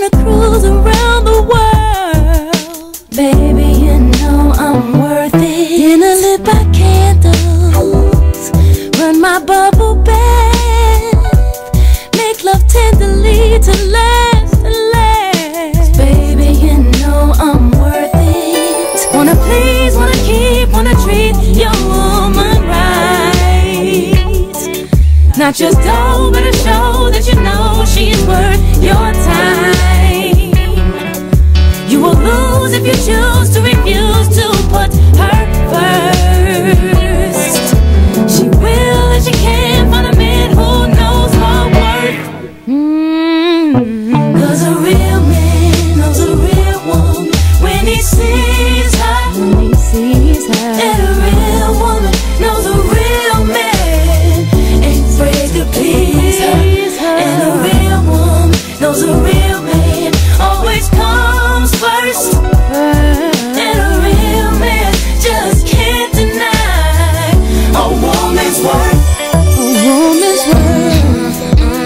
wanna cruise around the world. Baby, you know I'm worth it. Dinner lit by candles, run my bubble bath, make love tenderly to last and last. Baby, you know I'm worth it. Wanna please, wanna keep, wanna treat your woman right. Not just dough, but a show that you know she's worth your time. You will lose if you choose to refuse to put her first. She will if she can't find a man who knows her worth. Cause a real man knows a real woman when he sees her. And a real woman knows a real man ain't afraid to please her. And a real woman knows a real man always comes first. And a real man just can't deny a woman's worth. A woman's worth.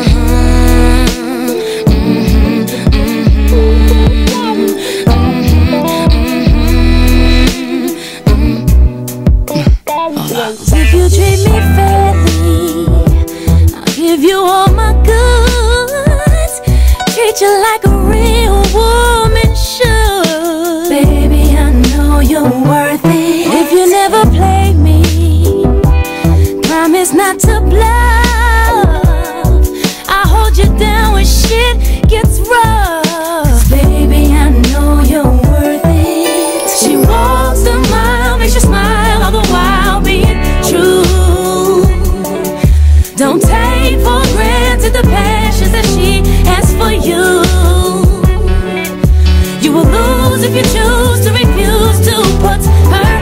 If you treat me fairly, I'll give you all my goods. Treat you like a real woman should. Baby, I know you're worth it. If you never play me, promise not to bluff. I hold you down when shit gets rough. Baby, I know you're worth it. She walks a mile, makes you smile, all the while being true. Don't take for granted the passions that she has for you. You will lose if you choose to refuse to put her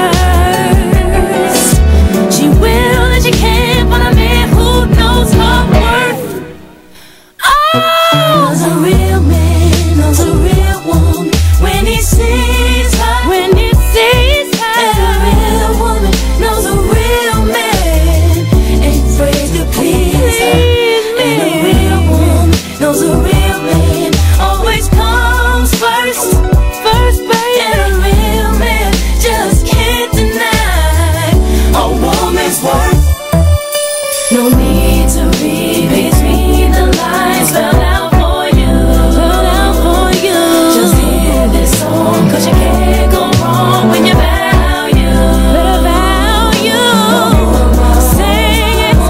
first. She will and she can't find a man who knows her worth. Oh, a real man knows a real woman when he sees her. When he sees her. And a real woman knows a real man ain't afraid to please her. And a real woman knows a real man always comes first. First, baby. And a real man just can't deny a woman's worth. No need to read between the lines spelled out for you. Spelled out for you. Just hear this song, cause you can't go wrong when you value. Better value. Sing it.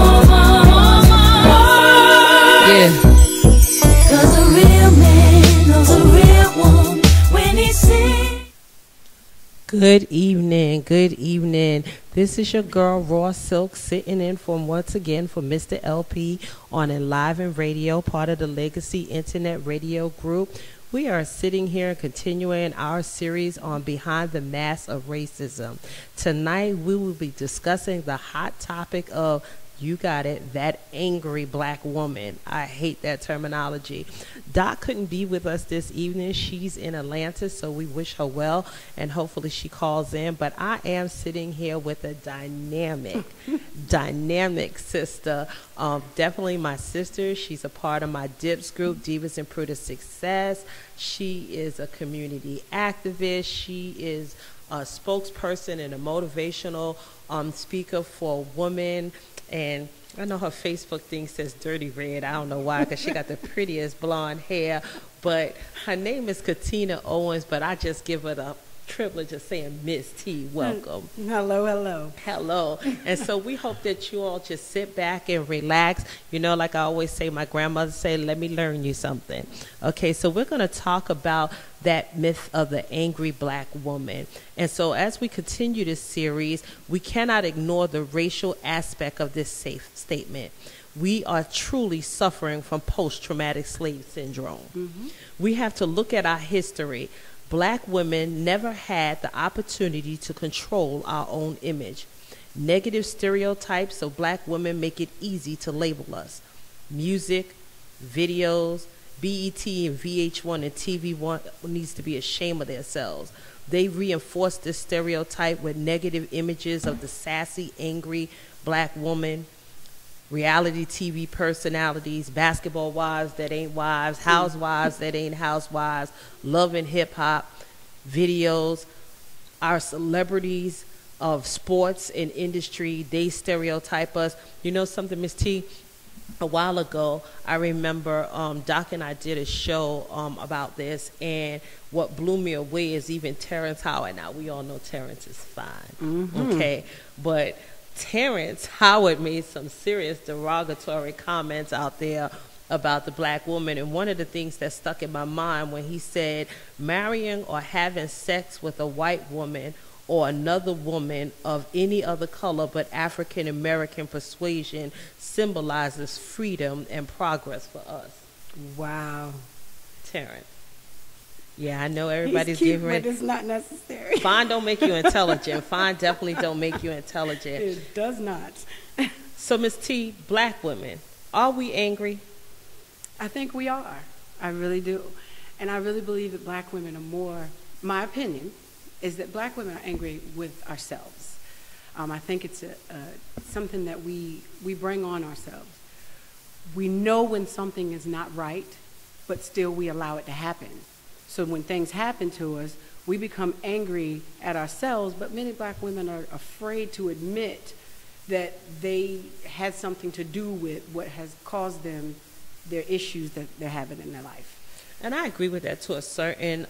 Yeah. Cause a real man knows a real woman when he sings. Good evening, good evening. This is your girl Raw Silk sitting in for once again for Mr. LP on Enliven Radio, part of the Legacy Internet Radio Group. We are sitting here continuing our series on Behind the Mask of Racism. Tonight we will be discussing the hot topic of, you got it, that angry black woman. I hate that terminology. Doc couldn't be with us this evening. She's in Atlanta, so we wish her well, and hopefully she calls in. But I am sitting here with a dynamic sister. Definitely my sister. She's a part of my DIPS group, Divas in Pursuit of Success. She is a community activist. She is a spokesperson and a motivational speaker for women. And I know her Facebook thing says Dirty Red. I don't know why, because she got the prettiest blonde hair. But her name is Katina Owens, but I just give her the privilege of saying Miss T. Welcome. Hello, hello. Hello. And so we hope that you all just sit back and relax. You know, like I always say, my grandmother said, let me learn you something. Okay, so we're going to talk about that myth of the angry black woman. And so as we continue this series, we cannot ignore the racial aspect of this safe statement. We are truly suffering from post-traumatic slave syndrome. Mm-hmm. We have to look at our history. Black women never had the opportunity to control our own image. Negative stereotypes of black women make it easy to label us. Music, videos, BET and VH1 and TV1 needs to be ashamed of themselves. They reinforce this stereotype with negative images of the sassy, angry black woman. reality TV personalities, basketball wives that ain't wives, housewives that ain't housewives, love and hip hop videos, our celebrities of sports and industry, they stereotype us. You know something, Miss T? A while ago, I remember Doc and I did a show about this, and what blew me away is even Terrence Howard. Now, we all know Terrence is fine, okay? But Terrence Howard made some serious derogatory comments out there about the black woman, and one of the things that stuck in my mind when he said marrying or having sex with a white woman or another woman of any other color but African American persuasion symbolizes freedom and progress for us. Wow. Terrence. Yeah, I know everybody's He's cute, giving it. but it's not necessary. Fine don't make you intelligent. Fine definitely don't make you intelligent. It does not. So, Miss T, black women, are we angry? I think we are. I really do. And I really believe that black women are more, my opinion, is that black women are angry with ourselves. I think it's something that we bring on ourselves. We know when something is not right, but still we allow it to happen. So when things happen to us, we become angry at ourselves, but many black women are afraid to admit that they had something to do with what has caused them their issues that they're having in their life. And I agree with that to a certain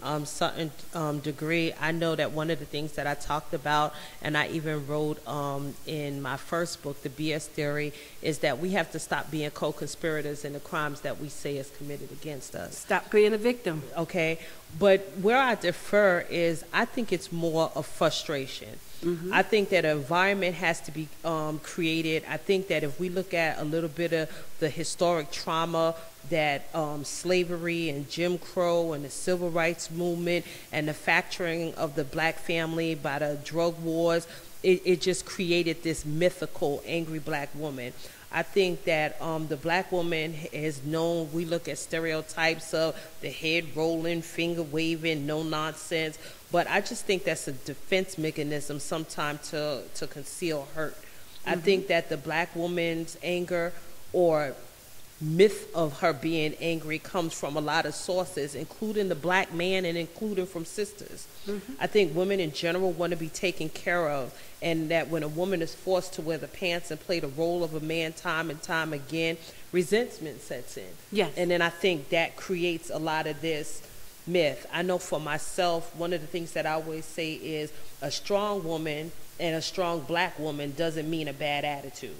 degree. I know that one of the things that I talked about, and I even wrote in my first book, The BS Theory, is that we have to stop being co-conspirators in the crimes that we say is committed against us. Stop being a victim. Okay? But where I differ is I think it's more of frustration. I think that an environment has to be created. I think that if we look at a little bit of the historic trauma that slavery and Jim Crow and the civil rights movement and the fracturing of the black family by the drug wars, it just created this mythical angry black woman. I think that the black woman is known, we look at stereotypes of the head rolling, finger waving, no nonsense, but I just think that's a defense mechanism sometimes to conceal hurt. I think that the black woman's anger or myth of her being angry comes from a lot of sources, including the black man and including from sisters. I think women in general want to be taken care of, and that when a woman is forced to wear the pants and play the role of a man time and time again, resentment sets in. Yes. And then I think that creates a lot of this myth. I know for myself, one of the things that I always say is a strong woman and a strong black woman doesn't mean a bad attitude.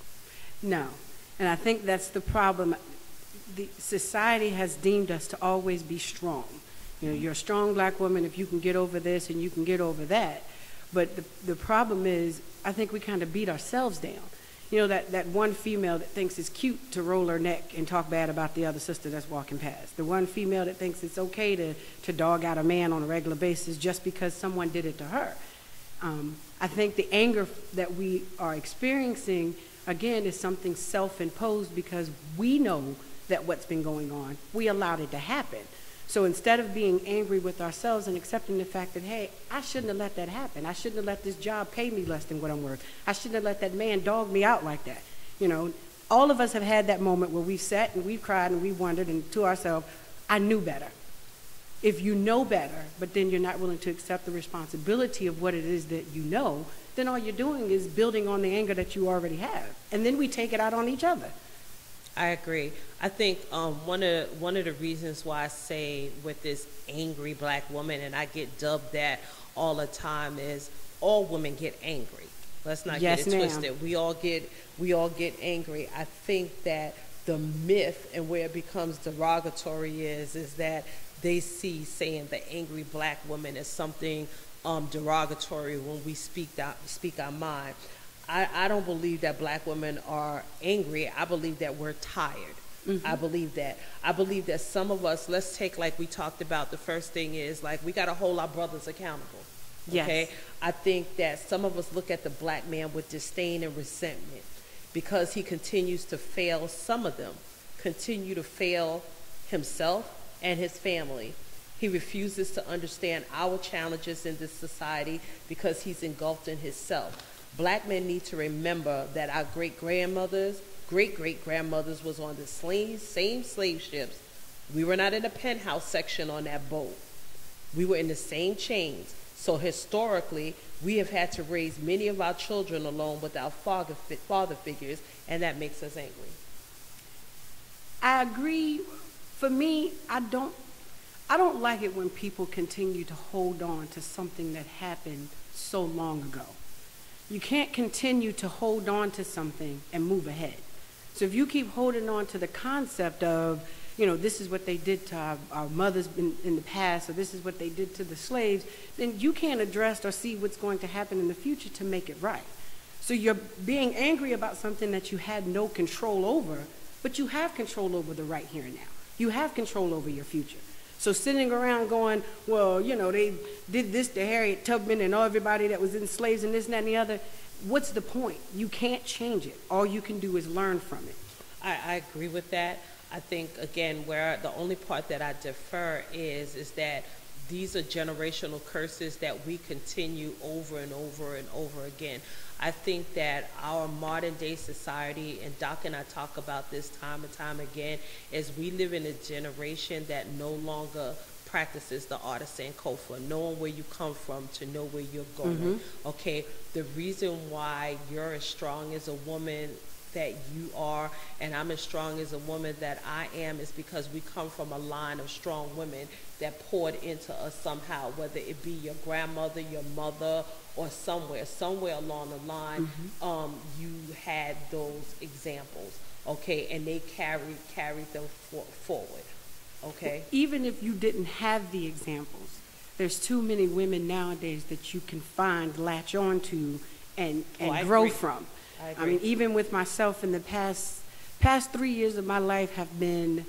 No. And I think that's the problem. The society has deemed us to always be strong. You know, you're a strong black woman if you can get over this and you can get over that. But the problem is, I think we kind of beat ourselves down. You know, that one female that thinks it's cute to roll her neck and talk bad about the other sister that's walking past. The one female that thinks it's okay to dog out a man on a regular basis just because someone did it to her. I think the anger that we are experiencing, again, is something self-imposed because we know that what's been going on, we allowed it to happen. So instead of being angry with ourselves and accepting the fact that, hey, I shouldn't have let that happen. I shouldn't have let this job pay me less than what I'm worth. I shouldn't have let that man dog me out like that. You know, all of us have had that moment where we've sat and we've cried and we've wondered and to ourselves, I knew better. If you know better, but then you're not willing to accept the responsibility of what it is that you know, then all you're doing is building on the anger that you already have. And then we take it out on each other. I agree. I think one of the reasons why I say with this angry black woman, and I get dubbed that all the time, is all women get angry. Let's not get it twisted. We all get angry. I think that the myth and where it becomes derogatory is that they see saying the angry black woman as something derogatory when we speak our mind. I don't believe that black women are angry. I believe that we're tired. I believe that. I believe that some of us, let's take like we talked about, the first thing is like we got to hold our brothers accountable. Yes. Okay? I think that some of us look at the black man with disdain and resentment because he continues to fail, some of them continue to fail himself and his family. He refuses to understand our challenges in this society because he's engulfed in himself. Black men need to remember that our great-grandmothers great-great-grandmothers was on the same slave ships. We were not in the penthouse section on that boat. We were in the same chains. So historically, we have had to raise many of our children alone without father figures, and that makes us angry. I agree. For me, I don't like it when people continue to hold on to something that happened so long ago. You can't continue to hold on to something and move ahead. So if you keep holding on to the concept of, this is what they did to our mothers in the past, or this is what they did to the slaves, then you can't address or see what's going to happen in the future to make it right. So you're being angry about something that you had no control over, but you have control over the right here and now. You have control over your future. So sitting around going, well, they did this to Harriet Tubman and everybody that was in slaves and this and that and the other, what's the point? You can't change it. All you can do is learn from it. I agree with that. I think, again, where the only part that I defer is that these are generational curses that we continue over and over and over again. I think that our modern day society, and Doc and I talk about this time and time again, is we live in a generation that no longer practices the art of Sankofa, knowing where you come from to know where you're going. Okay, the reason why you're as strong as a woman that you are, and I'm as strong as a woman that I am, is because we come from a line of strong women that poured into us somehow, whether it be your grandmother, your mother, or somewhere along the line, you had those examples, okay, and they carried them forward, okay? Even if you didn't have the examples, there's too many women nowadays that you can find, latch on to, and grow from. I mean, even with myself in the past 3 years of my life have been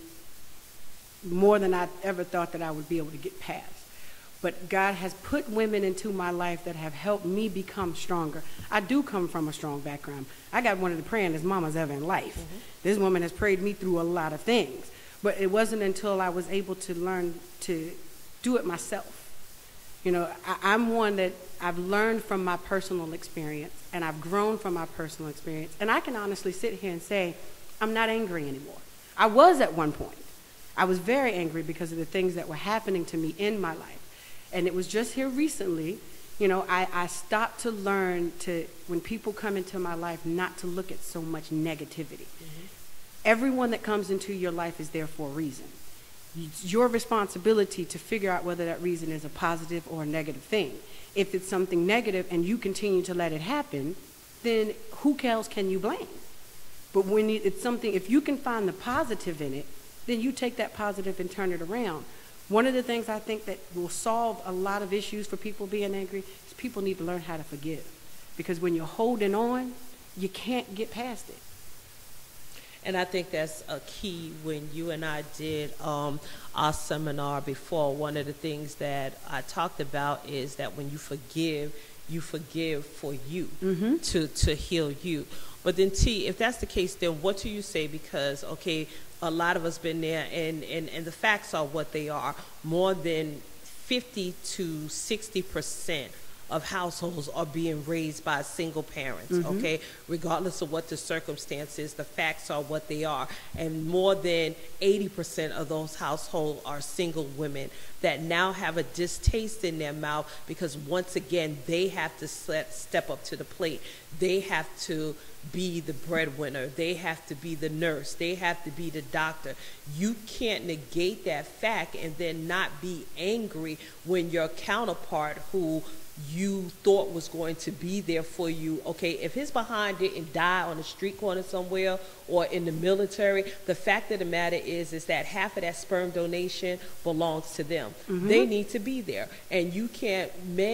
more than I ever thought that I would be able to get past. But God has put women into my life that have helped me become stronger. I do come from a strong background. I got one of the prayingest mamas ever in life. This woman has prayed me through a lot of things. But it wasn't until I was able to learn to do it myself. I'm one that I've learned from my personal experience, and I've grown from my personal experience. And I can honestly sit here and say, I'm not angry anymore. I was at one point. I was very angry because of the things that were happening to me in my life. And it was just here recently, I stopped to learn to, when people come into my life, not to look at so much negativity. Everyone that comes into your life is there for a reason. It's your responsibility to figure out whether that reason is a positive or a negative thing. If it's something negative and you continue to let it happen, then who else can you blame? But when it's something, if you can find the positive in it, then you take that positive and turn it around. One of the things I think that will solve a lot of issues for people being angry is people need to learn how to forgive. Because when you're holding on, you can't get past it. And I think that's a key. When you and I did our seminar before, one of the things that I talked about is that when you forgive for you, to heal you. But then T, if that's the case, then what do you say? Because, okay, a lot of us been there, and the facts are what they are. More than 50 to 60% of households are being raised by single parents, okay? Regardless of what the circumstances, the facts are what they are. And more than 80% of those households are single women that now have a distaste in their mouth because, once again, they have to step up to the plate. They have to be the breadwinner. They have to be the nurse. They have to be the doctor. You can't negate that fact and then not be angry when your counterpart, who you thought was going to be there for you, okay, if his behind didn't die on a street corner somewhere or in the military, the fact of the matter is that half of that sperm donation belongs to them. They need to be there. And you can't,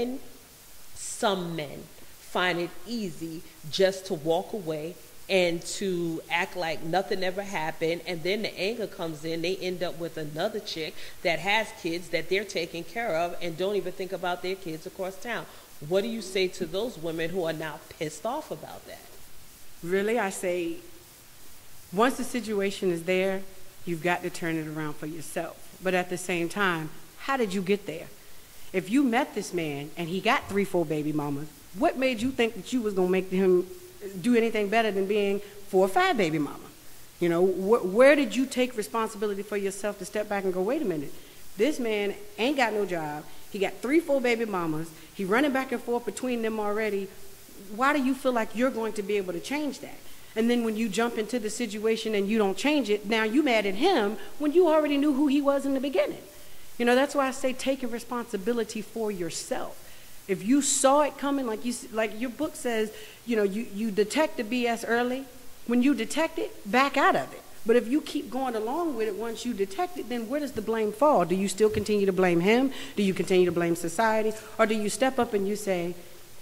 some men find it easy just to walk away and to act like nothing ever happened, and then the anger comes in. They end up with another chick that has kids that they're taking care of and don't even think about their kids across town. What do you say to those women who are now pissed off about that? Really, I say, once the situation is there, you've got to turn it around for yourself. But at the same time, how did you get there? If you met this man and he got 3, 4 baby mamas, what made you think that you was going to make him do anything better than being 4 or 5 baby mama. You know, where did you take responsibility for yourself to step back and go, wait a minute, this man ain't got no job. He got 3, 4 baby mamas. He running back and forth between them already. Why do you feel like you're going to be able to change that? And then when you jump into the situation and you don't change it, now you mad at him when you already knew who he was in the beginning. You know, that's why I say taking responsibility for yourself. If you saw it coming, like your book says, you know, you detect the BS early. When you detect it, back out of it. But if you keep going along with it once you detect it, then where does the blame fall? Do you still continue to blame him? Do you continue to blame society? Or do you step up and you say,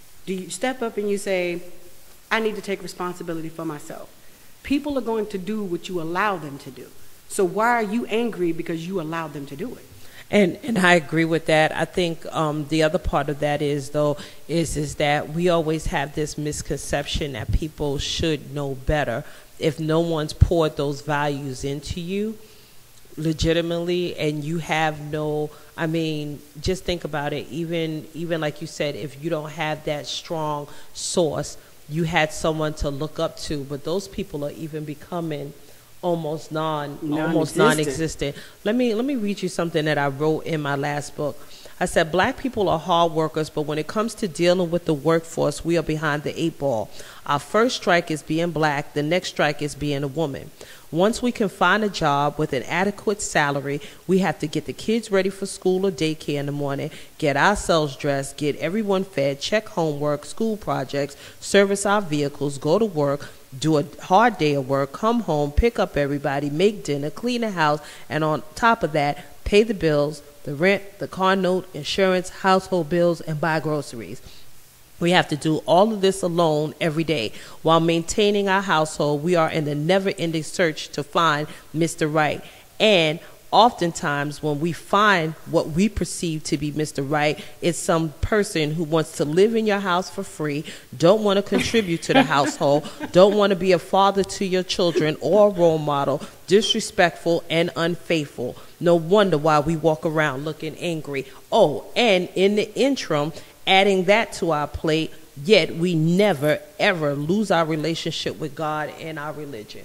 I need to take responsibility for myself? People are going to do what you allow them to do. So why are you angry because you allowed them to do it? And I agree with that. I think the other part of that is that we always have this misconception that people should know better. If no one's poured those values into you legitimately, and you have no, I mean, just think about it. Even like you said, if you don't have that strong source, you had someone to look up to, but those people are even becoming almost non-existent. Let me read you something that I wrote in my last book. I said, black people are hard workers, but when it comes to dealing with the workforce, we are behind the 8 ball. Our first strike is being black. The next strike is being a woman. Once we can find a job with an adequate salary, we have to get the kids ready for school or daycare in the morning, get ourselves dressed, get everyone fed, check homework, school projects, service our vehicles, go to work, do a hard day of work, come home, pick up everybody, make dinner, clean the house, and on top of that, pay the bills, the rent, the car note, insurance, household bills, and buy groceries. We have to do all of this alone every day. While maintaining our household, we are in the never-ending search to find Mr. Right. And oftentimes when we find what we perceive to be Mr. Right, it's some person who wants to live in your house for free, don't want to contribute to the household, don't want to be a father to your children or a role model, disrespectful and unfaithful. No wonder why we walk around looking angry. Oh, and in the interim, adding that to our plate, yet we never, ever lose our relationship with God and our religion.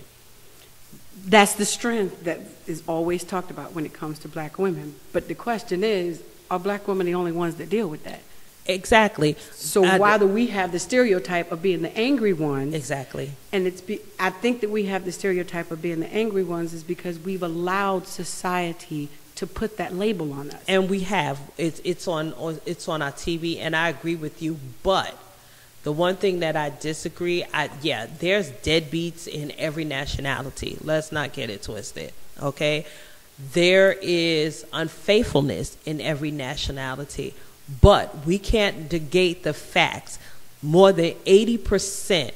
That's the strength that is always talked about when it comes to black women. But the question is, are black women the only ones that deal with that? Exactly. So why do we have the stereotype of being the angry ones? Exactly. And I think that we have the stereotype of being the angry ones is because we've allowed society to put that label on us. And we have. It's on our TV, and I agree with you. But the one thing that I disagree, there's deadbeats in every nationality. Let's not get it twisted, okay? There is unfaithfulness in every nationality, but we can't negate the facts. More than 80%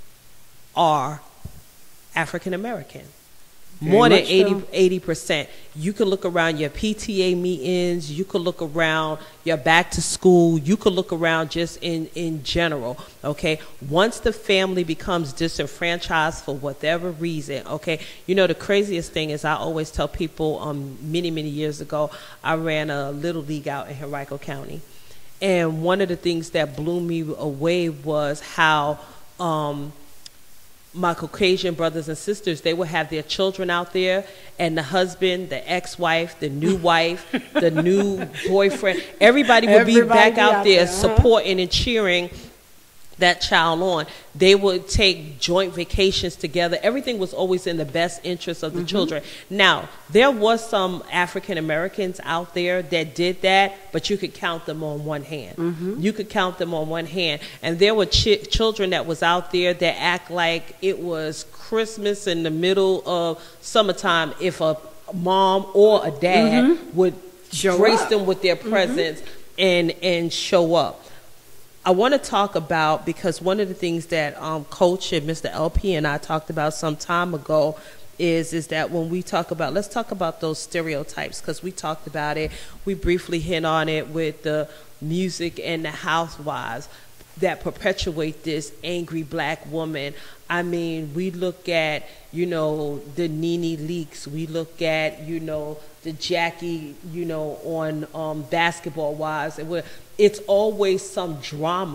are African American. More than 80%. You could look around your PTA meetings. You could look around your back to school. You could look around just in general, okay? Once the family becomes disenfranchised for whatever reason, okay? You know, the craziest thing is I always tell people many, many years ago, I ran a little league out in Henrico County. And one of the things that blew me away was how my Caucasian brothers and sisters, they would have their children out there, and the husband, the ex-wife, the new wife, the new boyfriend, everybody would be back out there supporting and cheering that child on. They would take joint vacations together. Everything was always in the best interest of the children. Now, there was some African Americans out there that did that, but you could count them on one hand. You could count them on one hand. And there were children that was out there that act like it was Christmas in the middle of summertime if a mom or a dad would grace them with their presence and show up. I want to talk about, because one of the things that Coach and Mr. LP and I talked about some time ago is that when we talk about, let's talk about those stereotypes, because we talked about it, we briefly hit on it with the music and the housewives that perpetuate this angry black woman. I mean, we look at, you know, the Nene Leakes, we look at, you know, the Jackie, you know, on Basketball Wives, and it's always some drama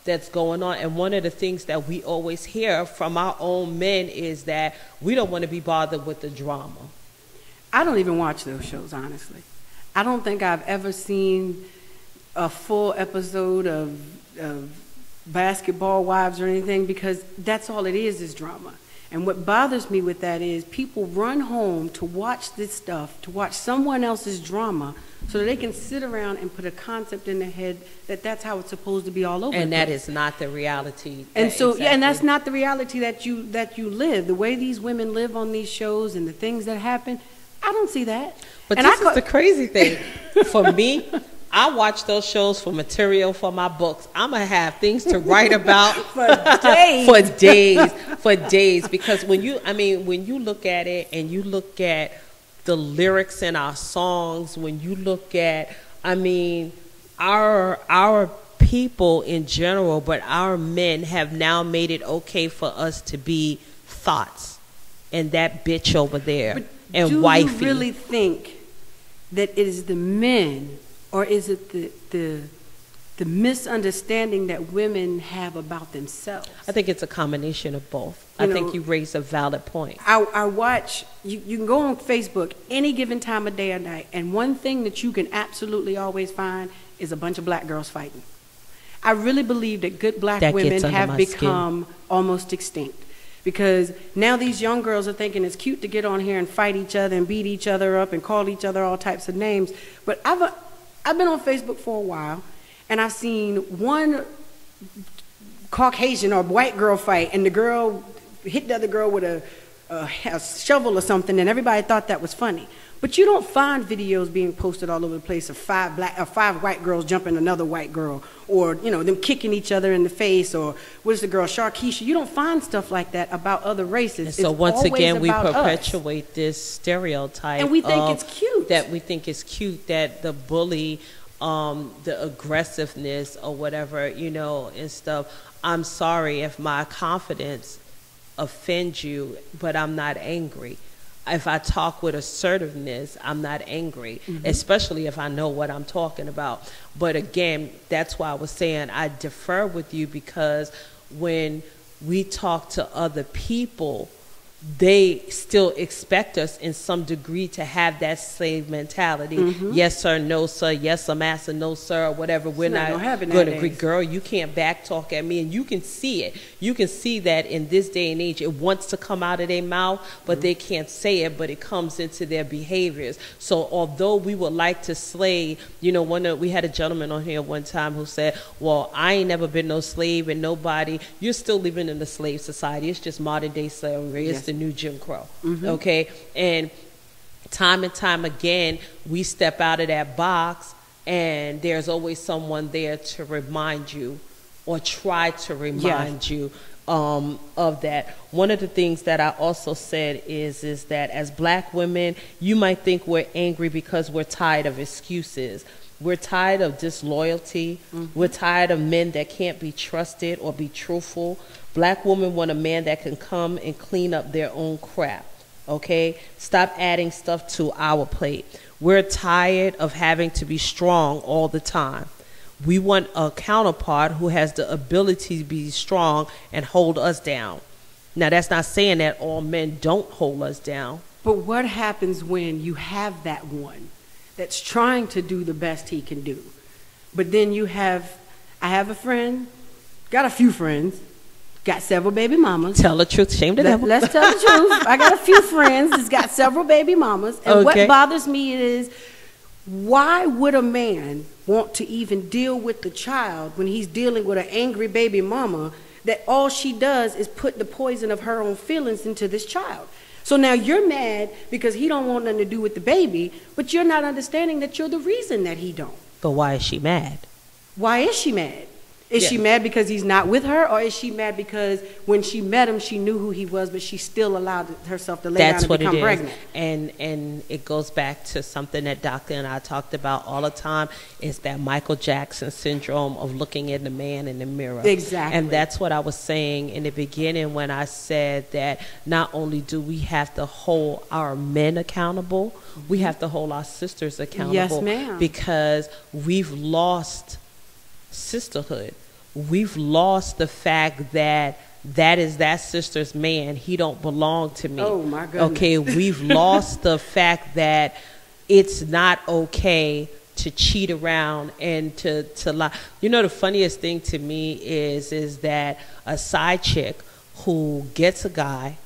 that's going on. And one of the things that we always hear from our own men is that we don't want to be bothered with the drama. I don't even watch those shows, honestly. I don't think I've ever seen a full episode of Basketball Wives or anything, because that's all it is drama. And what bothers me with that is people run home to watch this stuff, to watch someone else's drama, so that they can sit around and put a concept in their head that that's how it's supposed to be all over. And that is not the reality. And so, yeah, and that's not the reality that you live. The way these women live on these shows and the things that happen, I don't see that. But and this is the crazy thing. For me, I watch those shows for material for my books. I'm going to have things to write about for days. for days. Because when you look at it and you look at the lyrics in our songs, when you look at, our people in general, but our men have now made it okay for us to be thoughts and that bitch over there but and wifey. Do you really think that it is the men, or is it the misunderstanding that women have about themselves? I think it's a combination of both. I think you raised a valid point. I watch, you can go on Facebook any given time of day or night, and one thing that you can absolutely always find is a bunch of black girls fighting. I really believe that good black women have become almost extinct. Because now these young girls are thinking it's cute to get on here and fight each other and beat each other up and call each other all types of names. But I've been on Facebook for a while, and I've seen one Caucasian or white girl fight, and the girl hit the other girl with a shovel or something, and everybody thought that was funny. But you don't find videos being posted all over the place of five white girls jumping another white girl, or them kicking each other in the face, or what is the girl, Sharkeisha? You don't find stuff like that about other races. And so once again, we perpetuate this stereotype, and we think it's cute. That we think it's cute that the bully, the aggressiveness or whatever, and stuff. I'm sorry if my confidence offends you, but I'm not angry. If I talk with assertiveness, I'm not angry, especially if I know what I'm talking about. But again, that's why I was saying I defer with you, because when we talk to other people, they still expect us in some degree to have that slave mentality. Yes, sir, no, sir, yes, I'm asking, no, sir, or whatever. We're not going to agree. Girl, you can't back talk at me. And you can see it. You can see that in this day and age, it wants to come out of their mouth, but they can't say it, but it comes into their behaviors. So although we would like to slay, we had a gentleman on here one time who said, well, I ain't never been no slave, and nobody, you're still living in the slave society. It's just modern day slavery. It's the new Jim Crow. Okay? And time again, we step out of that box, and there's always someone there to remind you or try to remind you of that. One of the things that I also said is that as black women, you might think we're angry because we're tired of excuses. We're tired of disloyalty. We're tired of men that can't be trusted or be truthful. Black women want a man that can come and clean up their own crap. Okay? Stop adding stuff to our plate. We're tired of having to be strong all the time. We want a counterpart who has the ability to be strong and hold us down. Now, that's not saying that all men don't hold us down. But what happens when you have that one that's trying to do the best he can do? But then I have a friend, got a few friends, got several baby mamas. Tell the truth, shame the devil. Let's tell the truth. I got a few friends that's got several baby mamas. And what bothers me is, why would a man want to even deal with the child when he's dealing with an angry baby mama that all she does is put the poison of her own feelings into this child? So now you're mad because he don't want nothing to do with the baby, but you're not understanding that you're the reason that he don't. But why is she mad? Why is she mad? Is she mad because he's not with her, or is she mad because when she met him, she knew who he was, but she still allowed herself to lay down and become pregnant? And it goes back to something that Doctor and I talked about all the time, is that Michael Jackson syndrome of looking at the man in the mirror. Exactly. And that's what I was saying in the beginning when I said that not only do we have to hold our men accountable, we have to hold our sisters accountable. Yes, ma'am. Because we've lost sisterhood. we've lost the fact that that is that sister's man. He don't belong to me. Oh, my goodness. Okay, we've lost the fact that it's not okay to cheat around and to lie. You know, the funniest thing to me is that a side chick who gets a guy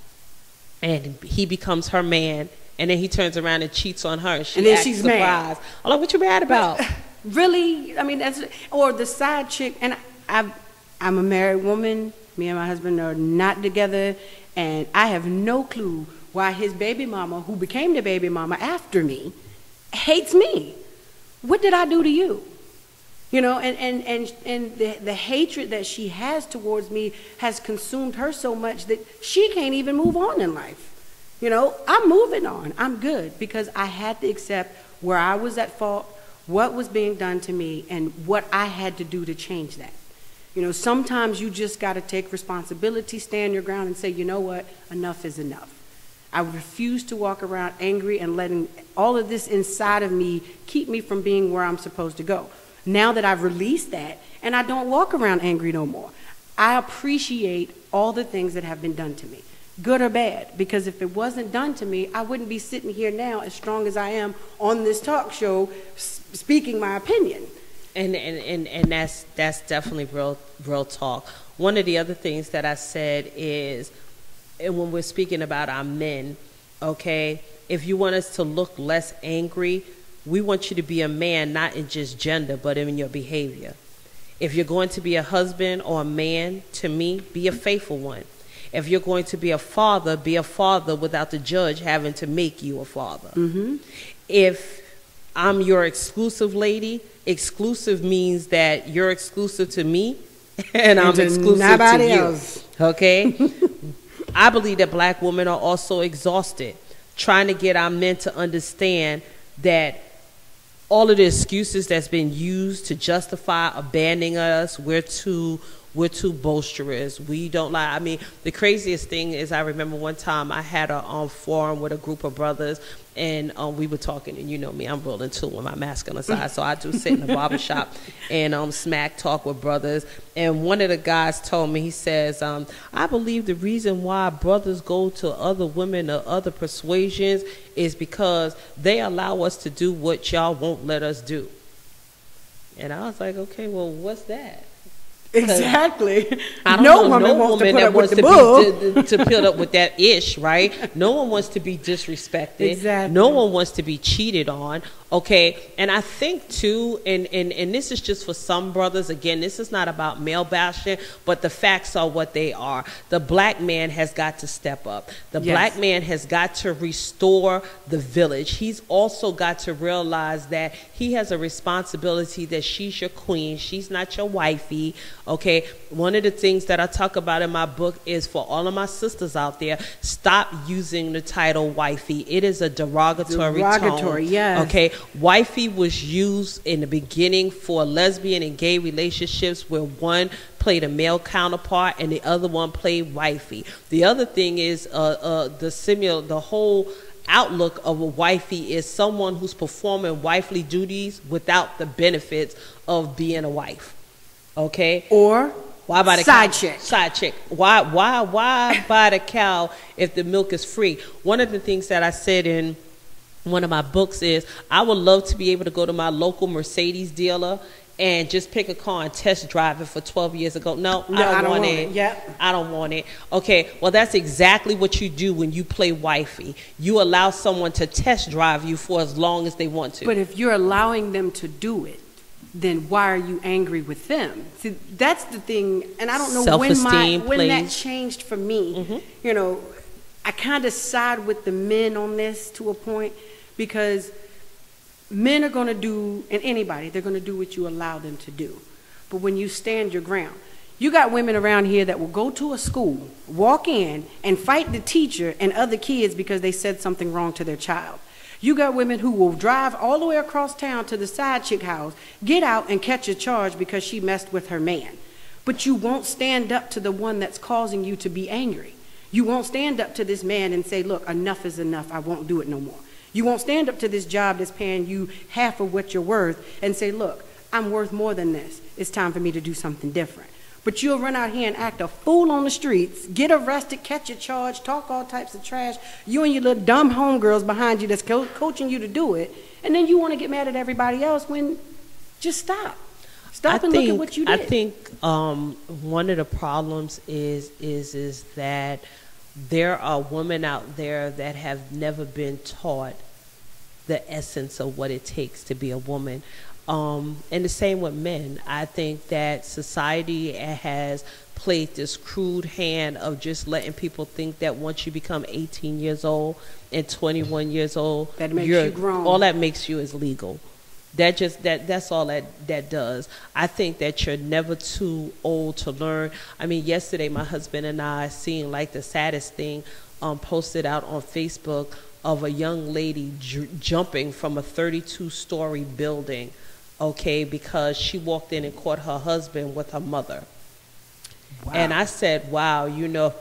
and he becomes her man, and then he turns around and cheats on her, and then acts she's surprised. mad. I'm like, what you mad about? Really? I mean, that's, or the side chick, and I'm a married woman. Me and my husband are not together, and I have no clue why his baby mama, who became the baby mama after me, hates me. What did I do to you? You know, and the hatred that she has towards me has consumed her so much that she can't even move on in life. You know, I'm moving on. I'm good, because I had to accept where I was at fault, what was being done to me, and what I had to do to change that. You know, sometimes you just got to take responsibility, stand your ground, and say, you know what, enough is enough. I refuse to walk around angry and letting all of this inside of me keep me from being where I'm supposed to go. Now that I've released that, and I don't walk around angry no more, I appreciate all the things that have been done to me, good or bad, because if it wasn't done to me, I wouldn't be sitting here now as strong as I am on this talk show speaking my opinion. And that's definitely real talk. One of the other things that I said is, and when we're speaking about our men, okay, if you want us to look less angry, we want you to be a man, not in just gender, but in your behavior. If you're going to be a husband or a man to me, be a faithful one. If you're going to be a father, be a father without the judge having to make you a father. Mm-hmm. If I'm your exclusive lady, exclusive means that you're exclusive to me and I'm exclusive to you. Else. Okay? I believe that black women are also exhausted trying to get our men to understand that all of the excuses that's been used to justify abandoning us, we're too boisterous, we don't lie. I mean, the craziest thing is, I remember one time I had a forum with a group of brothers, and we were talking, and you know me, I'm rolling too on my masculine side, so I do sit in the barbershop and smack talk with brothers. And one of the guys told me, he says, I believe the reason why brothers go to other women or other persuasions is because they allow us to do what y'all won't let us do. And I was like, okay, well, what's that? Exactly. No woman wants to put up with the bull. To put up with that ish, right? No one wants to be disrespected. Exactly. No one wants to be cheated on. Okay, and I think too, and this is just for some brothers, again, this is not about male bashing, but the facts are what they are. The black man has got to step up. The black man has got to restore the village. He's also got to realize that he has a responsibility, that she's your queen, she's not your wifey. Okay, one of the things that I talk about in my book is, for all of my sisters out there, stop using the title wifey. It is a derogatory tone. Yes. Okay, wifey was used in the beginning for lesbian and gay relationships where one played a male counterpart and the other one played wifey. The other thing is the whole outlook of a wifey is someone who's performing wifely duties without the benefits of being a wife. Okay? Or why buy the side cow? chick. Side chick. Why buy the cow if the milk is free? One of the things that I said in one of my books is, I would love to be able to go to my local Mercedes dealer and just pick a car and test drive it for 12 years ago. No, I don't want it. Yep. I don't want it. Okay, well, that's exactly what you do when you play wifey. You allow someone to test drive you for as long as they want to. But if you're allowing them to do it, then why are you angry with them? See, that's the thing, and I don't know when that changed for me. Mm-hmm. You know, I kind of side with the men on this to a point, because men are going to do, and anybody, they're going to do what you allow them to do. But when you stand your ground, you got women around here that will go to a school, walk in, and fight the teacher and other kids because they said something wrong to their child. You got women who will drive all the way across town to the side chick house, get out and catch a charge because she messed with her man. But you won't stand up to the one that's causing you to be angry. You won't stand up to this man and say, look, enough is enough, I won't do it no more. You won't stand up to this job that's paying you half of what you're worth and say, look, I'm worth more than this. It's time for me to do something different. But you'll run out here and act a fool on the streets, get arrested, catch a charge, talk all types of trash. You and your little dumb homegirls behind you that's coaching you to do it. And then you want to get mad at everybody else when just stop. Stop and look at what you did. I think one of the problems is that there are women out there that have never been taught the essence of what it takes to be a woman. And the same with men. I think that society has played this crude hand of just letting people think that once you become 18 years old and 21 years old, that makes you grown. All that makes you is legal. That's all that does. I think that you're never too old to learn. I mean, yesterday my husband and I seen like the saddest thing posted out on Facebook of a young lady jumping from a 32-story building, okay, because she walked in and caught her husband with her mother. Wow. And I said, wow, you know,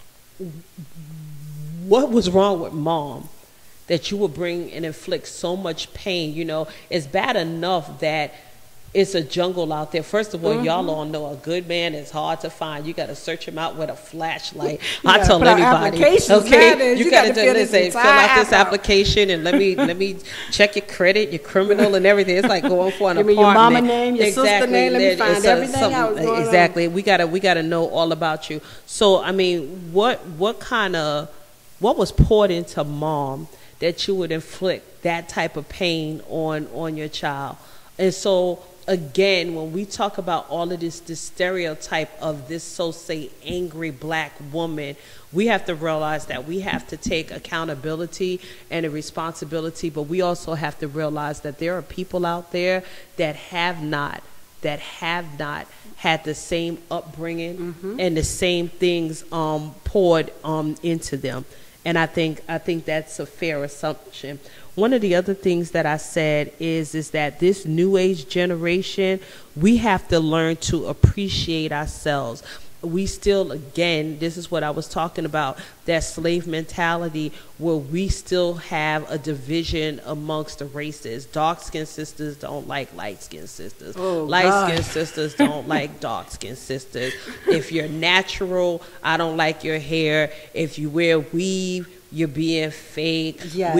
what was wrong with mom that you would bring and inflict so much pain? You know, it's bad enough that it's a jungle out there. First of all, y'all all know a good man is hard to find. You got to search him out with a flashlight. I tell anybody, okay, you got to fill out this application and let me check your credit, your criminal, and everything. It's like going for an apartment. Your mama name, your sister name. Let me find everything out. Exactly. We gotta know all about you. So I mean, what was poured into mom that you would inflict that type of pain on your child? And so again, when we talk about all of this stereotype of this, so say, angry black woman, we have to realize that we have to take accountability and a responsibility, but we also have to realize that there are people out there that have not had the same upbringing and the same things poured into them. And I think that's a fair assumption. One of the other things that I said is that this new age generation, we have to learn to appreciate ourselves. We still, again, this is what I was talking about, that slave mentality where we still have a division amongst the races. Dark-skinned sisters don't like light-skinned sisters. Light-skinned sisters don't like dark-skinned sisters. If you're natural, I don't like your hair. If you wear weave, you're being fake. Yes.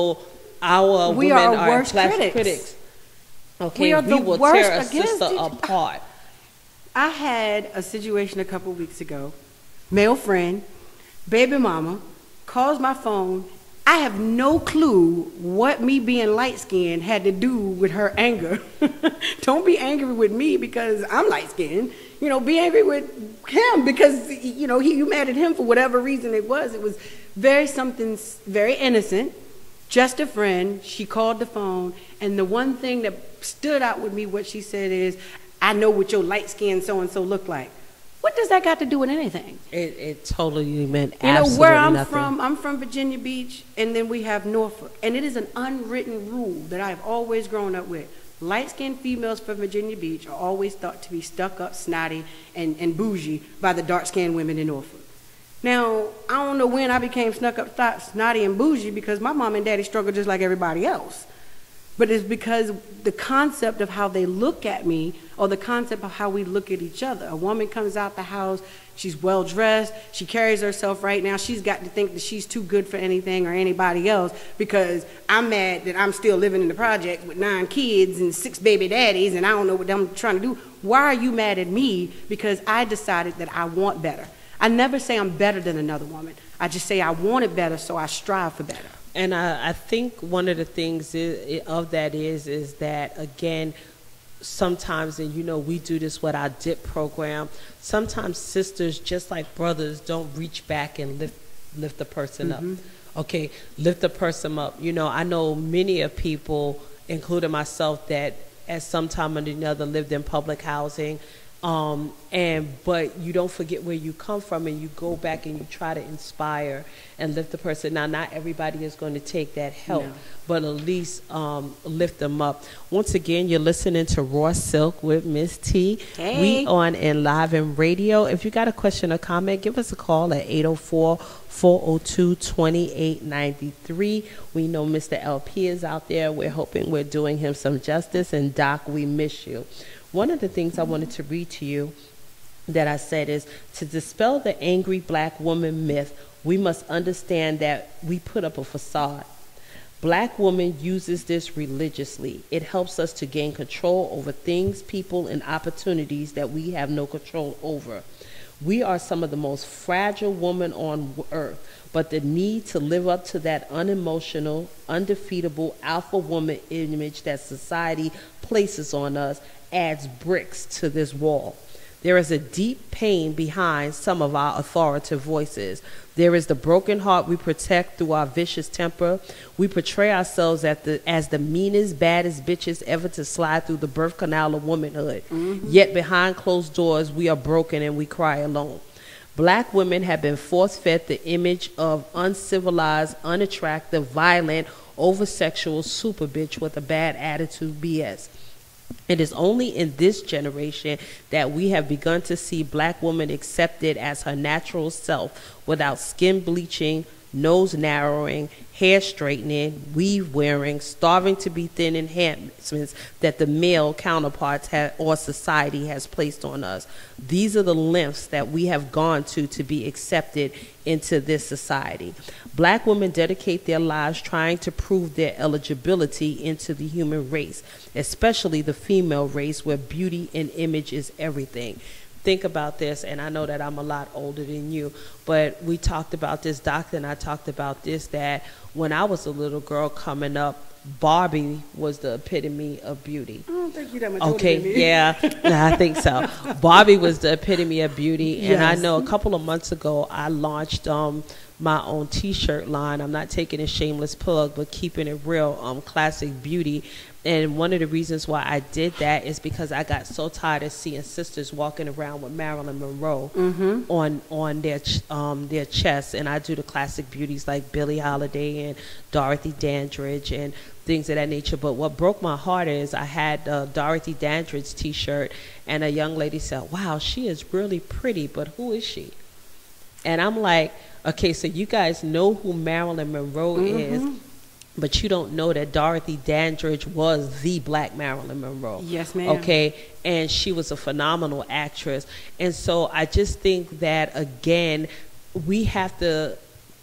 We women are plastic critics. Okay, we will tear a sister apart. I had a situation a couple weeks ago. Male friend, baby mama, calls my phone. I have no clue what me being light-skinned had to do with her anger. Don't be angry with me because I'm light-skinned. You know, be angry with him because, you know, you mad at him for whatever reason it was. It was something very innocent. Just a friend. She called the phone, and the one thing that stood out with me, what she said is, I know what your light-skinned so-and-so look like. What does that got to do with anything? It totally meant absolutely nothing. You know, where I'm nothing. I'm from Virginia Beach, and then we have Norfolk. And it is an unwritten rule that I've always grown up with. Light-skinned females from Virginia Beach are always thought to be stuck up, snotty, and bougie by the dark-skinned women in Norfolk. Now, I don't know when I became snuck up, snotty, and bougie because my mom and daddy struggled just like everybody else. But it's because the concept of how they look at me or the concept of how we look at each other. A woman comes out the house, she's well-dressed, she carries herself right now. She's got to think that she's too good for anything or anybody else because I'm mad that I'm still living in the project with 9 kids and 6 baby daddies and I don't know what I'm trying to do. Why are you mad at me? Because I decided that I want better. I never say I'm better than another woman. I just say I want it better, so I strive for better. And I think one of the things of that is that, again, sometimes, and you know, we do this with our DIP program, sometimes sisters, just like brothers, don't reach back and lift the person up. Okay, lift the person up. You know, I know many of people, including myself, that at some time or another lived in public housing. But you don't forget where you come from and you go back and you try to inspire and lift the person. Now, not everybody is going to take that help, but at least lift them up. Once again, you're listening to Raw Silk with Miss T. Hey. We on Enliven Radio. If you got a question or comment, give us a call at 804-402-2893. We know Mr. LP is out there. We're hoping we're doing him some justice. And Doc, we miss you. One of the things I wanted to read to you that I said is to dispel the angry black woman myth, we must understand that we put up a facade. Black woman uses this religiously. It helps us to gain control over things, people, and opportunities that we have no control over. We are some of the most fragile women on earth, but the need to live up to that unemotional, undefeatable alpha woman image that society places on us adds bricks to this wall. There is a deep pain behind some of our authoritative voices. There is the broken heart we protect through our vicious temper. We portray ourselves as the meanest, baddest bitches ever to slide through the birth canal of womanhood. Yet behind closed doors, we are broken and we cry alone. Black women have been force-fed the image of uncivilized, unattractive, violent, over-sexual super bitch with a bad attitude BS. It is only in this generation that we have begun to see black women accepted as her natural self without skin bleaching, nose narrowing, hair straightening, weave wearing, starving to be thin enhancements that the male counterparts or society has placed on us. These are the lengths that we have gone to be accepted into this society. Black women dedicate their lives trying to prove their eligibility into the human race, especially the female race where beauty and image is everything. Think about this, and I know that I'm a lot older than you, but we talked about this, Doctor, and I talked about this, that when I was a little girl coming up, Barbie was the epitome of beauty. I don't think you're that much older than me. Okay, yeah, I think so. Barbie was the epitome of beauty, and I know a couple of months ago I launched my own t-shirt line. I'm not taking a shameless plug, but keeping it real, classic beauty. And one of the reasons why I did that is because I got so tired of seeing sisters walking around with Marilyn Monroe on their chests. And I do the classic beauties like Billie Holiday and Dorothy Dandridge and things of that nature. But what broke my heart is I had Dorothy Dandridge's t-shirt, and a young lady said, "Wow, she is really pretty, but who is she?" And I'm like, okay, so you guys know who Marilyn Monroe is, but you don't know that Dorothy Dandridge was the black Marilyn Monroe. Yes, ma'am. Okay, and she was a phenomenal actress. And so I just think that, again, we have to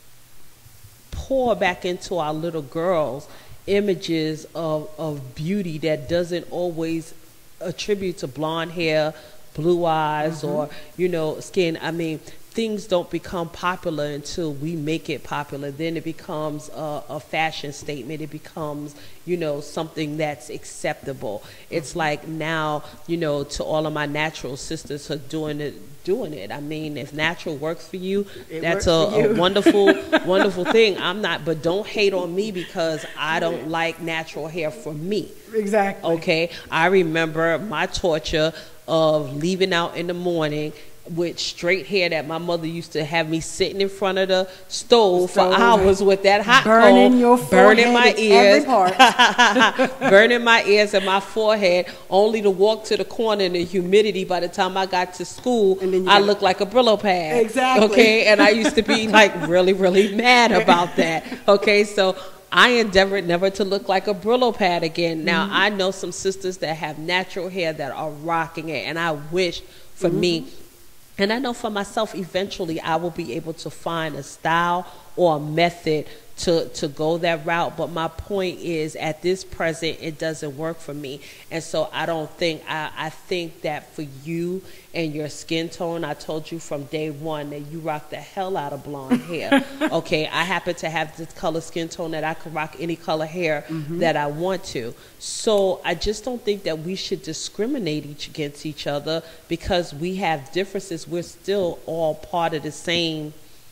pour back into our little girls images of beauty that doesn't always attribute to blonde hair, blue eyes, or, you know, skin. I mean, things don't become popular until we make it popular. Then it becomes a fashion statement. It becomes, you know, something that's acceptable. It's like now, you know, to all of my natural sisters who are doing it. I mean, if natural works for you, that's a wonderful, wonderful thing. But don't hate on me because I don't like natural hair for me. Exactly. Okay. I remember my torture of leaving out in the morning with straight hair that my mother used to have me sitting in front of the stove for hours with that hot coal, burning my ears, burning my ears and my forehead, only to walk to the corner in the humidity. By the time I got to school, I looked like a Brillo pad. Exactly. Okay, and I used to be like really, really mad about that. Okay, so I endeavored never to look like a Brillo pad again. Now, I know some sisters that have natural hair that are rocking it, and I wish for me. And I know for myself, eventually I will be able to find a style or a method to go that route. But my point is, at this present, it doesn't work for me. And so I think that for you and your skin tone, I told you from day one that you rock the hell out of blonde hair. Okay, I happen to have this color skin tone that I can rock any color hair that I want to. So I just don't think that we should discriminate against each other because we have differences. We're still all part of the same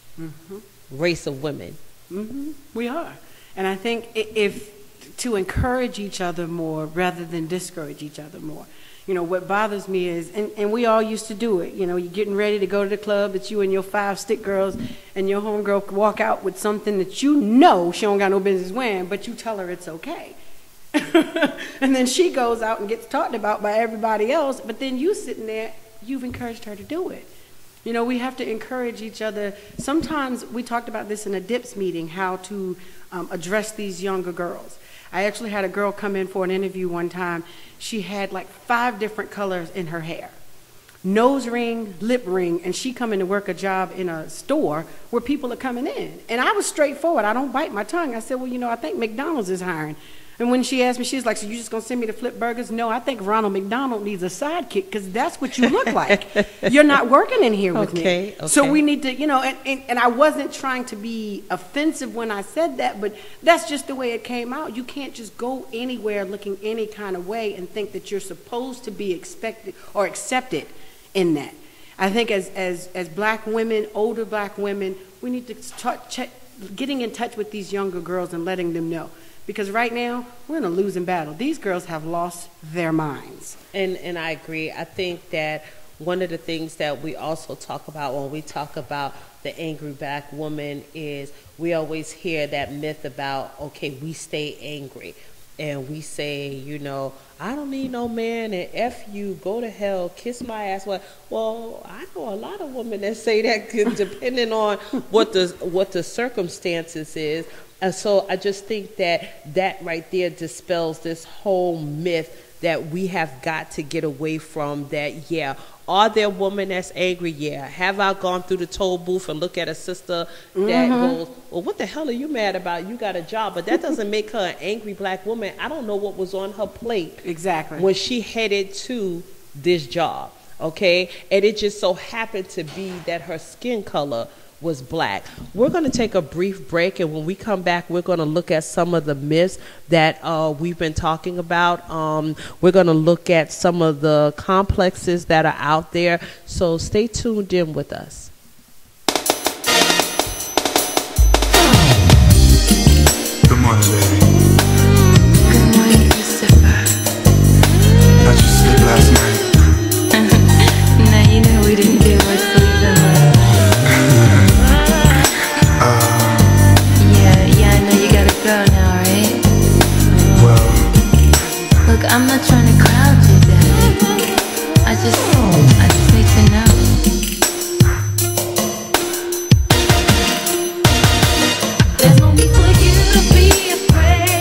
race of women. We are. And I think if to encourage each other more rather than discourage each other more. You know, what bothers me is, and we all used to do it, you know, you're getting ready to go to the club, it's you and your 5 stick girls, and your homegirl walk out with something that you know she don't got no business wearing, but you tell her it's okay. And then she goes out and gets talked about by everybody else, but then you sitting there, you've encouraged her to do it. You know, we have to encourage each other. Sometimes we talked about this in a DIPS meeting, how to address these younger girls. I actually had a girl come in for an interview one time. She had like 5 different colors in her hair. nose ring, lip ring, and she coming to work a job in a store where people are coming in. And I was straightforward. I don't bite my tongue. I said, well, you know, I think McDonald's is hiring. And when she asked me, she's like, so you just going to send me to flip burgers? No, I think Ronald McDonald needs a sidekick because that's what you look like. You're not working in here with me. Okay. So we need to, you know, and I wasn't trying to be offensive when I said that, but that's just the way it came out. You can't just go anywhere looking any kind of way and think that you're supposed to be expected or accepted in that. I think as black women, older black women, we need to start getting in touch with these younger girls and letting them know. Because right now, we're in a losing battle. These girls have lost their minds. And I agree. I think that one of the things that we also talk about when we talk about the angry black woman is we always hear that myth about, okay, we stay angry. And we say, you know, I don't need no man, and F you, go to hell, kiss my ass. Well, I know a lot of women that say that depending on what the circumstances is. And so I just think that right there dispels this whole myth that we have got to get away from. That, yeah, are there women that's angry? Yeah. Have I gone through the toll booth and look at a sister that goes, well, what the hell are you mad about? You got a job. But that doesn't make her an angry black woman. I don't know what was on her plate exactly when she headed to this job, okay? And it just so happened to be that her skin color was black. We're going to take a brief break, and when we come back, we're going to look at some of the myths that we've been talking about. We're going to look at some of the complexes that are out there. So stay tuned in with us. Good morning, baby. Good morning, Christopher. How'd you sleep last night? Now you know we didn't get much sleep in last night. Yeah, I know you gotta go now, right? Well, Look, I'm not trying to crowd you, Daddy. I just need to know. There's no need for you to be afraid.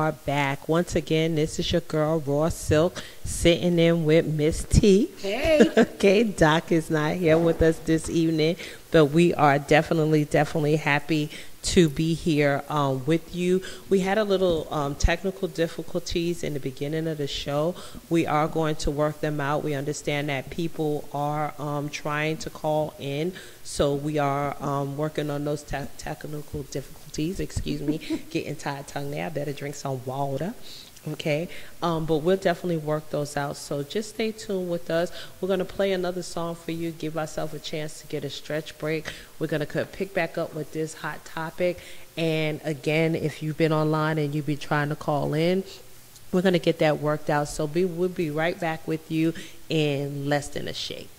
are back. Once again, this is your girl, Raw Silk, sitting in with Miss T. Hey. Okay, Doc is not here with us this evening, but we are definitely happy to be here with you. We had a little technical difficulties in the beginning of the show. We are going to work them out. We understand that people are trying to call in, so we are working on those technical difficulties. Excuse me, getting tired tongue there. I better drink some water. Okay, but we'll definitely work those out. So just stay tuned with us. We're going to play another song for you, give ourselves a chance to get a stretch break. We're going to pick back up with this hot topic. And again, if you've been online and you've been trying to call in, we're going to get that worked out. So we'll be right back with you in less than a shake.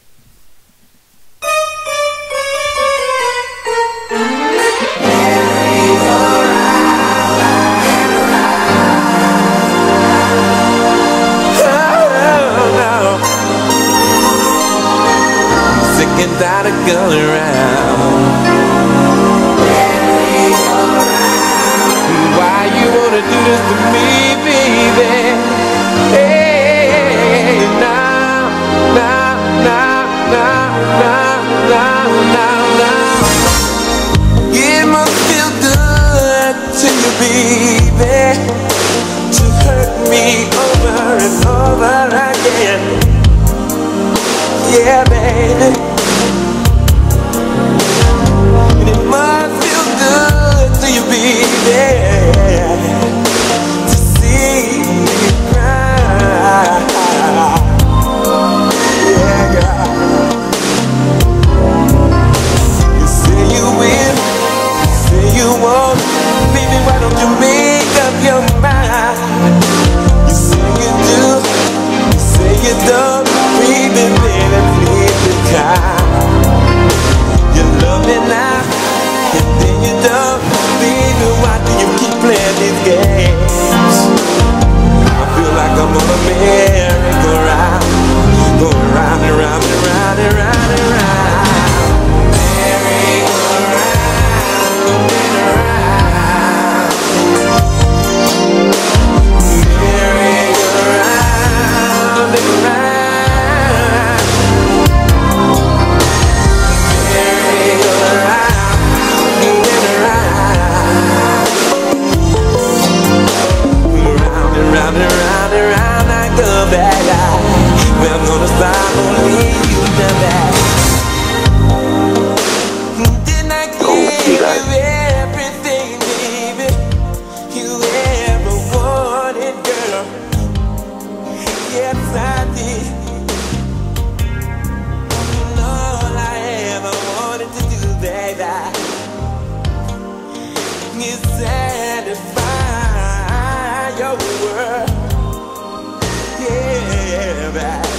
And that a girl around. Why you wanna do this to me, baby? Hey, now. It must feel good to you, baby, to hurt me over and over again. Yeah, baby. Must feel good to you, baby, to see you cry. Yeah, girl. You say you will, you say you won't. Baby, why don't you make up your mind? You say you do, you say you don't. Baby, baby, please be kind. You love me now, and then you don't. Baby, why do you keep playing these games? I feel like I'm on a merry-go-round, going round and round and round and round and round. Merry-go-round, going around. Merry-go-round and round. Round and round and round I go back. Well, I'm gonna stop only you know that. Didn't I give you everything, baby, you ever wanted, girl? Yes, I did. And all I ever wanted to do, baby, is satisfy your world. Yeah,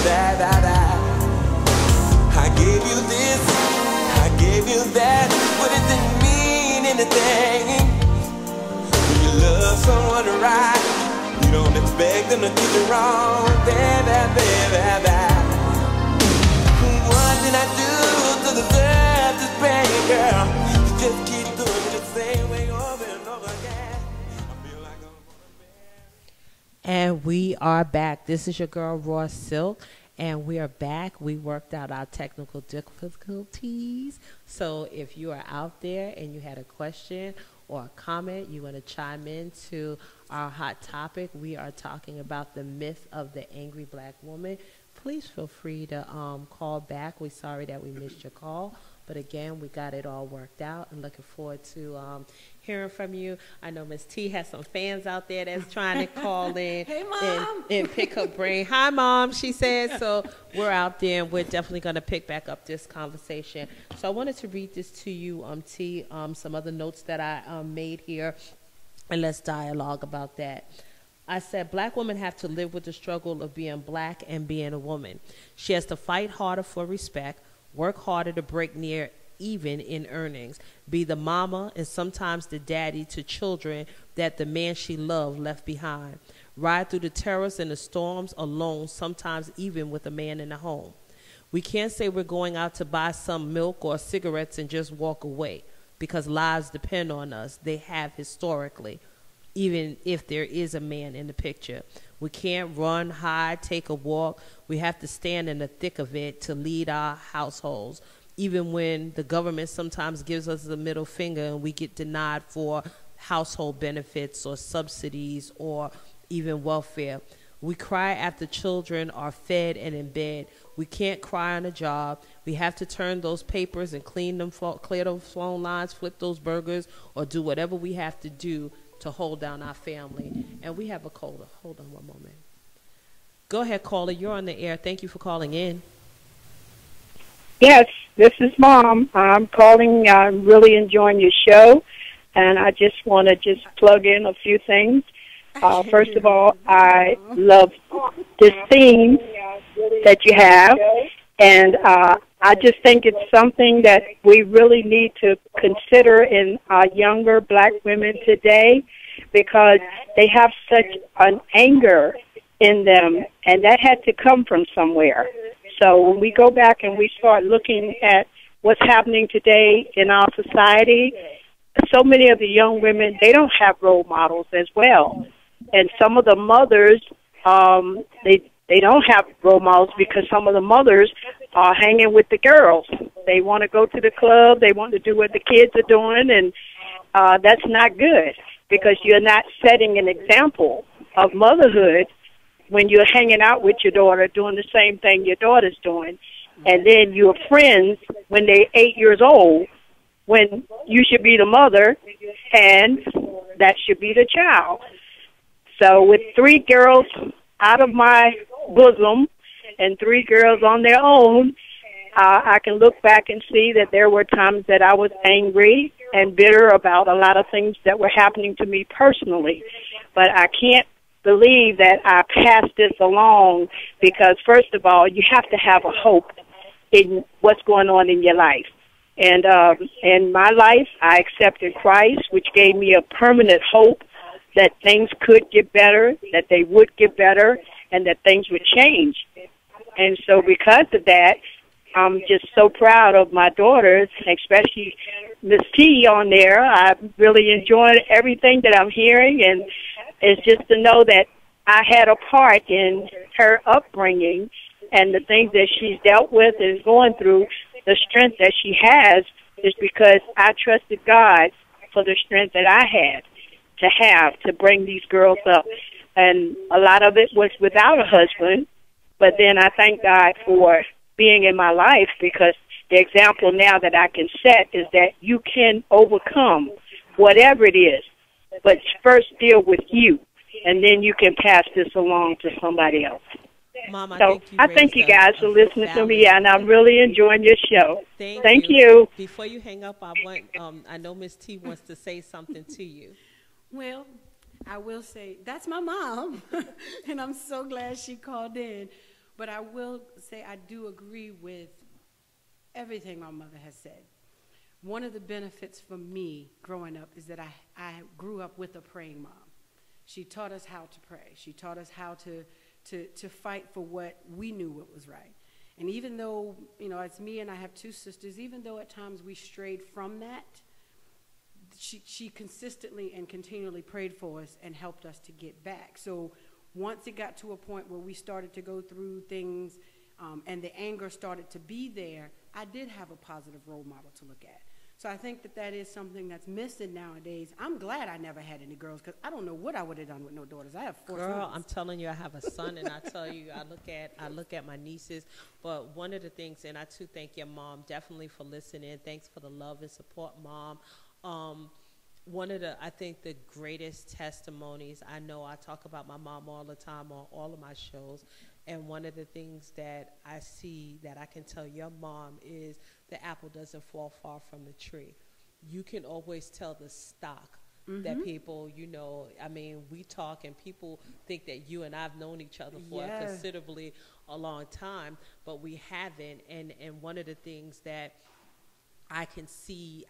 I gave you this, I gave you that, but it didn't mean anything. When you love someone right, you don't expect them to do you wrong. What did I do to deserve this pain, girl? You just keep doing it the same way over and over again. And we are back. This is your girl, Raw Silk, and we are back. We worked out our technical difficulties. So if you are out there and you had a question or a comment, you want to chime in to our hot topic, we are talking about the myth of the angry black woman. Please feel free to call back. We're sorry that we missed your call. But again, we got it all worked out and looking forward to hearing from you. I know Miss T has some fans out there that's trying to call in Hey, Mom. and pick up brain. Hi, Mom, she said. So we're out there and we're definitely going to pick back up this conversation. So I wanted to read this to you, T, some other notes that I made here, and let's dialogue about that. I said, black women have to live with the struggle of being black and being a woman. She has to fight harder for respect, work harder to break near even in earnings, be the mama and sometimes the daddy to children that the man she loved left behind, ride through the terrors and the storms alone, sometimes even with a man in the home. We can't say we're going out to buy some milk or cigarettes and just walk away, because lives depend on us. They have historically. even if there is a man in the picture. We can't run, hide, take a walk. We have to stand in the thick of it to lead our households. Even when the government sometimes gives us the middle finger and we get denied for household benefits or subsidies or even welfare. We cry after children are fed and in bed. We can't cry on a job. We have to turn those papers and clear those phone lines, flip those burgers, or do whatever we have to do to hold down our family. And we have a caller. Hold on one moment. Go ahead, caller. You're on the air. Thank you for calling in. Yes, this is Mom. I'm calling. I'm really enjoying your show, and I just want to plug in a few things. First of all, I love this theme that you have, and I just think it's something that we really need to consider in our younger black women today, because they have such an anger in them, and that had to come from somewhere. So when we go back and we start looking at what's happening today in our society, so many of the young women, they don't have role models as well. And some of the mothers, they don't have role models because some of the mothers are hanging with the girls. They want to go to the club. They want to do what the kids are doing, and that's not good, because you're not setting an example of motherhood when you're hanging out with your daughter, doing the same thing your daughter's doing. And then you're friends when they're 8 years old, when you should be the mother, and that should be the child. So with 3 girls out of my bosom and 3 girls on their own, I can look back and see that there were times that I was angry and bitter about a lot of things that were happening to me personally. But I can't believe that I passed this along, because, first of all, you have to have a hope in what's going on in your life. And in my life, I accepted Christ, which gave me a permanent hope that things could get better, that they would get better, and that things would change. And so because of that, I'm just so proud of my daughters, especially Miss T on there. I'm really enjoying everything that I'm hearing, and it's just to know that I had a part in her upbringing and the things that she's dealt with and is going through. The strength that she has is because I trusted God for the strength that I had to bring these girls up. And a lot of it was without a husband, but then I thank God for being in my life, because the example now that I can set is that you can overcome whatever it is, but first deal with you, and then you can pass this along to somebody else. Mom, I thank you guys for listening to me, and I'm really enjoying your show. Thank you. Before you hang up, I know Miss T wants to say something to you. Well, I will say, that's my mom, and I'm so glad she called in. But I will say I do agree with everything my mother has said. One of the benefits for me growing up is that I grew up with a praying mom. She taught us how to pray. She taught us how to fight for what we knew what was right. And even though, it's me and I have 2 sisters, even though at times we strayed from that, she consistently and continually prayed for us and helped us to get back. So once it got to a point where we started to go through things and the anger started to be there, I did have a positive role model to look at. So I think that is something that's missing nowadays. I'm glad I never had any girls, because I don't know what I would have done with no daughters. I have 4 sons. Girl, I'm telling you, I have a son, and I tell you, I look at my nieces. But one of the things, and I too thank your mom definitely for listening. Thanks for the love and support, Mom. One of I think the greatest testimonies, I know I talk about my mom all the time on all of my shows, and one of the things that I see that I can tell your mom is the apple doesn't fall far from the tree. You can always tell the stock that people, we talk and people think that you and I've known each other for considerably a long time, but we haven't. And one of the things that I can see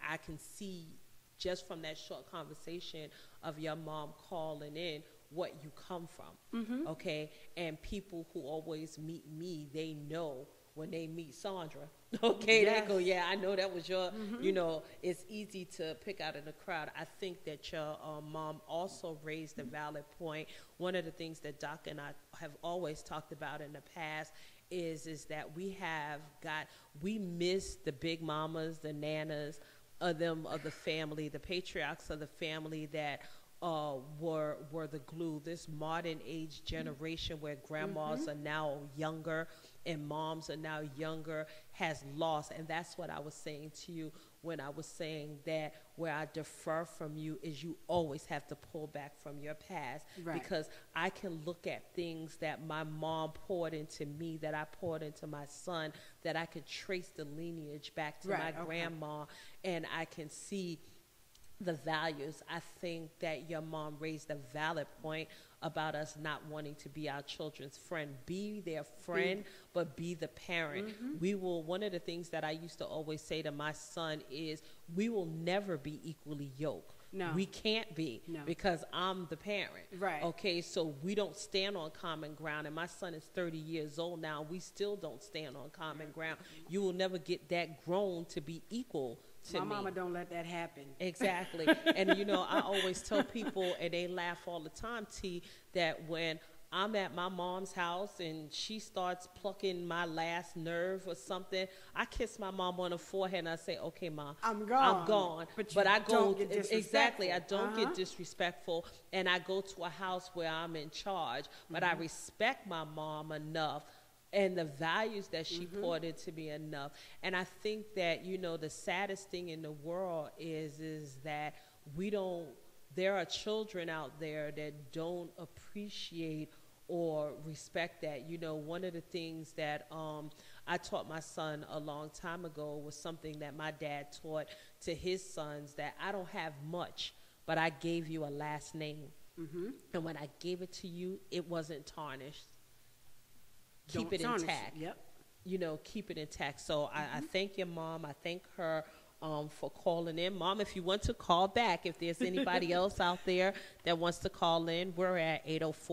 just from that short conversation of your mom calling in, what you come from, okay? And people who always meet me, they know when they meet Sandra. Okay, Yes. they go, yeah, I know that was your, it's easy to pick out in the crowd. I think that your mom also raised a valid point. One of the things that Doc and I have always talked about in the past is that we miss the big mamas, the nanas of the family, the patriarchs of the family that were the glue. This modern age generation where grandmas are now younger and moms are now younger has lost. And that's what I was saying to you when I was saying that where I defer from you is you always have to pull back from your past. Right. Because I can look at things that my mom poured into me, that I poured into my son, that I could trace the lineage back to my grandma, and I can see the values. I think that your mom raised a valid point about us not wanting to be our children's friend. Be their friend, but be the parent. One of the things that I used to always say to my son is, we will never be equally yoked. No. We can't be, because I'm the parent. Right. Okay, so we don't stand on common ground. And my son is 30 years old now. We still don't stand on common ground. You will never get that grown to be equal to me. My mama don't let that happen. Exactly. And, I always tell people, and they laugh all the time, T, that when I'm at my mom's house and she starts plucking my last nerve or something, I kiss my mom on the forehead and I say, okay, Ma, I'm gone. I'm gone. But I go, don't get disrespectful. exactly, I don't get disrespectful, and I go to a house where I'm in charge, but I respect my mom enough and the values that she poured into me enough. And I think that, the saddest thing in the world is that there are children out there that don't appreciate or respect that. One of the things that I taught my son a long time ago was something that my dad taught to his sons, that I don't have much, but I gave you a last name. And when I gave it to you, it wasn't tarnished. Keep it intact. Yep. Keep it intact. So I thank your mom. I thank her for calling in. Mom, if you want to call back, if there's anybody else out there that wants to call in, we're at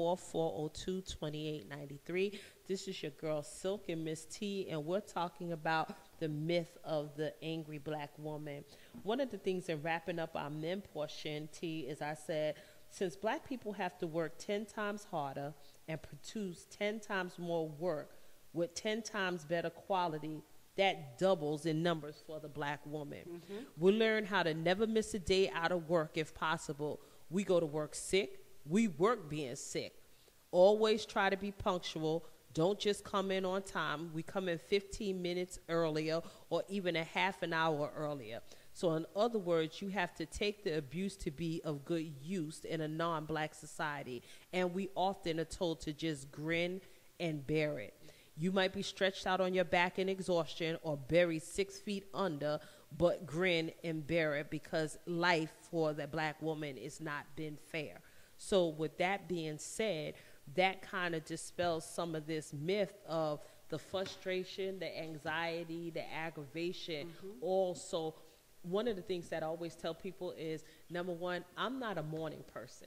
804-402-2893. This is your girl Silk and Miss T, and we're talking about the myth of the angry black woman. One of the things in wrapping up our men portion, T, is I said, since black people have to work 10 times harder and produce 10 times more work with 10 times better quality, that doubles in numbers for the black woman. We learn how to never miss a day out of work if possible. We go to work sick. We work being sick. Always try to be punctual. Don't just come in on time. We come in 15 minutes earlier or even a half an hour earlier. So in other words, you have to take the abuse to be of good use in a non-black society. And we often are told to just grin and bear it. You might be stretched out on your back in exhaustion or buried 6 feet under, but grin and bear it, because life for the black woman has not been fair. So with that being said, that kind of dispels some of this myth of the frustration, the anxiety, the aggravation. Also, one of the things that I always tell people is, number one, I'm not a morning person.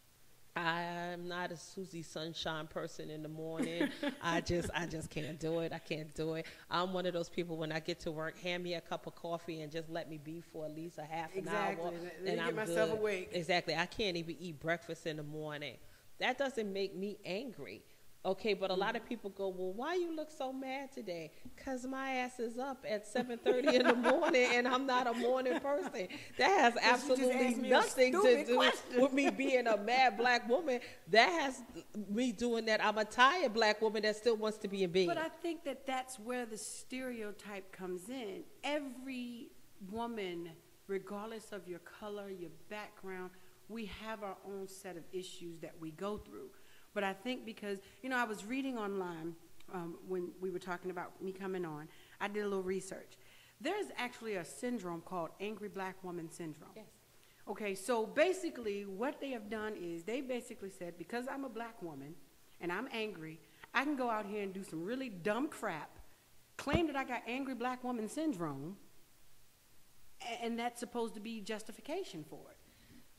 I'm not a Susie Sunshine person in the morning. I just can't do it. I can't do it. I'm one of those people, when I get to work, hand me a cup of coffee and just let me be for at least a half an hour. Then And get myself good. awake. Exactly. I can't even eat breakfast in the morning. That doesn't make me angry. Okay, but a lot of people go, well, why you look so mad today? Because my ass is up at 7:30 in the morning and I'm not a morning person. That has absolutely nothing to do with me being a mad black woman. That has me doing that. I'm a tired black woman that still wants to be in bed. But I think that that's where the stereotype comes in. Every woman, regardless of your color, your background, we have our own set of issues that we go through. But I think because, I was reading online when we were talking about me coming on, I did a little research. There's actually a syndrome called angry black woman syndrome. Yes. Okay, so basically what they have done is they basically said, because I'm a black woman and I'm angry, I can go out here and do some really dumb crap, claim that I got angry black woman syndrome, and that's supposed to be justification for it.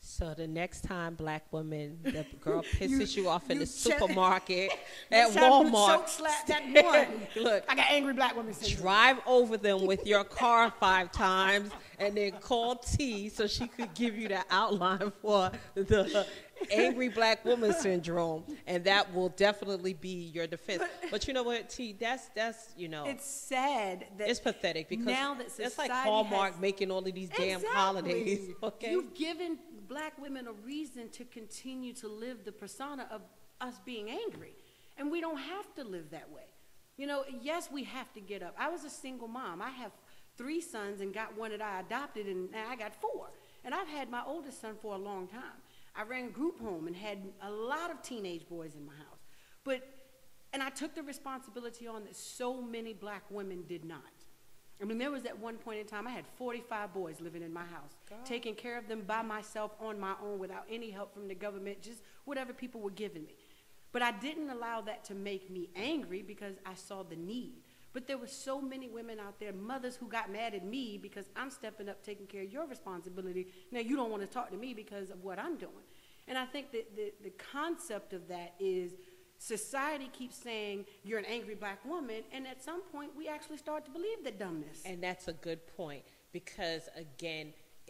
So the next time, black woman, the girl pisses you off in the check- supermarket, at Next time you Walmart, choke slap that one. look, I got angry black women syndrome. drive over them with your car 5 times and then call T so she could give you the outline for the angry black woman syndrome, and that will definitely be your defense. But you know what, T, that's you know, It's sad that it's pathetic because now that it's like society Hallmark has- making all of these damn Exactly. holidays. Okay, You've given black women a reason to continue to live the persona of us being angry. And we don't have to live that way. You know, yes, we have to get up. I was a single mom. I have 3 sons and got one that I adopted, and now I got 4. And I've had my oldest son for a long time. I ran group home and had a lot of teenage boys in my house. And I took the responsibility on that so many black women did not. I mean, there was at one point in time, I had 45 boys living in my house, taking care of them by myself on my own without any help from the government, just whatever people were giving me. But I didn't allow that to make me angry because I saw the need. But there were so many women out there, mothers who got mad at me because I'm stepping up, taking care of your responsibility. Now you don't want to talk to me because of what I'm doing. And I think that the concept of that is society keeps saying you're an angry black woman, and at some point we actually start to believe the dumbness. and that's a good point because again,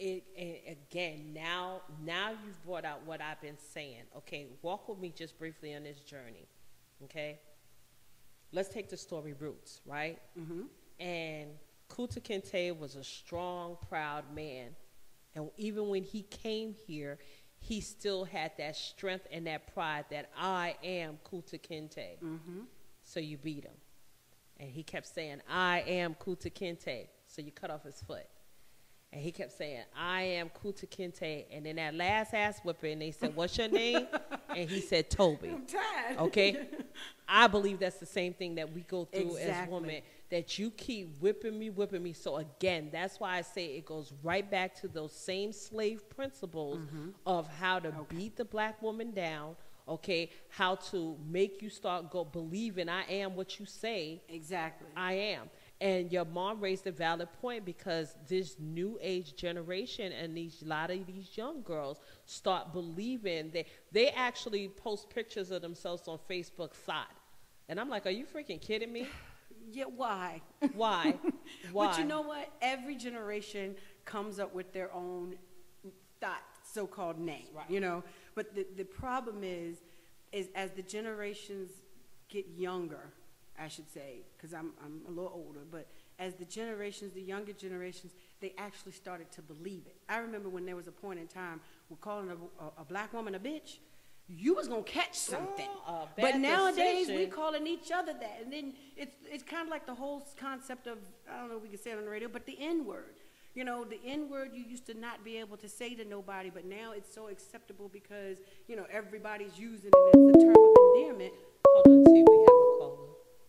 now you've brought out what I've been saying. Okay, walk with me just briefly on this journey. Okay, let's take the story Roots, right? Mm-hmm. And Kunta Kinte was a strong, proud man, and even when he came here, he still had that strength and that pride that I am Kunta Kinte. Mm-hmm. So you beat him. And he kept saying, I am Kunta Kinte. So you cut off his foot. And he kept saying, I am Kunta Kinte. And in that last ass whipping, they said, what's your name? And he said, Toby. I'm tired. Okay? I believe that's the same thing that we go through as Exactly. women, that you keep whipping me. So again, that's why I say it goes right back to those same slave principles of how to beat the black woman down, okay, how to make you start believing I am what you say Exactly. I am. And your mom raised a valid point because this new age generation and a lot of these young girls start believing that they actually post pictures of themselves on Facebook thought. And I'm like, are you freaking kidding me? Yeah, why? Why? Why? But you know what? Every generation comes up with their own thought, so-called name, Right. you know? But the problem is as the generations get younger, I should say, because I'm a little older, but as the younger generations, they actually started to believe it. I remember when there was a point in time we're calling a black woman a bitch, you was going to catch something. a But bad nowadays, decision. we calling each other that. And then it's kind of like the whole concept of, I don't know if we can say it on the radio, but the N-word. You know, the N-word you used to not be able to say to nobody, but now it's so acceptable because, you know, everybody's using it as a term of endearment. Hold on, see, we have a caller.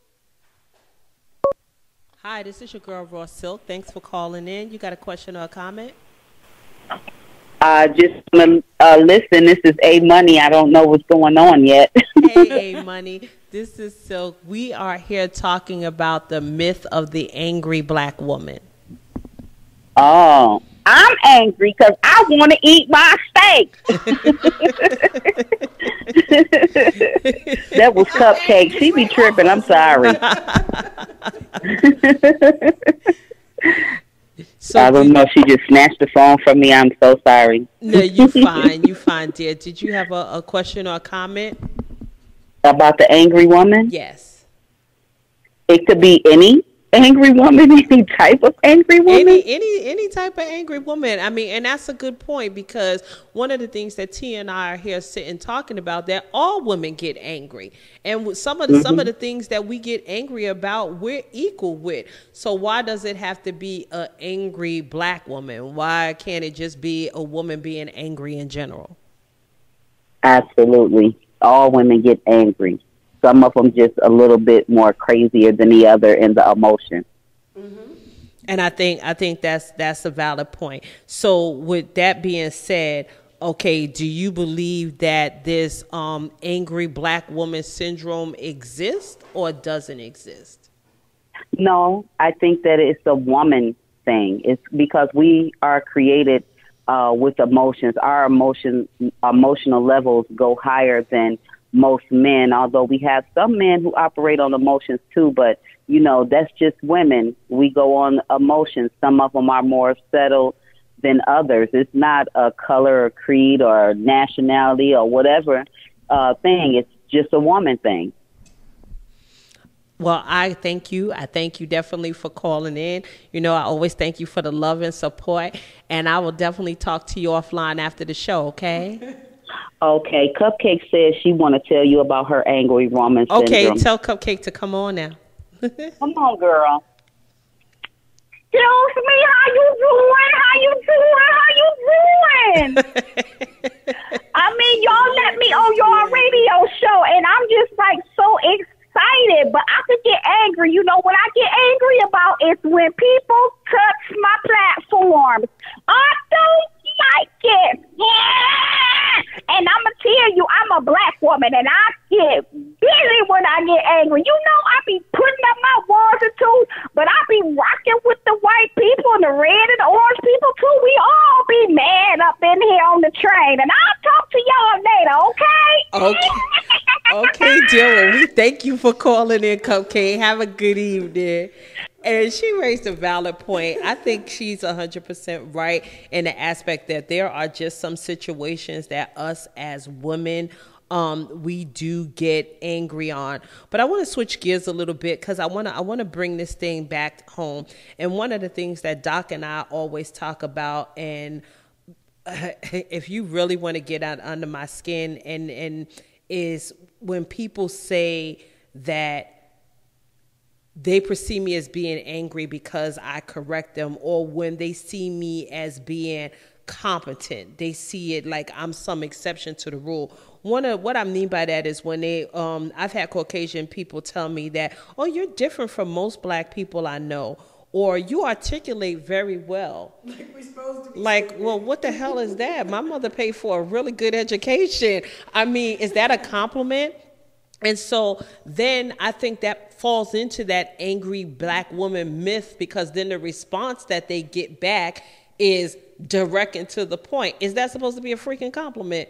Hi, this is your girl, Raw Silk. Thanks for calling in. You got a question or a comment? Just want to listen. This is A Money. I don't know what's going on yet. Hey, Money. This is Silk. We are here talking about the myth of the angry black woman. Oh, I'm angry because I want to eat my steak. That was Cupcake. She be tripping. I'm sorry. So I don't know. She just snatched the phone from me. I'm so sorry. No, you fine. You fine, dear. Did you have a question or a comment? About the angry woman? Yes. It could be any angry woman, any type of angry woman. Any type of angry woman. I mean, and that's a good point because one of the things that T and I are here sitting talking about, that all women get angry, and with some of the things that we get angry about, we're equal with. So why does it have to be an angry black woman? Why can't it just be a woman being angry in general? Absolutely. All women get angry. Some of them just a little bit more crazier than the other in the emotion. And I think that's a valid point. So with that being said, okay, do you believe that this angry black woman syndrome exists or doesn't exist? No, I think that it's a woman thing. It's because we are created with emotions. Our emotional levels go higher than most men, although we have some men who operate on emotions too, but you know, that's just women. We go on emotions. Some of them are more settled than others. It's not a color or creed or nationality or whatever thing. It's just a woman thing. Well, I thank you. I thank you definitely for calling in. You know, I always thank you for the love and support, and I will definitely talk to you offline after the show, okay? Okay, Cupcake says she want to tell you about her angry woman syndrome. Okay, tell Cupcake to come on now. Come on, girl. Excuse me, how you doing? I mean, y'all let me on your radio show, and I'm just like so excited, but I could get angry. You know what I get angry about is when people touch my platforms. I don't like it. Yeah. And I'm going to tell you, I'm a black woman, and I get busy when I get angry. You know, I be putting up my walls and too, but I be rocking with the white people and the red and the orange people too. We all be mad up in here on the train, and I'll talk to y'all later, okay? Okay, dear. We thank you for calling in, Cupcake. Have a good evening. And she raised a valid point. I think she's 100% right in the aspect that there are just some situations that us as women, we do get angry on. But I want to switch gears a little bit because I want to bring this thing back home. And one of the things that Doc and I always talk about, and if you really want to get out under my skin, and is when people say that they perceive me as being angry because I correct them, or when they see me as being competent, they see it like I'm some exception to the rule. What I mean by that is when they, I've had Caucasian people tell me that, oh, you're different from most black people I know, or you articulate very well. Like we're supposed to be. Like, well, what the hell is that? My mother paid for a really good education. I mean, is that a compliment? And so then I think that falls into that angry black woman myth, because then the response that they get back is direct and to the point. Is that supposed to be a freaking compliment?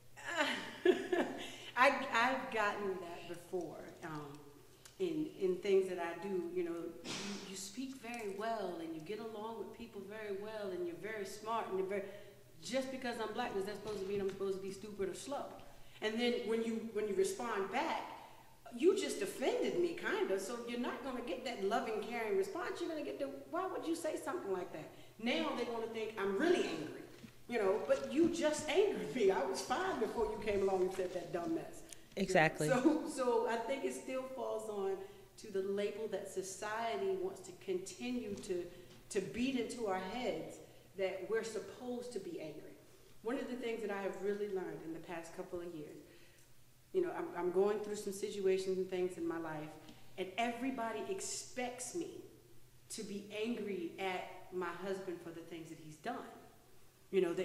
I've gotten that before in things that I do. You know, you speak very well and you get along with people very well and you're very smart and you're very. Just because I'm black, is that supposed to mean I'm supposed to be stupid or slow? And then when you respond back, you just offended me, kind of. So you're not going to get that loving, caring response. You're going to get the, why would you say something like that? Now they're going to think I'm really angry, you know. But you just angered me. I was fine before you came along and said that dumb mess. Exactly. So I think it still falls on to the label that society wants to continue to beat into our heads that we're supposed to be angry. One of the things that I have really learned in the past couple of years, you know, I'm going through some situations and things in my life, and everybody expects me to be angry at my husband for the things that he's done. You know,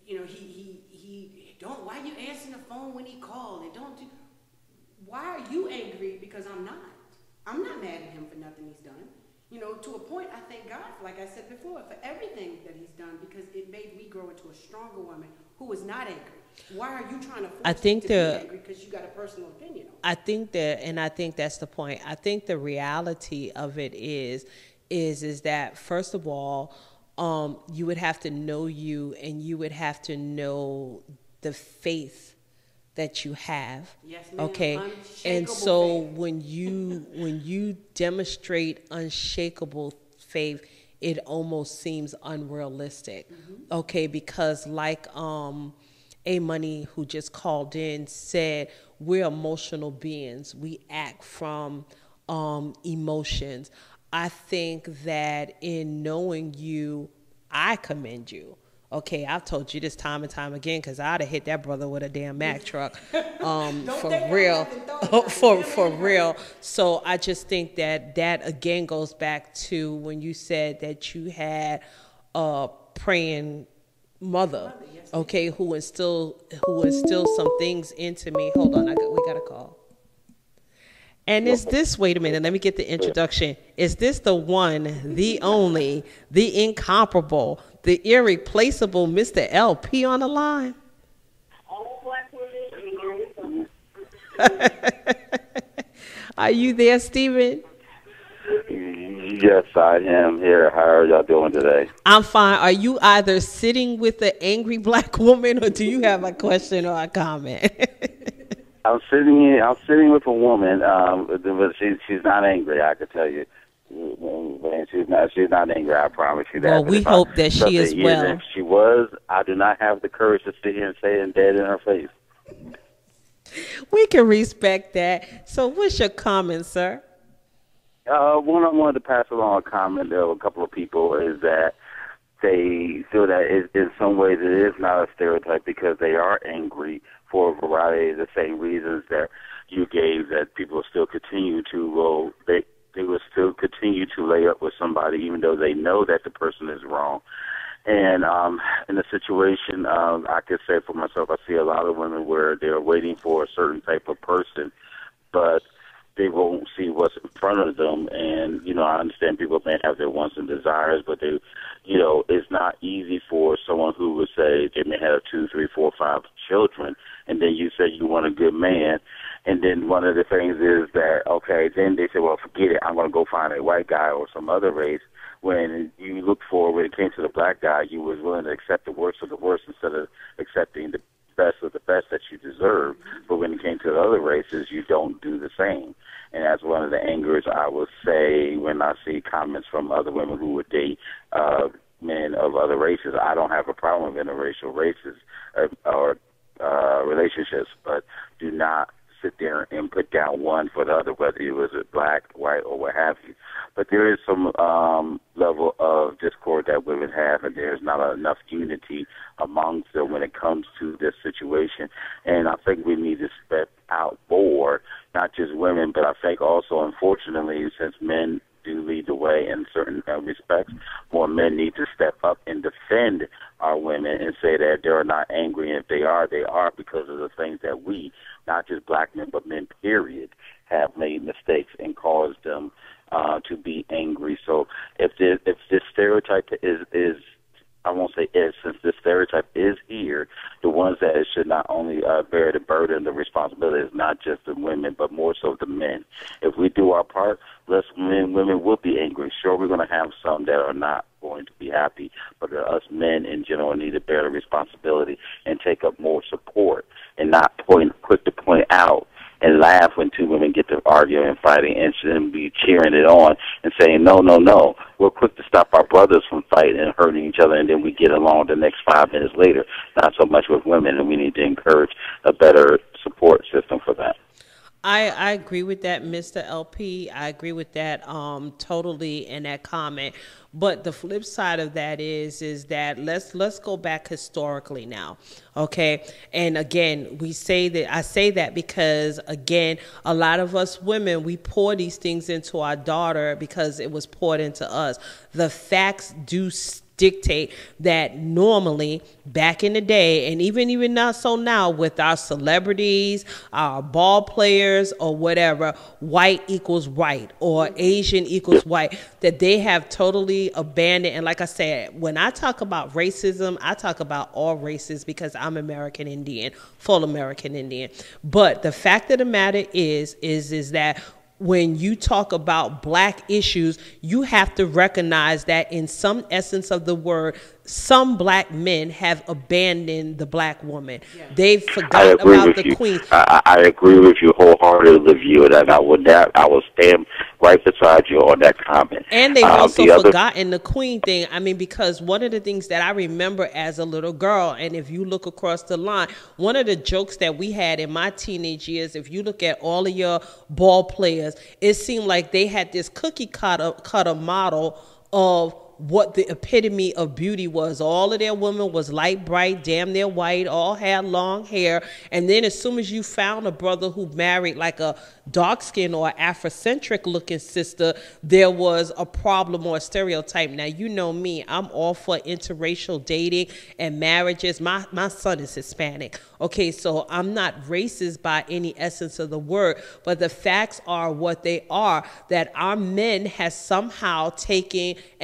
he don't, why you answering the phone when he called, and don't do, why are you angry? Because I'm not mad at him for nothing he's done. You know, to a point, I thank God, like I said before, for everything that he's done, because it made me grow into a stronger woman who is not angry. Why are you trying to force me to be angry because you got a personal opinion on it? I think that, and I think that's the point. I think the reality of it is that, first of all, you would have to know you, and you would have to know the faith that you have. Yes, ma'am. Okay. And so when you demonstrate unshakable faith, it almost seems unrealistic. Mm-hmm. Okay, because like A Money, who just called in, said, we're emotional beings. We act from emotions. I think that in knowing you, I commend you. Okay, I've told you this time and time again, because I'd have hit that brother with a damn Mack truck, for real, for real. So I just think that again goes back to when you said that you had a praying mother, okay, who instilled some things into me. Hold on, we got a call. And is this, wait a minute, let me get the introduction. Is this the one, the only, the incomparable, the irreplaceable Mr. LP on the line? Are you there, Stephen? Yes, I am here. How are y'all doing today? I'm fine. Are you either sitting with the angry black woman, or do you have a question or a comment? I'm sitting with a woman, but she's not angry. I can tell you, she's not angry. I promise you that. Well, we hope that she is well. If she was, I do not have the courage to sit here and say it dead in her face. We can respect that. So, what's your comment, sir? One I wanted to pass along a comment to a couple of people is that they feel that in some ways it is not a stereotype because they are angry for a variety of the same reasons that you gave, that people still continue to, they will still continue to lay up with somebody even though they know that the person is wrong. And in the situation, I could say for myself, I see a lot of women where they're waiting for a certain type of person, but they won't see what's in front of them. And, I understand people may have their wants and desires, but they, it's not easy for someone who would say they may have 2, 3, 4, 5 children, and then you say you want a good man. And then one of the things is that, okay, then they say, well, forget it. I'm going to go find a white guy or some other race. When you look for, when it came to the black guy, you was willing to accept the worst of the worst instead of accepting the best of the best that you deserve. But when it came to the other races, you don't do the same. And that's one of the angers I would say when I see comments from other women who would date men of other races. I don't have a problem with interracial races or relationships, but do not sit there and put down one for the other, whether it was black, white, or what have you. But there is some level of discord that women have, and there's not enough unity amongst them when it comes to this situation. And I think we need to step out more, not just women, but I think also, unfortunately, since men do lead the way in certain respects, more men need to step up and defend our women and say that they're not angry. And if they are because of the things that we, not just black men, but men, period, have made mistakes and caused them to be angry. So if this stereotype is I won't say is, since this stereotype is here, the ones that should not only bear the burden, the responsibility is not just the women, but more so the men. If we do our part, less women will be angry. Sure, we're going to have some that are not going to be happy, but us men in general need to bear the responsibility and take up more support and not quick to point out and laugh when two women get to arguing and fighting and shouldn't be cheering it on and saying, no, no, no. We're quick to stop our brothers from fighting and hurting each other, and then we get along the next 5 minutes later. Not so much with women, and we need to encourage a better support system for that. I agree with that, Mr. LP. I agree with that totally in that comment. But the flip side of that is that let's go back historically now, okay? And again, I say that because, again, a lot of us women, we pour these things into our daughter because it was poured into us. The facts do dictate that normally back in the day, and even not so now, with our celebrities, our ball players or whatever, white equals right or Asian equals white, that they have totally abandoned. And like I said, when I talk about racism, I talk about all races because I'm American Indian, full American Indian. But the fact of the matter is that when you talk about black issues, you have to recognize that in some essence of the word, some black men have abandoned the black woman. Yeah. They've forgotten about the queen. I agree with you wholeheartedly, view it, and I will stand right beside you on that comment. And they've also forgotten the queen thing. I mean, because one of the things that I remember as a little girl, and if you look across the line, one of the jokes that we had in my teenage years, if you look at all of your ball players, it seemed like they had this cookie cutter model of what the epitome of beauty was. All of their women was light, bright, damn near white, all had long hair. And then as soon as you found a brother who married like a dark skin or Afrocentric looking sister, there was a problem or a stereotype. Now, you know me, I'm all for interracial dating and marriages. My son is Hispanic. Okay, so I'm not racist by any essence of the word, but the facts are what they are, that our men has somehow taken and put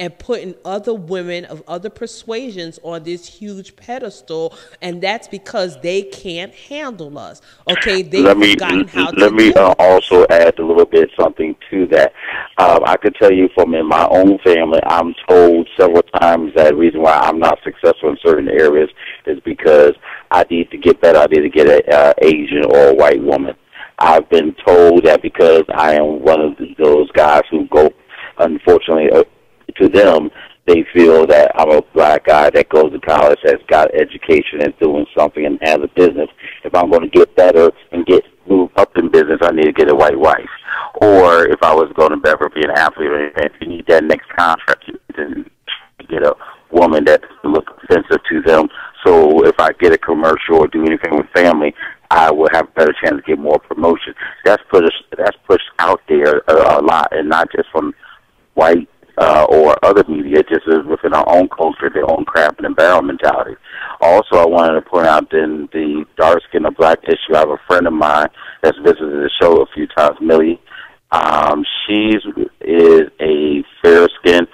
putting other women of other persuasions on this huge pedestal, and that's because they can't handle us. Okay, they've forgotten how to. Let me also add a little bit something to that. I can tell you from in my own family, I'm told several times that the reason why I'm not successful in certain areas is because I need to get better. I need to get an Asian or a white woman. I've been told that because I am one of those guys who go, unfortunately, to them, they feel that I'm a black guy that goes to college, has got education and doing something and has a business. If I'm going to get better and get moved up in business, I need to get a white wife. Or if I was going to ever be an athlete, if you need that next contract, you need to get a woman that doesn't look offensive to them. So if I get a commercial or do anything with family, I will have a better chance to get more promotion. That's pushed out there a lot, and not just from white or other media, just within our own culture, their own crab and barrel mentality. Also, I wanted to point out in the dark skin of black issue, I have a friend of mine that's visited the show a few times, Millie. She is a fair skinned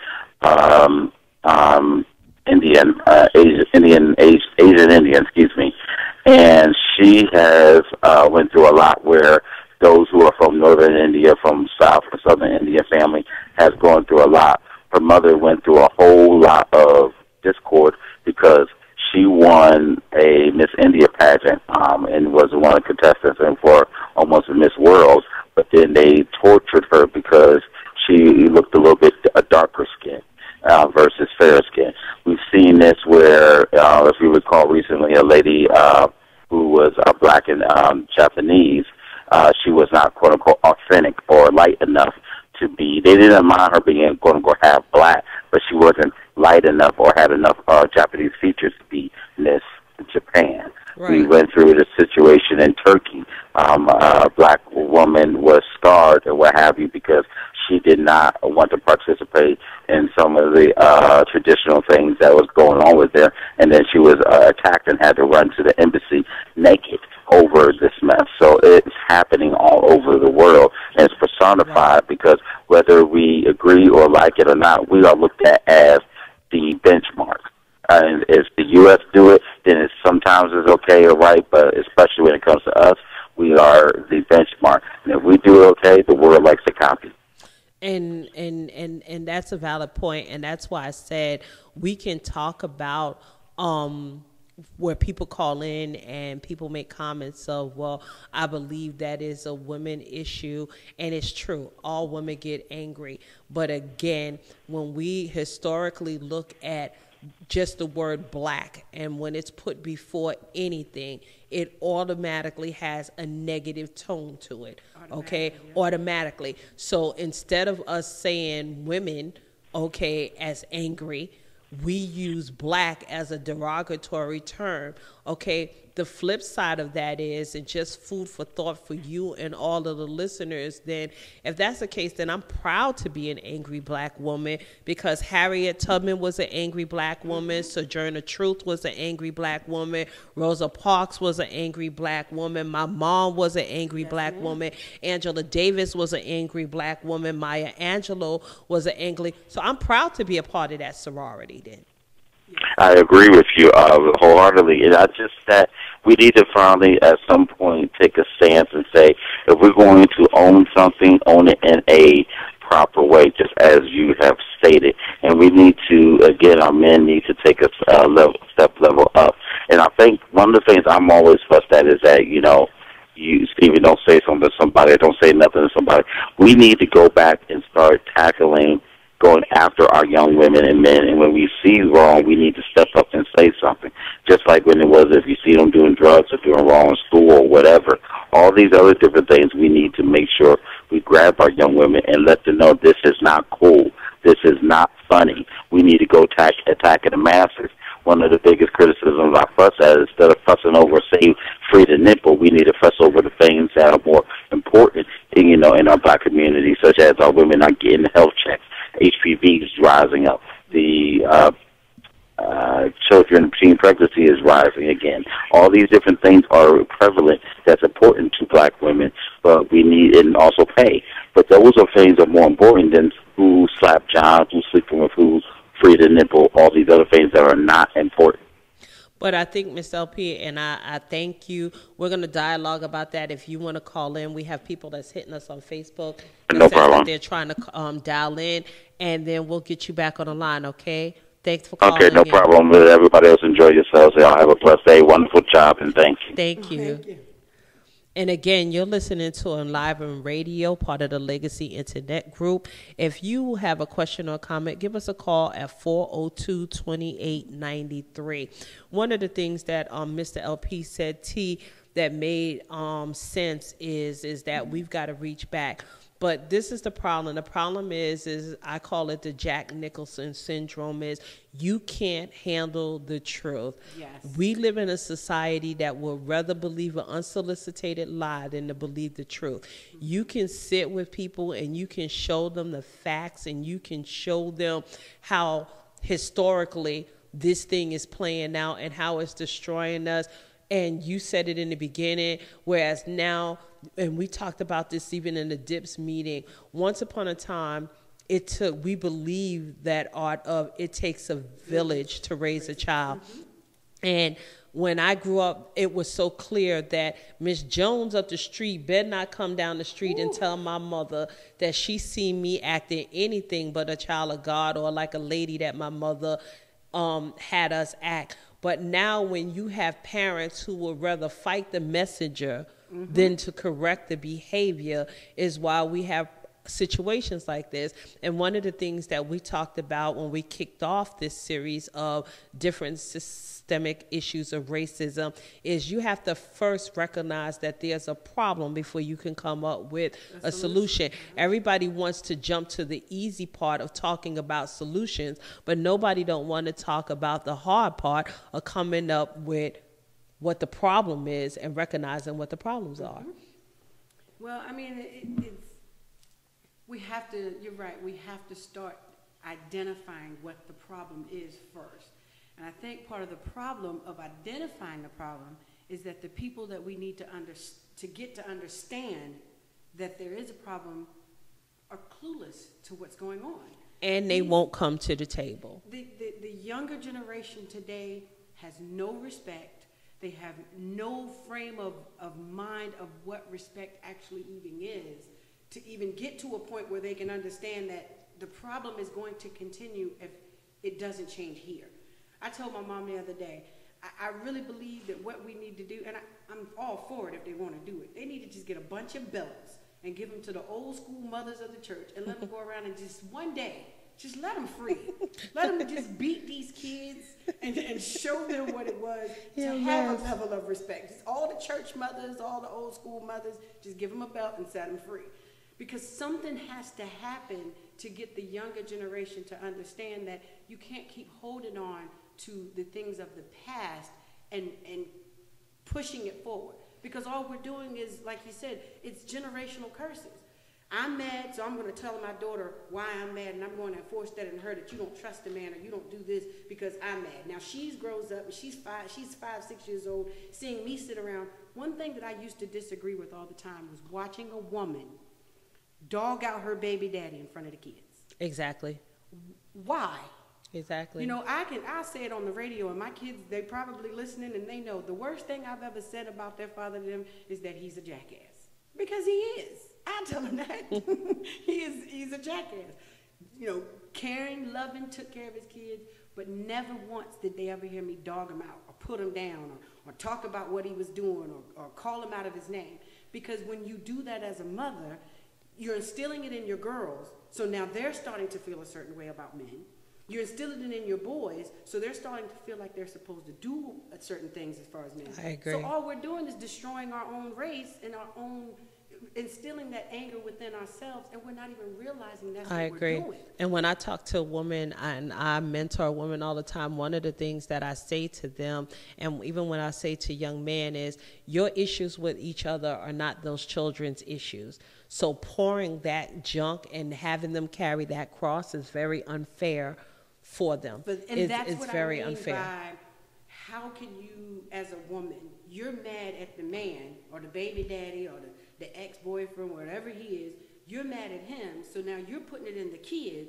Asian Indian, excuse me. And she has went through a lot where those who are from northern India, from south or southern India family, has gone through a lot. Her mother went through a whole lot of discord because she won a Miss India pageant and was one of the contestants and for almost a Miss World. But then they tortured her because she looked a little bit darker skin versus fair skin. We've seen this where, if you recall recently, a lady who was black and Japanese, she was not, quote-unquote, authentic or light enough to be. They didn't mind her being, quote-unquote, half black, but she wasn't light enough or had enough Japanese features to be Miss Japan. Right. We went through the situation in Turkey. A black woman was scarred or what have you because she did not want to participate in some of the traditional things that was going on with there, and then she was attacked and had to run to the embassy naked over this mess. So it's happening all over the world, and it's personified because whether we agree or like it or not, we are looked at as the benchmark. And if the U.S. do it, then it's sometimes it's okay or right, but especially when it comes to us, we are the benchmark. And if we do it okay, the world likes to copy. And that's a valid point, and that's why I said we can talk about where people call in and people make comments of, well, I believe that is a women issue, and it's true. All women get angry. But again, when we historically look at just the word black, and when it's put before anything, it automatically has a negative tone to it, okay? Automatically. So instead of us saying women, okay, as angry, we use black as a derogatory term, okay? The flip side of that is, and just food for thought for you and all of the listeners, then if that's the case, then I'm proud to be an angry black woman, because Harriet Tubman was an angry black woman, Sojourner Truth was an angry black woman, Rosa Parks was an angry black woman, my mom was an angry black woman, Angela Davis was an angry black woman, Maya Angelou was an angry. So I'm proud to be a part of that sorority then. I agree with you wholeheartedly. And I just that we need to finally, at some point, take a stance and say, if we're going to own something, own it in a proper way, just as you have stated. And we need to, again, our men need to take a step level up. And I think one of the things I'm always fussed at is that, you know, you, Stephen, don't say something to somebody, don't say nothing to somebody. We need to go back and start tackling going after our young women and men, and when we see wrong, we need to step up and say something. Just like when it was, if you see them doing drugs or doing wrong in school or whatever, all these other different things, we need to make sure we grab our young women and let them know this is not cool, this is not funny. We need to go attacking the masses. One of the biggest criticisms I fuss at is, instead of fussing over, say, free the nipple, we need to fuss over the things that are more important, you know, in our black community, such as our women not getting health checks. HPV is rising up. The children teen pregnancy is rising again. All these different things are prevalent that's important to black women, but we need, and also pay. But those are things that are more important than who slapped John, who's sleeping with who free the nipple, all these other things that are not important. But I think, Ms. LP, and I thank you. We're going to dialogue about that. If you want to call in, we have people that's hitting us on Facebook. No problem. That they're trying to dial in, and then we'll get you back on the line, okay? Thanks for calling. Okay, no problem. Everybody else enjoy yourselves. Y'all have a blessed day. Wonderful job, and thank you. Thank you. Thank you. And again, you're listening to Enliven Radio, part of the Legacy Internet Group. If you have a question or comment, give us a call at 402-2893. One of the things that Mr. LP said, T, that made sense is that we've got to reach back. But this is the problem. The problem is I call it the Jack Nicholson syndrome, is you can't handle the truth. Yes. We live in a society that would rather believe an unsolicited lie than to believe the truth. You can sit with people and you can show them the facts and you can show them how historically this thing is playing out and how it's destroying us. And you said it in the beginning, whereas now, and we talked about this even in the DIPS meeting, once upon a time, we believe that art of it takes a village to raise a child. And when I grew up, it was so clear that Miss Jones up the street better not come down the street and tell my mother that she seen me acting anything but a child of God or like a lady that my mother had us act. But now when you have parents who would rather fight the messenger than to correct the behavior is why we have situations like this. And one of the things that we talked about when we kicked off this series of different systemic issues of racism is you have to first recognize that there's a problem before you can come up with a solution. Everybody wants to jump to the easy part of talking about solutions, but nobody don't want to talk about the hard part of coming up with what the problem is and recognizing what the problems are. Well, I mean, it's we have to, you're right, we have to start identifying what the problem is first. And I think part of the problem of identifying the problem is that the people that we need to get to understand that there is a problem are clueless to what's going on. And they won't come to the table. The younger generation today has no respect. They have no frame of mind of what respect actually even is, to even get to a point where they can understand that the problem is going to continue if it doesn't change here. I told my mom the other day, I really believe that what we need to do, and I'm all for it if they want to do it, they need to just get a bunch of belts and give them to the old school mothers of the church and let them go around and just one day, just let them free. Let them just beat these kids and show them what it was to have a level of respect. Just all the church mothers, all the old school mothers, just give them a belt and set them free. Because something has to happen to get the younger generation to understand that you can't keep holding on to the things of the past and pushing it forward. Because all we're doing is, like you said, it's generational curses. I'm mad, so I'm going to tell my daughter why I'm mad, and I'm going to enforce that in her, that you don't trust a man or you don't do this because I'm mad. Now she grows up and she's 5, 6 years old, seeing me sit around. One thing that I used to disagree with all the time was watching a woman dog out her baby daddy in front of the kids. Exactly. Why? Exactly. You know, I'll say it on the radio, and my kids, they probably listening, and they know the worst thing I've ever said about their father to them is that he's a jackass. Because he is. I tell them that. He's a jackass. You know, caring, loving, took care of his kids, but never once did they ever hear me dog him out or put him down or talk about what he was doing or call him out of his name. Because when you do that as a mother, you're instilling it in your girls, so now they're starting to feel a certain way about men. You're instilling it in your boys, so they're starting to feel like they're supposed to do certain things as far as men. I agree. So all we're doing is destroying our own race and our own, instilling that anger within ourselves, and we're not even realizing that's what we're doing. And when I talk to a woman, and I mentor women all the time, one of the things that I say to them, and even when I say to young men, is your issues with each other are not those children's issues. So pouring that junk and having them carry that cross is very unfair for them. That's what very I mean unfair. By how can you, as a woman, you're mad at the man or the baby daddy or the ex-boyfriend, whatever he is, you're mad at him, so now you're putting it in the kids.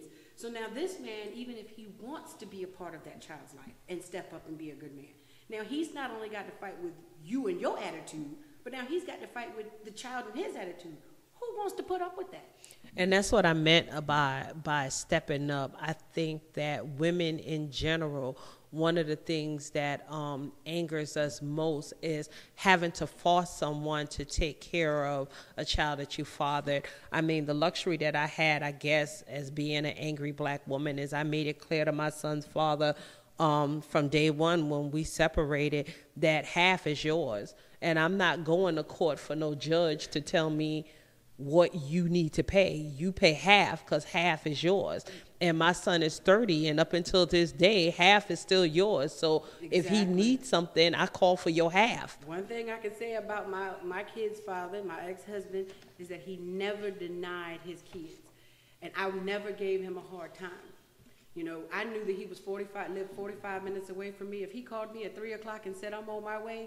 So now this man, even if he wants to be a part of that child's life and step up and be a good man, now he's not only got to fight with you and your attitude, but now he's got to fight with the child and his attitude. Who wants to put up with that? And that's what I meant by stepping up. I think that women in general, one of the things that angers us most is having to force someone to take care of a child that you fathered. I mean, the luxury that I had, I guess, as being an angry black woman is I made it clear to my son's father from day one when we separated that half is yours. And I'm not going to court for no judge to tell me what you need to pay. You pay half because half is yours. And my son is 30, and up until this day, half is still yours. So if he needs something, I call for your half. One thing I can say about my kid's father, my ex-husband, is that he never denied his kids. And I never gave him a hard time. You know, I knew that he was lived 45 minutes away from me. If he called me at 3 o'clock and said, I'm on my way,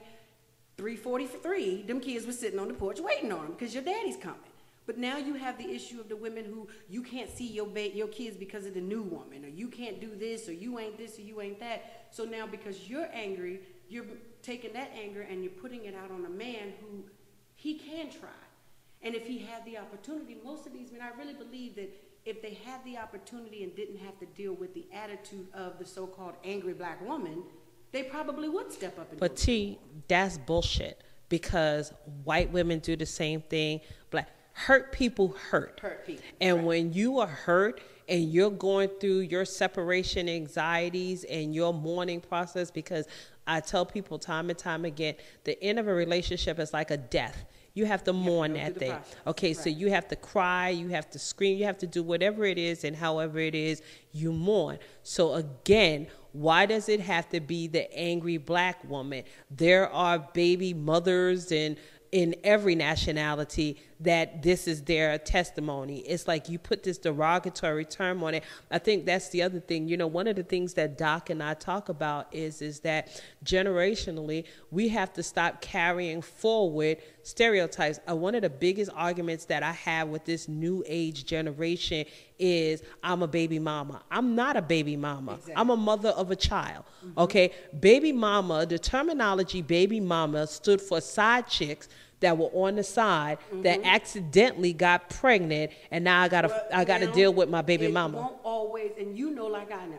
3:43, them kids were sitting on the porch waiting on him because your daddy's coming. But now you have the issue of the women who you can't see your kids because of the new woman, or you can't do this, or you ain't this, or you ain't that. So now because you're angry, you're taking that anger and you're putting it out on a man who he can try. And if he had the opportunity, most of these men, I really believe that if they had the opportunity and didn't have to deal with the attitude of the so-called angry black woman, they probably would step up and do it. But T, that's bullshit, because white women do the same thing. Hurt people hurt. Hurt people. And right. when you are hurt and you're going through your separation anxieties and your mourning process, because I tell people time and time again, the end of a relationship is like a death. You have to mourn that thing. Okay, right. So you have to cry, you have to scream, you have to do whatever it is, and however it is, you mourn. So again, why does it have to be the angry black woman? There are baby mothers and in every nationality that this is their testimony. It's like you put this derogatory term on it. I think that's the other thing. You know, one of the things that Doc and I talk about is that generationally, we have to stop carrying forward stereotypes. One of the biggest arguments that I have with this new age generation is I'm a baby mama. I'm not a baby mama. Exactly. I'm a mother of a child. Mm-hmm. Okay. Baby mama, the terminology baby mama stood for side chicks that were on the side that accidentally got pregnant, and now I gotta deal with my baby mama. It won't always, and you know, like I know,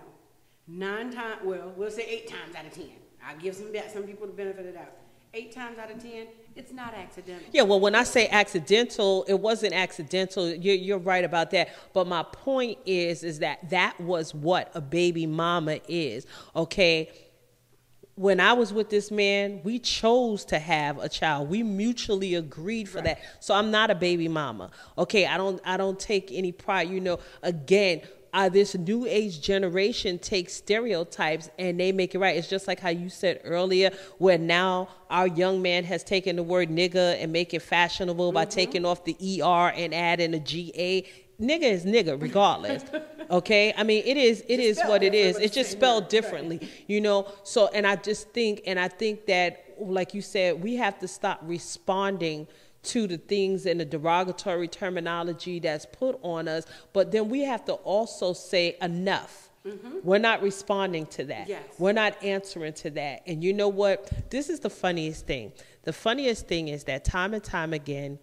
9 times, well, we'll say 8 times out of 10. I'll give some people the benefit of the doubt. 8 times out of 10, it's not accidental. Yeah, well, when I say accidental, it wasn't accidental. You're right about that. But my point is that was what a baby mama is. Okay. When I was with this man, we chose to have a child. We mutually agreed for that. So I'm not a baby mama. Okay, I don't take any pride. You know, again, this new age generation takes stereotypes and they make it right. It's just like how you said earlier, where now our young man has taken the word nigga and make it fashionable by taking off the ER and adding a GA. Nigga is nigga regardless. Okay, I mean it is what it is. It's just spelled differently, you know. So and I think that, like you said, we have to stop responding to the things and the derogatory terminology that's put on us, but then we have to also say enough. We're not responding to that. Yes. We're not answering to that. And you know what? This is the funniest thing. The funniest thing is that time and time again,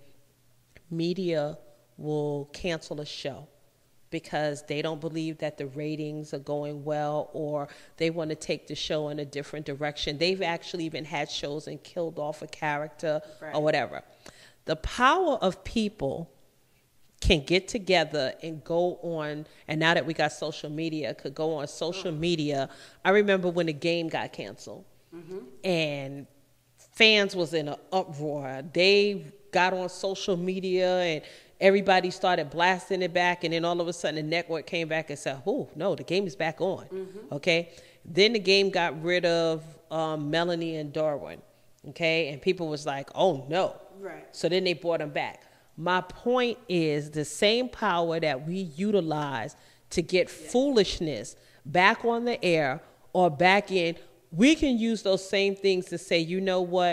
media will cancel a show because they don't believe that the ratings are going well, or they want to take the show in a different direction. They've actually even had shows and killed off a character or whatever. The power of people can get together and go on, and now that we got social media, could go on social media. I remember when the game got canceled and fans was in an uproar. They got on social media and everybody started blasting it back, and then all of a sudden the network came back and said, oh, no, the game is back on. Okay? Then the game got rid of Melanie and Darwin. Okay? And people was like, oh, no. Right. So then they brought them back. My point is the same power that we utilize to get foolishness back on the air or back in, we can use those same things to say, you know what?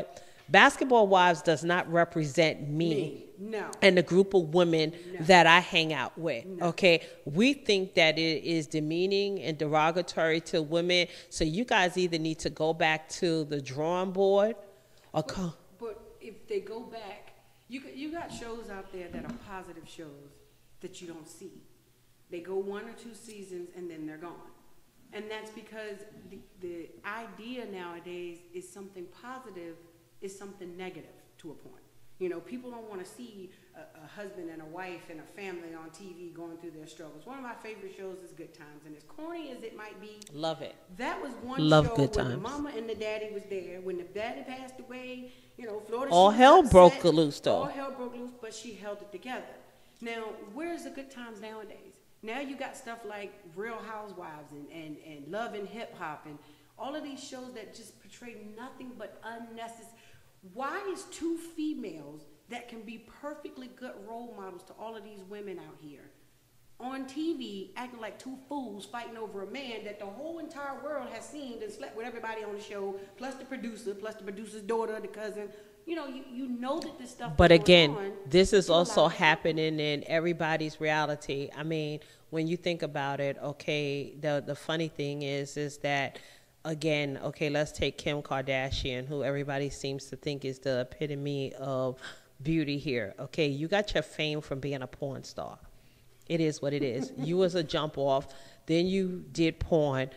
Basketball Wives does not represent me. No. And the group of women that I hang out with. Okay, we think that it is demeaning and derogatory to women. So you guys either need to go back to the drawing board, or But if they go back, you got shows out there that are positive shows that you don't see. They go 1 or 2 seasons and then they're gone. And that's because the idea nowadays is something positive is something negative to a point. You know, people don't want to see a husband and a wife and a family on TV going through their struggles. One of my favorite shows is Good Times, and as corny as it might be, love it. That was one Love show Good where Times. the mama and the daddy was there. When the daddy passed away, you know, Florida. All hell broke loose, though. All hell broke loose, but she held it together. Now, where's the Good Times nowadays? Now you got stuff like Real Housewives and Love and Hip Hop and all of these shows that just portray nothing but unnecessary. Why is 2 females that can be perfectly good role models to all of these women out here on TV acting like 2 fools fighting over a man that the whole entire world has seen and slept with everybody on the show, plus the producer's daughter, the cousin. You know, you know that this stuff. But is again, going on. this is You also allow- happening in everybody's reality. I mean, when you think about it, okay, the funny thing is that, again, okay, let's take Kim Kardashian, who everybody seems to think is the epitome of beauty here. Okay, you got your fame from being a porn star. It is what it is. You was a jump off. Then you did porn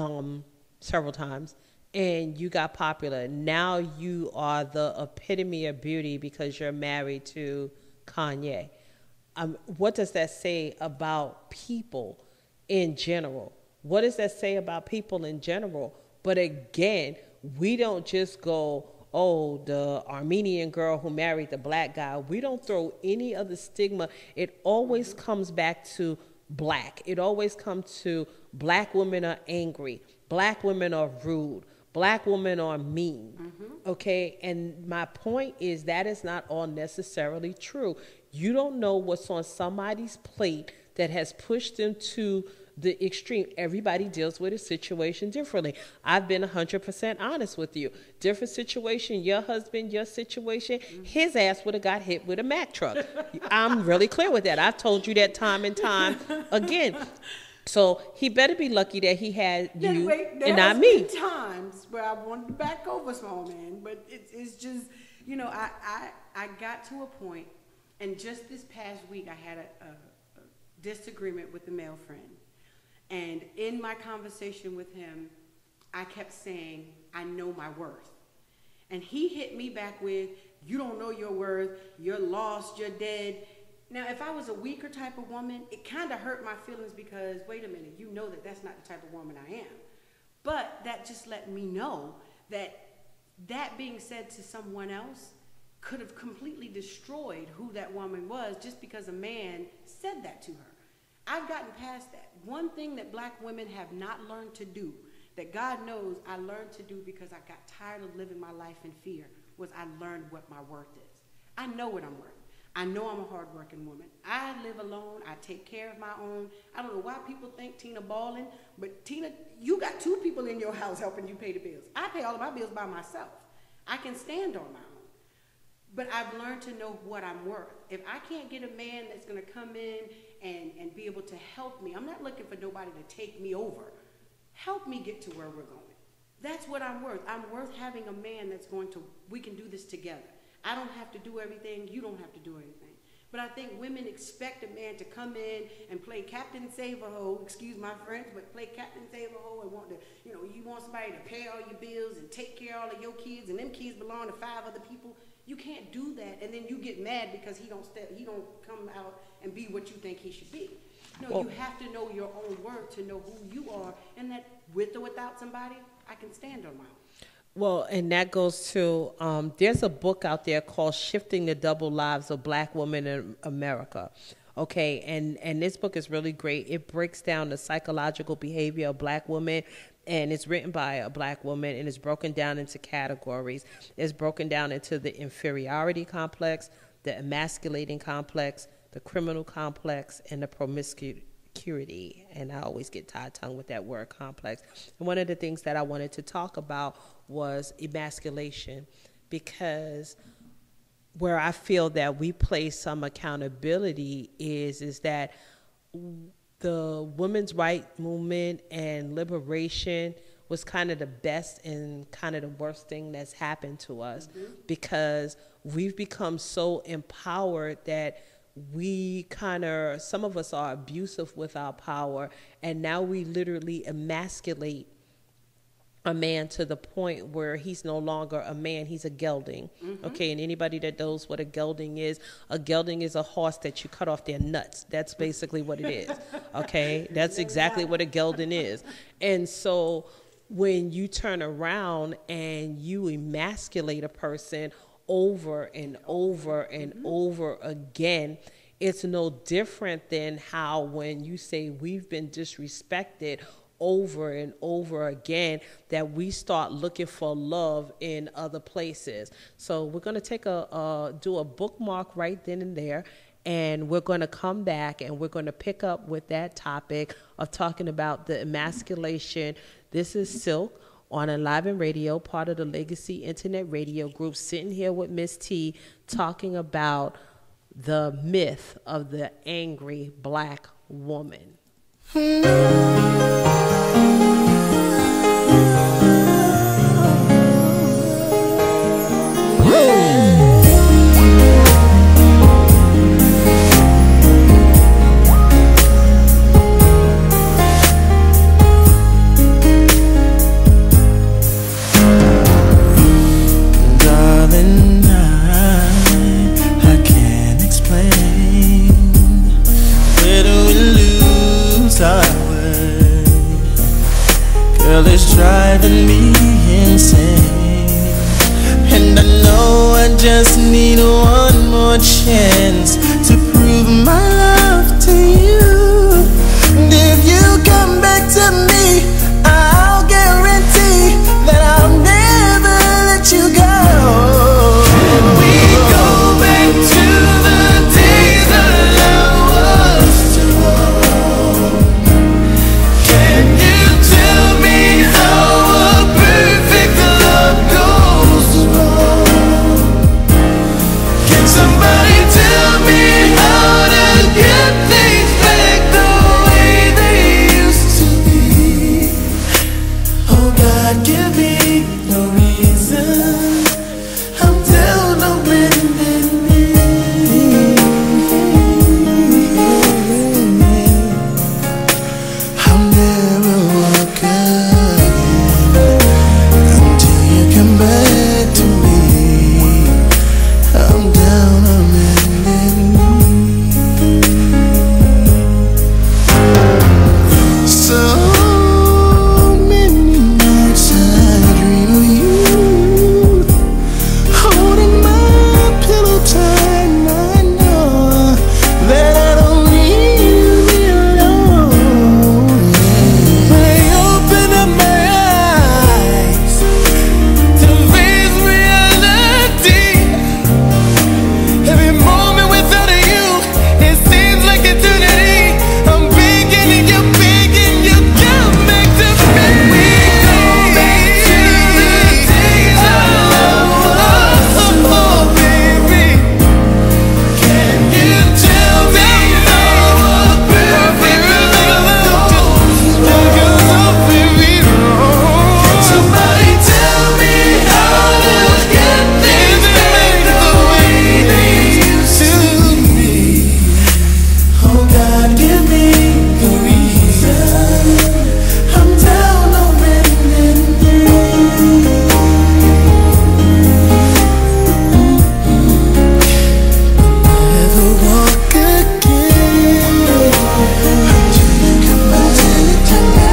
several times, and you got popular. Now you are the epitome of beauty because you're married to Kanye. What does that say about people in general? What does that say about people in general? But again, we don't just go, oh, the Armenian girl who married the black guy. We don't throw any other stigma. It always comes back to black. It always comes to black women are angry. Black women are rude. Black women are mean. Okay? And my point is that is not all necessarily true. You don't know what's on somebody's plate that has pushed them to the extreme. Everybody deals with a situation differently. I've been 100% honest with you. Different situation, your husband, your situation, his ass would have got hit with a Mack truck. I'm really clear with that. I've told you that time and time again. So he better be lucky that he had you and not me. There have been times where I wanted to back over, small man, but it's just, you know, I got to a point, and just this past week I had a disagreement with a male friend. And in my conversation with him, I kept saying, I know my worth. And he hit me back with, you don't know your worth, you're lost, you're dead. Now, if I was a weaker type of woman, it kind of hurt my feelings because, wait a minute, you know that that's not the type of woman I am. But that just let me know that being said to someone else could have completely destroyed who that woman was just because a man said that to her. I've gotten past that. One thing that black women have not learned to do, that God knows I learned to do because I got tired of living my life in fear, was I learned what my worth is. I know what I'm worth. I know I'm a hardworking woman. I live alone. I take care of my own. I don't know why people think Tina balling, but Tina, you got 2 people in your house helping you pay the bills. I pay all of my bills by myself. I can stand on my own. But I've learned to know what I'm worth. If I can't get a man that's going to come in and be able to help me, I'm not looking for nobody to take me over. Help me get to where we're going. That's what I'm worth. I'm worth having a man that's going to, we can do this together. I don't have to do everything. You don't have to do anything. But I think women expect a man to come in and play Captain Save-A-Ho, excuse my French, but play Captain Save-A-Ho and want to, you know, you want somebody to pay all your bills and take care of all of your kids, and them kids belong to 5 other people. You can't do that, and then you get mad because he don't come out and be what you think he should be. No, well, you have to know your own worth to know who you are, and that with or without somebody, I can stand on my own. Well, and that goes to, there's a book out there called Shifting the Double Lives of Black Women in America. Okay, and this book is really great. It breaks down the psychological behavior of black women, and it's written by a black woman, and it's broken down into categories. It's broken down into the inferiority complex, the emasculating complex, the criminal complex, and the promiscuity. And I always get tied-tongued with that word complex. And one of the things that I wanted to talk about was emasculation, because where I feel that we place some accountability is that the women's rights movement and liberation was kind of the best and kind of the worst thing that's happened to us, because we've become so empowered that we kind of, some of us are abusive with our power, and now we literally emasculate a man to the point where he's no longer a man, he's a gelding. Okay, and anybody that knows what a gelding is a horse that you cut off their nuts. That's basically what it is. Okay, that's exactly what a gelding is. And so when you turn around and you emasculate a person over and over and over again, it's no different than how when you say we've been disrespected over and over again, that we start looking for love in other places. So we're going to take do a bookmark right then and there, and we're going to come back and we're going to pick up with that topic of talking about the emasculation. This is Silk on Enliven Radio, part of the Legacy Internet Radio Group, sitting here with Miss T, talking about the myth of the angry black woman. Girl, it's driving me insane, and I know I just need one more chance to prove my love to you. And if you come back to me, I'll guarantee that I'll never let you go. We go back to the days that love was strong. Can you tell me how a perfect love goes wrong? Can somebody tell me how to get things back the way they used to be? Oh God, give me no reason. I'm down on bending knee. I'll never walk again until you come back to me. I'm down on bending knee. So many nights I dream of you, holding my pillow tight, and I know that I don't need to be alone. When I open up my eyes to face reality, every moment without you, it seems like eternity. I'm begging and you're begging, you come back to me. We go back to the days I love us, oh baby. Can you tell me how a perfect love goes wrong? Baby, can somebody tell me how to get things back the way they used to be? Oh God, give me a reason. I'm down on bending knee. Never walk again until you come back to me.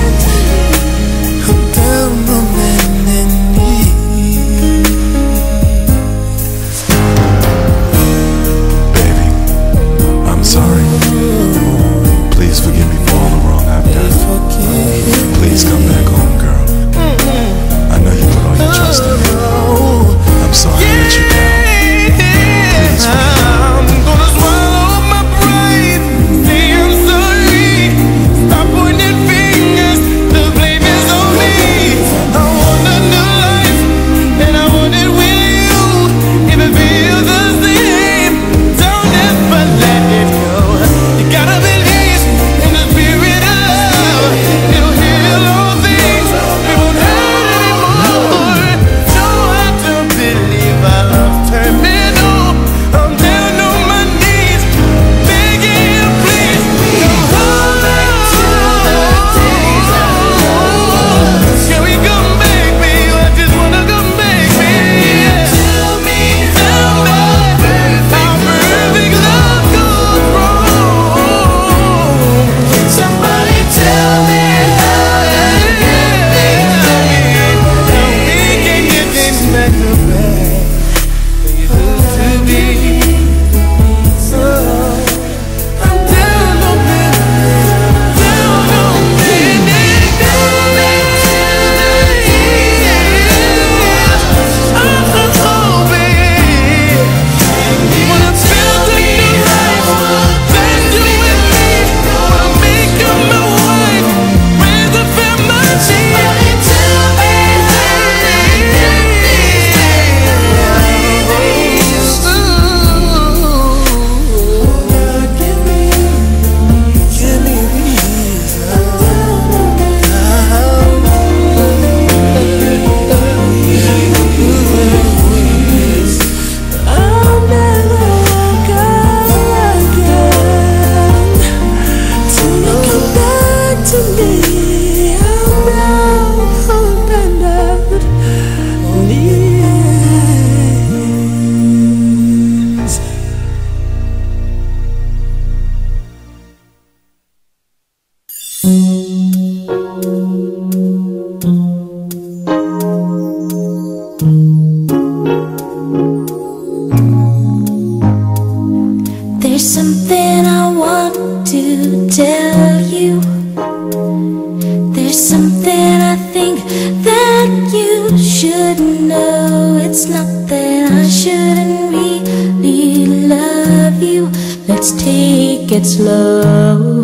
I'm down on bending knee. Baby, I'm sorry. Please forgive me for all the wrong I've done. Please come back home, girl. I know you put all your trust in me. I'm sorry I let you down. Please forgive me. I'm gonna swallow my pride. Say I'm sorry. Stop pointing fingers. The blame is on me. I want a new life, and I want it with you. to tell you. There's something I think that you should know. It's not that I shouldn't really love you. Let's take it slow.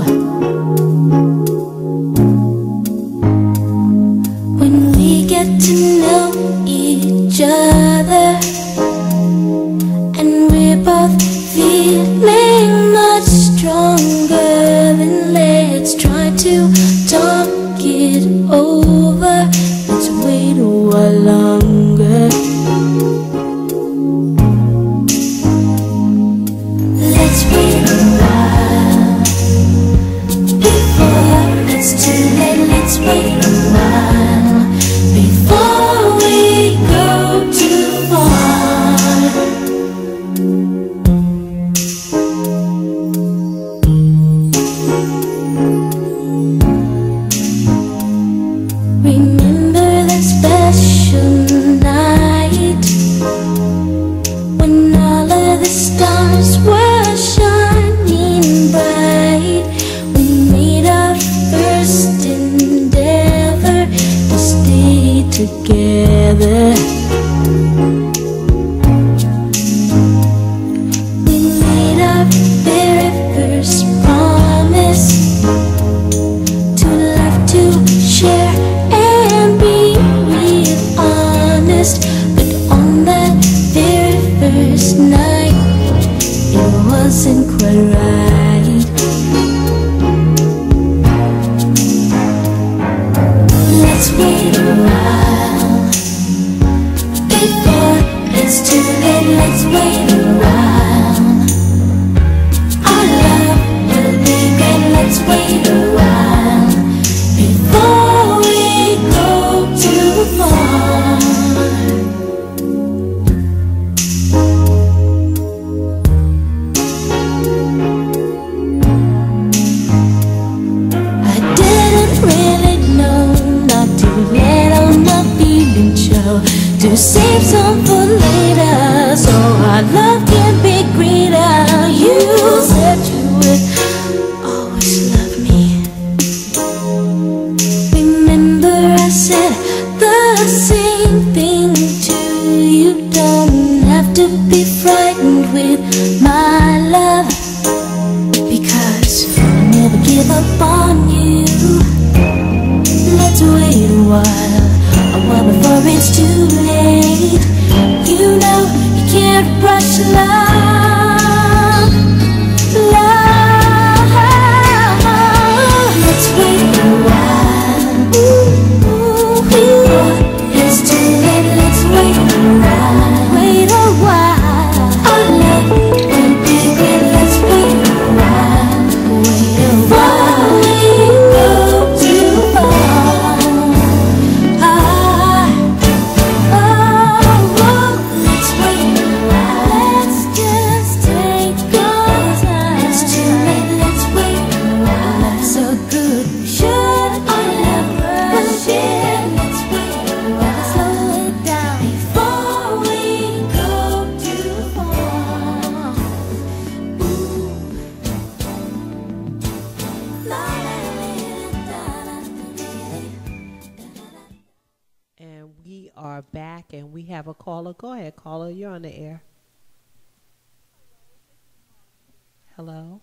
When we get to know each other and we're both feeling much stronger, then let's try to talk it over. Let's wait a while longer. Let's wait a while before it's too late. Let's wait a while before we go too far. Remember that special night when all of the stars were shining bright. We made our first endeavor to stay together. We made our very first promise to love, to share, and be real honest. But on that very first night, it wasn't quite right. Let's wait a while before it's too late. Let's wait a while. Our love will be great. Let's wait a while before we go too far. I didn't really know not to let all my feelings show, to save some for later, so our love can be greater. You said you would always love me. Remember I said the same thing to you. Don't have to be frightened with my love, because I'll never give up on you. Let's wait a while before it's too late. You know you can't rush love, love. Let's wait a while before it's too late. Let's wait a while, wait a while. Our love will be great. Let's wait a while, wait a while. We go too far. Let's wait a while. Let's just take our time. It's too late. Let's wait a while. So good, should I never rush it? Let's wait a while. Slow it down before we go too far. And we are back, and we have a caller. Go ahead, caller. You're on the air. Hello?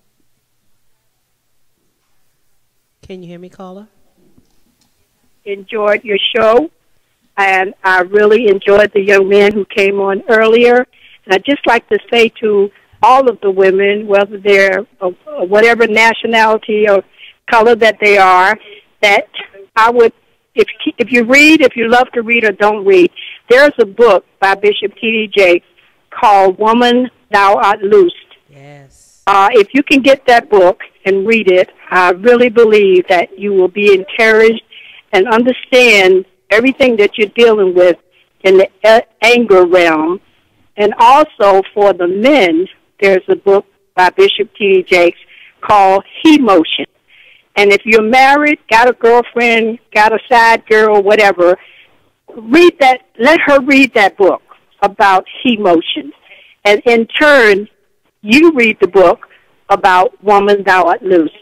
Can you hear me, caller? Enjoyed your show, and I really enjoyed the young man who came on earlier. And I'd just like to say to all of the women, whether they're of whatever nationality or color that they are, that I would, if you read, if you love to read or don't read, there's a book by Bishop T.D. Jakes called Woman, Thou Art Loosed. Yes. If you can get that book and read it, I really believe that you will be encouraged and understand everything that you're dealing with in the anger realm. And also for the men, there's a book by Bishop T.D. Jakes called He Motion. And if you're married, got a girlfriend, got a side girl, whatever, read that. Let her read that book about He Motion. And in turn, you read the book about Woman, Thou Art Loosed.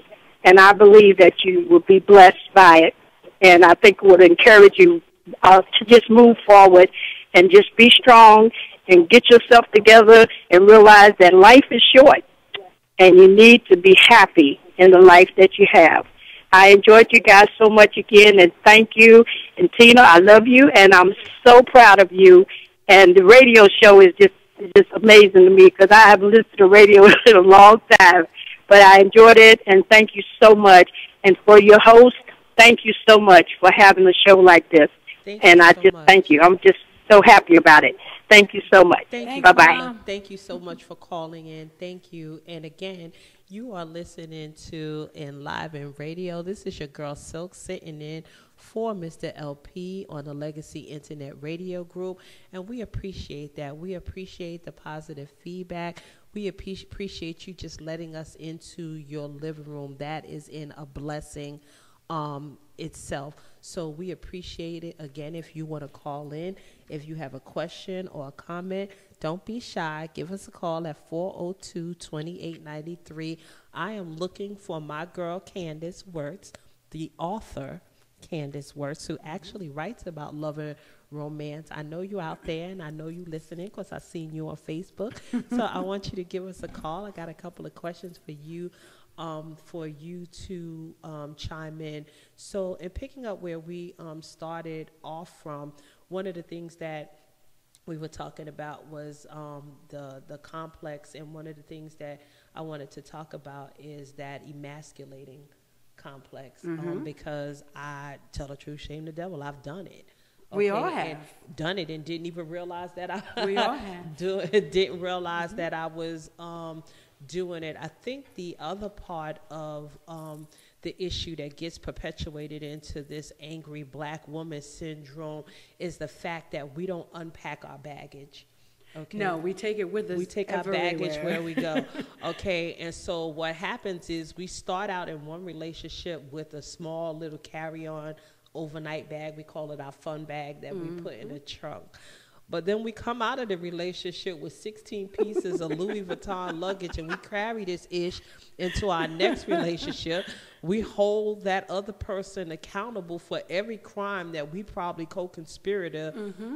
and I believe that you will be blessed by it. And I think it would encourage you to just move forward and just be strong and get yourself together and realize that life is short and you need to be happy in the life that you have. I enjoyed you guys so much again, and thank you. And Tina, I love you, and I'm so proud of you. And the radio show is just amazing to me because I haven't listened to radio in a long time. But I enjoyed it, and thank you so much. And for your host, thank you so much for having a show like this. Thank you. I'm just so happy about it. Thank you so much. Bye-bye. Thank you so much for calling in. Thank you. And again, you are listening to Live in Radio. This is your girl Silk sitting in for Mr. LP on the Legacy Internet Radio Group. And we appreciate that. We appreciate the positive feedback. We appreciate you just letting us into your living room. That is in a blessing itself. So we appreciate it. Again, if you want to call in, if you have a question or a comment, don't be shy. Give us a call at 402-2893. I am looking for my girl Candace Wirtz, the author Candace Wirtz, who actually writes about love and romance. I know you out there, and I know you listening because I've seen you on Facebook. So I want you to give us a call. I got a couple of questions for you to chime in. So in picking up where we started off from, one of the things that we were talking about was the complex, and one of the things that I wanted to talk about is that emasculating complex, because I tell the truth, shame the devil, I've done it. Okay, we all have done it and didn't even realize that we all have didn't realize that I was doing it. I think the other part of the issue that gets perpetuated into this angry black woman syndrome is the fact that we don't unpack our baggage. Okay. No, we take it with us. We take our baggage where we go. Okay, and so what happens is we start out in one relationship with a small little carry-on overnight bag. We call it our fun bag that we put in a trunk. But then we come out of the relationship with 16 pieces of Louis Vuitton luggage, and we carry this ish into our next relationship. We hold that other person accountable for every crime that we probably co-conspirator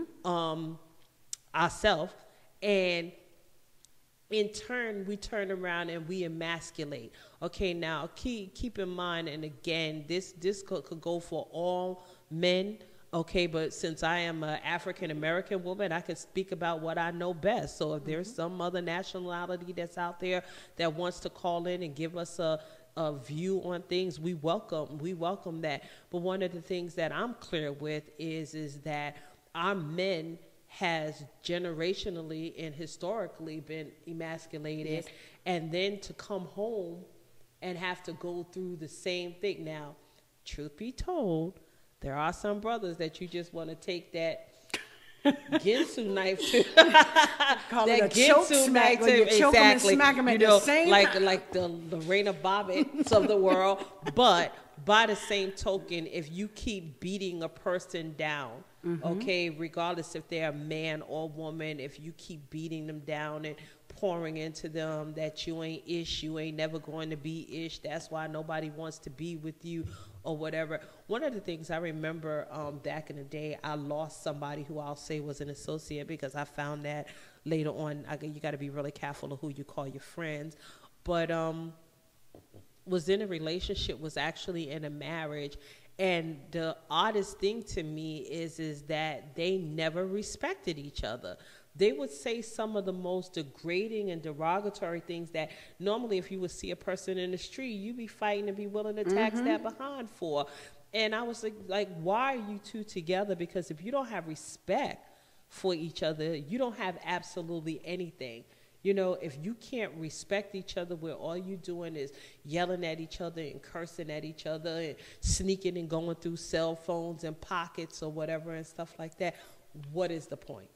ourselves. And in turn, we turn around and we emasculate. Okay, now keep in mind, and again, this could go for all men. Okay, but since I am an African-American woman, I can speak about what I know best. So if there's some other nationality that's out there that wants to call in and give us a view on things, we welcome that. But one of the things that I'm clear with is that our men has generationally and historically been emasculated, and then to come home and have to go through the same thing. Now, truth be told, there are some brothers that you just want to take that Ginsu knife to. Call it a choke smack, or you choke them and smack them at the same time. Like the Lorena Bobbitt's of the world. But by the same token, if you keep beating a person down, okay, regardless if they're a man or woman, if you keep beating them down and pouring into them that you ain't ish, you ain't never going to be ish, that's why nobody wants to be with you or whatever. One of the things I remember back in the day, I lost somebody who I'll say was an associate, because I found that later on, you got to be really careful of who you call your friends, but was in a relationship, was actually in a marriage. And the oddest thing to me is that they never respected each other. They would say some of the most degrading and derogatory things that normally if you would see a person in the street, you'd be fighting and be willing to tax that behind for. And I was like, why are you two together? Because if you don't have respect for each other, you don't have absolutely anything. You know, if you can't respect each other, where all you're doing is yelling at each other and cursing at each other and sneaking and going through cell phones and pockets or whatever and stuff like that, what is the point?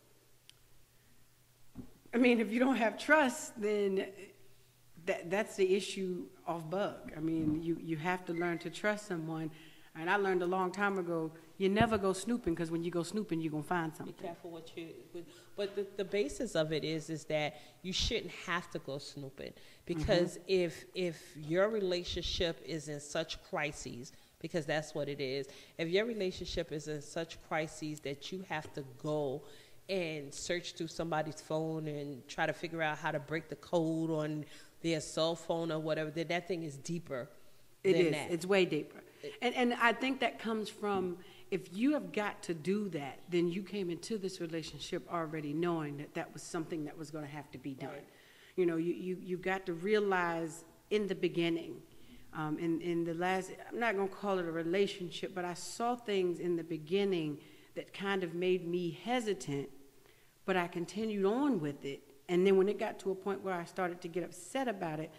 I mean, if you don't have trust, then that's the issue of bug. I mean, you have to learn to trust someone. And I learned a long time ago, you never go snooping, because when you go snooping, you're going to find something. Be careful what you. But the basis of it is that you shouldn't have to go snooping, because if your relationship is in such crises, because that's what it is. If your relationship is in such crises that you have to go and search through somebody's phone and try to figure out how to break the code on their cell phone or whatever, then that thing is deeper. It is. It's way deeper. And I think that comes from, if you have got to do that, then you came into this relationship already knowing that that was something that was going to have to be done. Right. You know, you've got to realize in the beginning, in the last, I'm not going to call it a relationship, but I saw things in the beginning that kind of made me hesitant, but I continued on with it. And then when it got to a point where I started to get upset about it,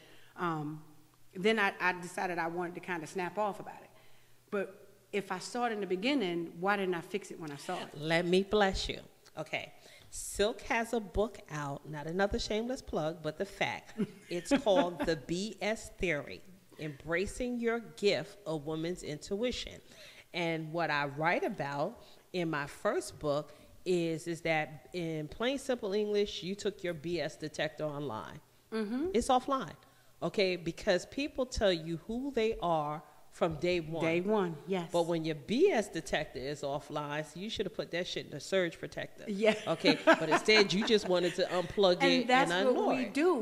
then I decided I wanted to kind of snap off about it. But if I saw it in the beginning, why didn't I fix it when I saw it? Let me bless you. Okay. Silk has a book out, not another shameless plug, but the fact. It's called The BS Theory, Embracing Your Gift, A Woman's Intuition. And what I write about in my first book is that in plain simple English, you took your BS detector online. It's offline. Okay, because people tell you who they are from day one. Day one, yes. But when your BS detector is offline, so you should have put that shit in a surge protector. Yeah. Okay, but instead you just wanted to unplug it and that's unload what we it. do.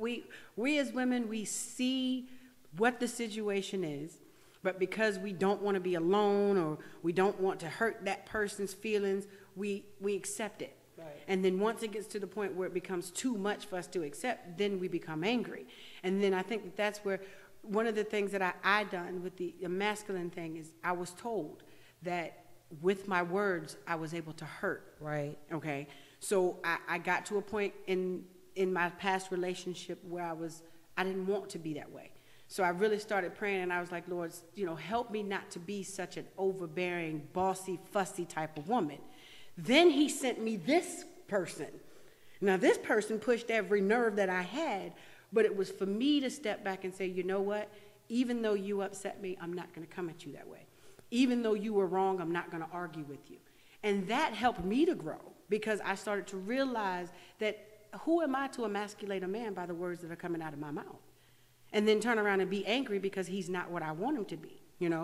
We as women, we see what the situation is, but because we don't want to be alone or we don't want to hurt that person's feelings, we accept it. Right. And then once it gets to the point where it becomes too much for us to accept, then we become angry. And then I think that's where one of the things that I done with the masculine thing is I was told that with my words, I was able to hurt. Right. Okay. So I got to a point in my past relationship where I didn't want to be that way. So I really started praying, and I was like, Lord, help me not to be such an overbearing, bossy, fussy type of woman. Then he sent me this person. Now, this person pushed every nerve that I had, but it was for me to step back and say, you know what? Even though you upset me, I'm not going to come at you that way. Even though you were wrong, I'm not going to argue with you. And that helped me to grow, because I started to realize that who am I to emasculate a man by the words that are coming out of my mouth? And then turn around and be angry because he's not what I want him to be,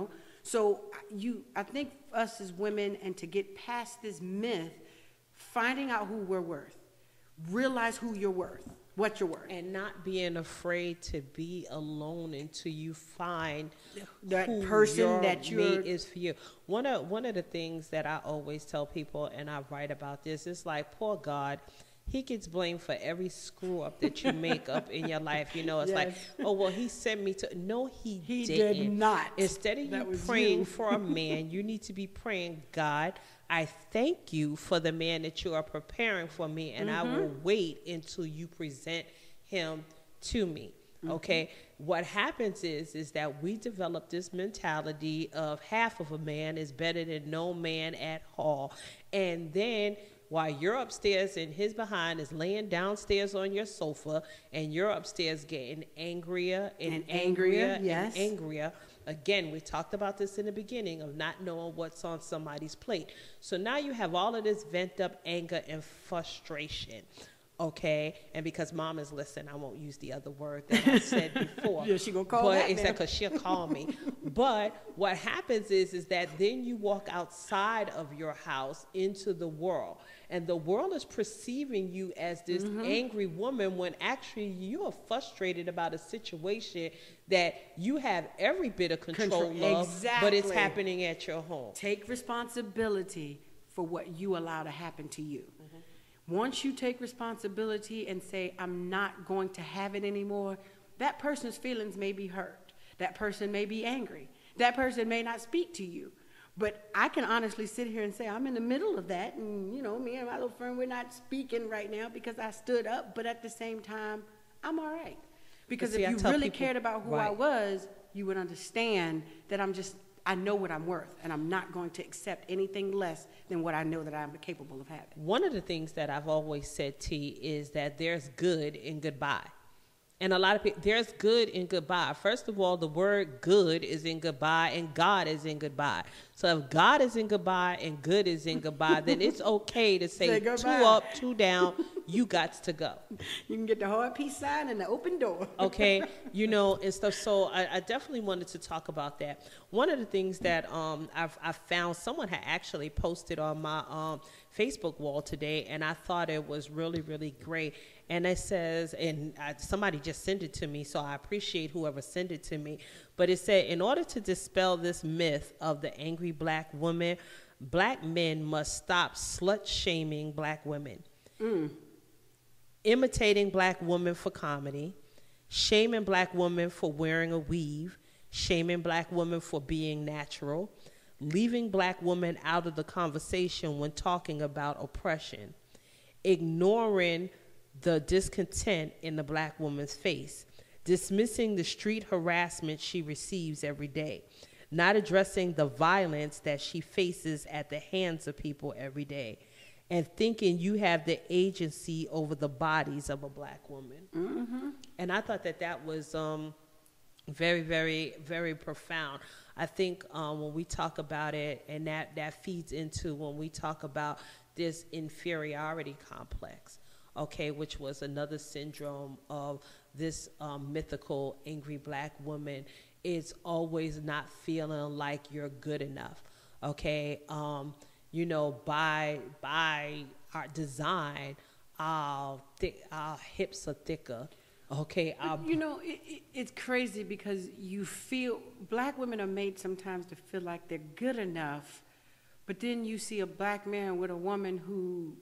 So I think us as women, and to get past this myth, finding out who we're worth, realize who you're worth, what you're worth. And not being afraid to be alone until you find that who person your that you're mate is for you. One of the things that I always tell people, and I write about this, is like, poor God, he gets blamed for every screw up that you make up in your life. It's like, oh, well, he sent me to. No, he didn't. Did not. Instead of you praying for a man, you need to be praying, God, I thank you for the man that you are preparing for me, and I will wait until you present him to me. Okay, what happens is that we develop this mentality of half of a man is better than no man at all, and then while you're upstairs and his behind is laying downstairs on your sofa, and you're upstairs getting angrier and angrier yes. and angrier. Again, we talked about this in the beginning of not knowing what's on somebody's plate. So now you have all of this pent up anger and frustration. Okay, and because Mom is listening, I won't use the other word that I said before. Yeah, she gonna call that. Exactly, because she'll call me. But what happens is that then you walk outside of your house into the world, and the world is perceiving you as this angry woman, when actually you are frustrated about a situation that you have every bit of control of, exactly. but it's happening at your home. Take responsibility for what you allow to happen to you. Once you take responsibility and say, I'm not going to have it anymore, that person's feelings may be hurt. That person may be angry. That person may not speak to you. But I can honestly sit here and say, I'm in the middle of that. And, me and my little friend, we're not speaking right now because I stood up. But at the same time, I'm all right. Because if you really cared about who I was, you would understand that I know what I'm worth, and I'm not going to accept anything less than what I know that I'm capable of having. One of the things that I've always said, T, is that there's good in goodbye. And a lot of people, there's good in goodbye. First of all, the word good is in goodbye and God is in goodbye. So if God is in goodbye and good is in goodbye, then it's okay to say two up, two down, you got to go. You can get the hard peace sign and the open door. Okay, you know, and stuff. So I definitely wanted to talk about that. One of the things that I found, someone had actually posted on my Facebook wall today, and I thought it was really, really great. And it says, and somebody just sent it to me, so I appreciate whoever sent it to me. But it said, in order to dispel this myth of the angry black woman, black men must stop slut-shaming black women. Imitating black women for comedy, shaming black women for wearing a weave, shaming black women for being natural, leaving black women out of the conversation when talking about oppression, ignoring the discontent in the black woman's face, dismissing the street harassment she receives every day, not addressing the violence that she faces at the hands of people every day, and thinking you have the agency over the bodies of a black woman. And I thought that that was very, very, very profound. I think when we talk about it, and that feeds into when we talk about this inferiority complex, okay, which was another syndrome of this mythical angry black woman, is always not feeling like you're good enough, okay? You know, by our design, our hips are thicker, okay? You know, it's crazy because you feel, black women are made sometimes to feel like they're good enough, but then you see a black man with a woman who,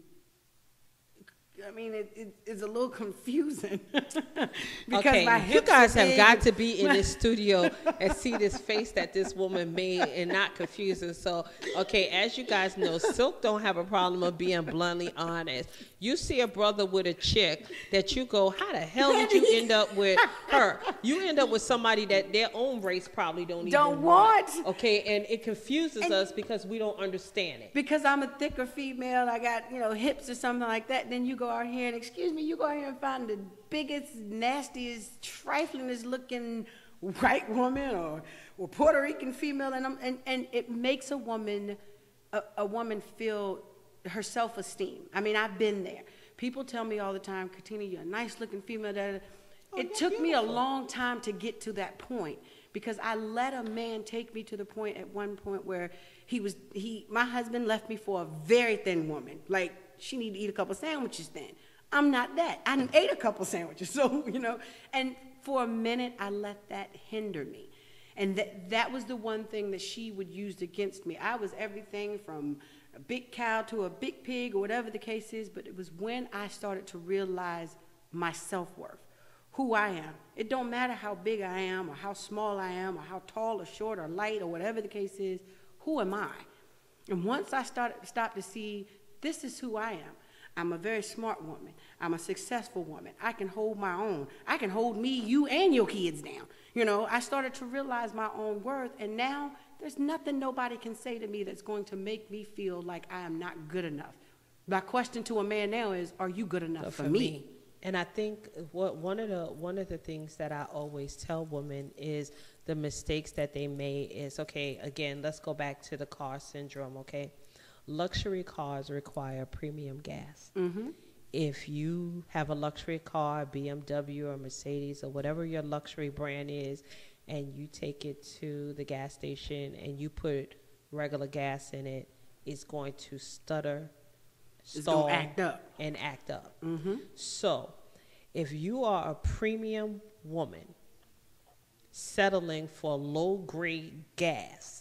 I mean, it's a little confusing. Because okay, my you hips guys are have big. got to be in this studio and see this face that this woman made and not confusing. So, okay, as you guys know, Silk don't have a problem of being bluntly honest. You see a brother with a chick that you go, how the hell did you end up with her? You end up with somebody that their own race probably don't even want. Okay, and it confuses us because we don't understand it. Because I'm a thicker female, I got, you know, hips or something like that, then you go out here and, excuse me, you go out here and find the biggest, nastiest, triflingest looking white woman or Puerto Rican female, and it makes a woman feel her self-esteem. I mean, I've been there. People tell me all the time, Katina, you're a nice looking female. It took me a long time to get to that point, because I let a man take me to the point at one point where my husband left me for a very thin woman. Like, she need to eat a couple sandwiches then. I'm not that. I done ate a couple sandwiches, so, you know. And for a minute, I let that hinder me. And that was the one thing that she would use against me. I was everything from a big cow to a big pig or whatever the case is, but it was when I started to realize my self-worth, who I am. It don't matter how big I am or how small I am or how tall or short or light or whatever the case is, who am I? And once I stopped to see, this is who I am. I'm a very smart woman. I'm a successful woman. I can hold my own. I can hold me, you, and your kids down. You know, I started to realize my own worth, and now there's nothing nobody can say to me that's going to make me feel like I am not good enough. My question to a man now is, are you good enough for me? And I think one of the things that I always tell women is the mistakes that they made is, okay, again, let's go back to the car syndrome, okay? Luxury cars require premium gas. If you have a luxury car, BMW or Mercedes or whatever your luxury brand is, and you take it to the gas station and you put regular gas in it, it's going to stutter, stall, and act up. So if you are a premium woman settling for low-grade gas,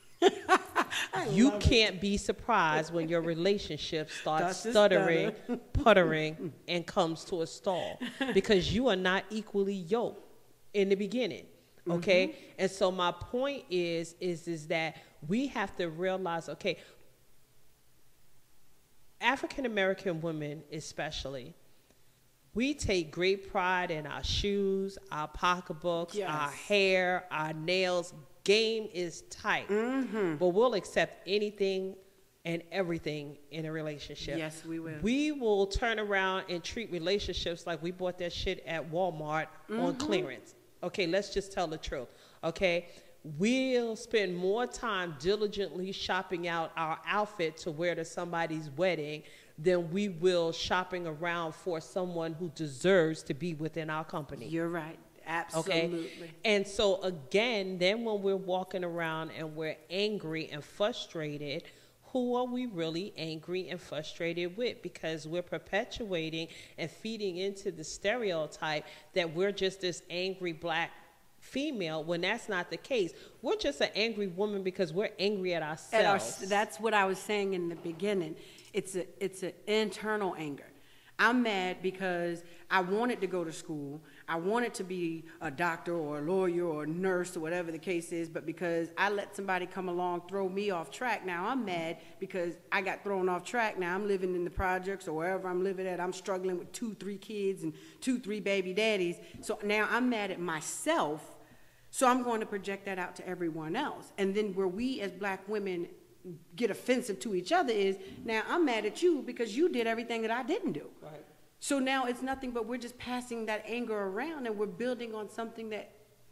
you can't be surprised when your relationship starts stuttering, puttering, and comes to a stall, because you are not equally yoked in the beginning. Okay, and so my point is that we have to realize, okay, African American women especially, we take great pride in our shoes, our pocketbooks, our hair, our nails. Game is tight, but we'll accept anything and everything in a relationship. Yes, we will. We will turn around and treat relationships like we bought that shit at Walmart on clearance. Okay, let's just tell the truth. Okay, we'll spend more time diligently shopping out our outfit to wear to somebody's wedding than we will shopping around for someone who deserves to be within our company. You're right. Absolutely. Okay? And so again, then when we're walking around and we're angry and frustrated, who are we really angry and frustrated with? Because we're perpetuating and feeding into the stereotype that we're just this angry black female, when that's not the case. We're just an angry woman because we're angry at ourselves. That's what I was saying in the beginning. It's an internal anger. I'm mad because I wanted to go to school. I wanted to be a doctor or a lawyer or a nurse or whatever the case is, but because I let somebody come along, throw me off track, now I'm mad because I got thrown off track. Now I'm living in the projects or wherever I'm living at. I'm struggling with 2-3 kids and 2-3 baby daddies. So now I'm mad at myself, so I'm going to project that out to everyone else. And then where we as black women get offensive to each other is, now I'm mad at you because you did everything that I didn't do. Right. So now it's nothing but we're just passing that anger around, and we're building on something that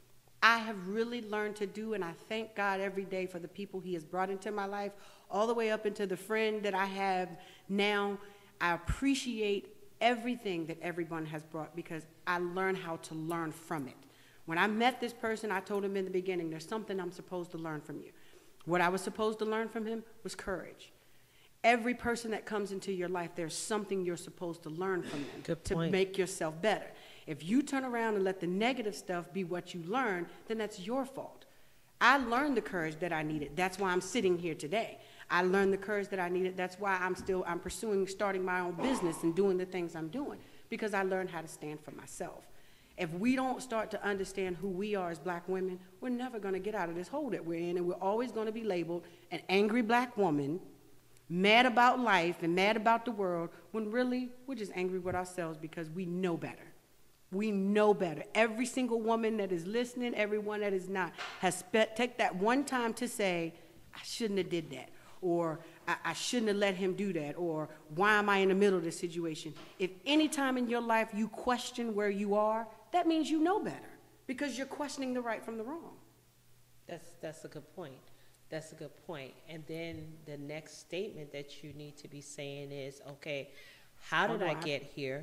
I have really learned to do, and I thank God every day for the people he has brought into my life, all the way up into the friend that I have now. I appreciate everything that everyone has brought because I learned how to learn from it. When I met this person, I told him in the beginning, there's something I'm supposed to learn from you. What I was supposed to learn from him was courage. Every person that comes into your life, there's something you're supposed to learn from them to make yourself better. If you turn around and let the negative stuff be what you learn, then that's your fault. I learned the courage that I needed. That's why I'm sitting here today. I learned the courage that I needed. That's why I'm pursuing starting my own business and doing the things I'm doing, because I learned how to stand for myself. If we don't start to understand who we are as black women, we're never going to get out of this hole that we're in, and we're always going to be labeled an angry black woman, mad about life and mad about the world, when really we're just angry with ourselves because we know better. We know better. Every single woman that is listening, everyone that is not, has take that one time to say, I shouldn't have did that, or I shouldn't have let him do that, or why am I in the middle of this situation? If any time in your life you question where you are, that means you know better, because you're questioning the right from the wrong. That's a good point. That's a good point. And then the next statement that you need to be saying is, okay, how did I get here?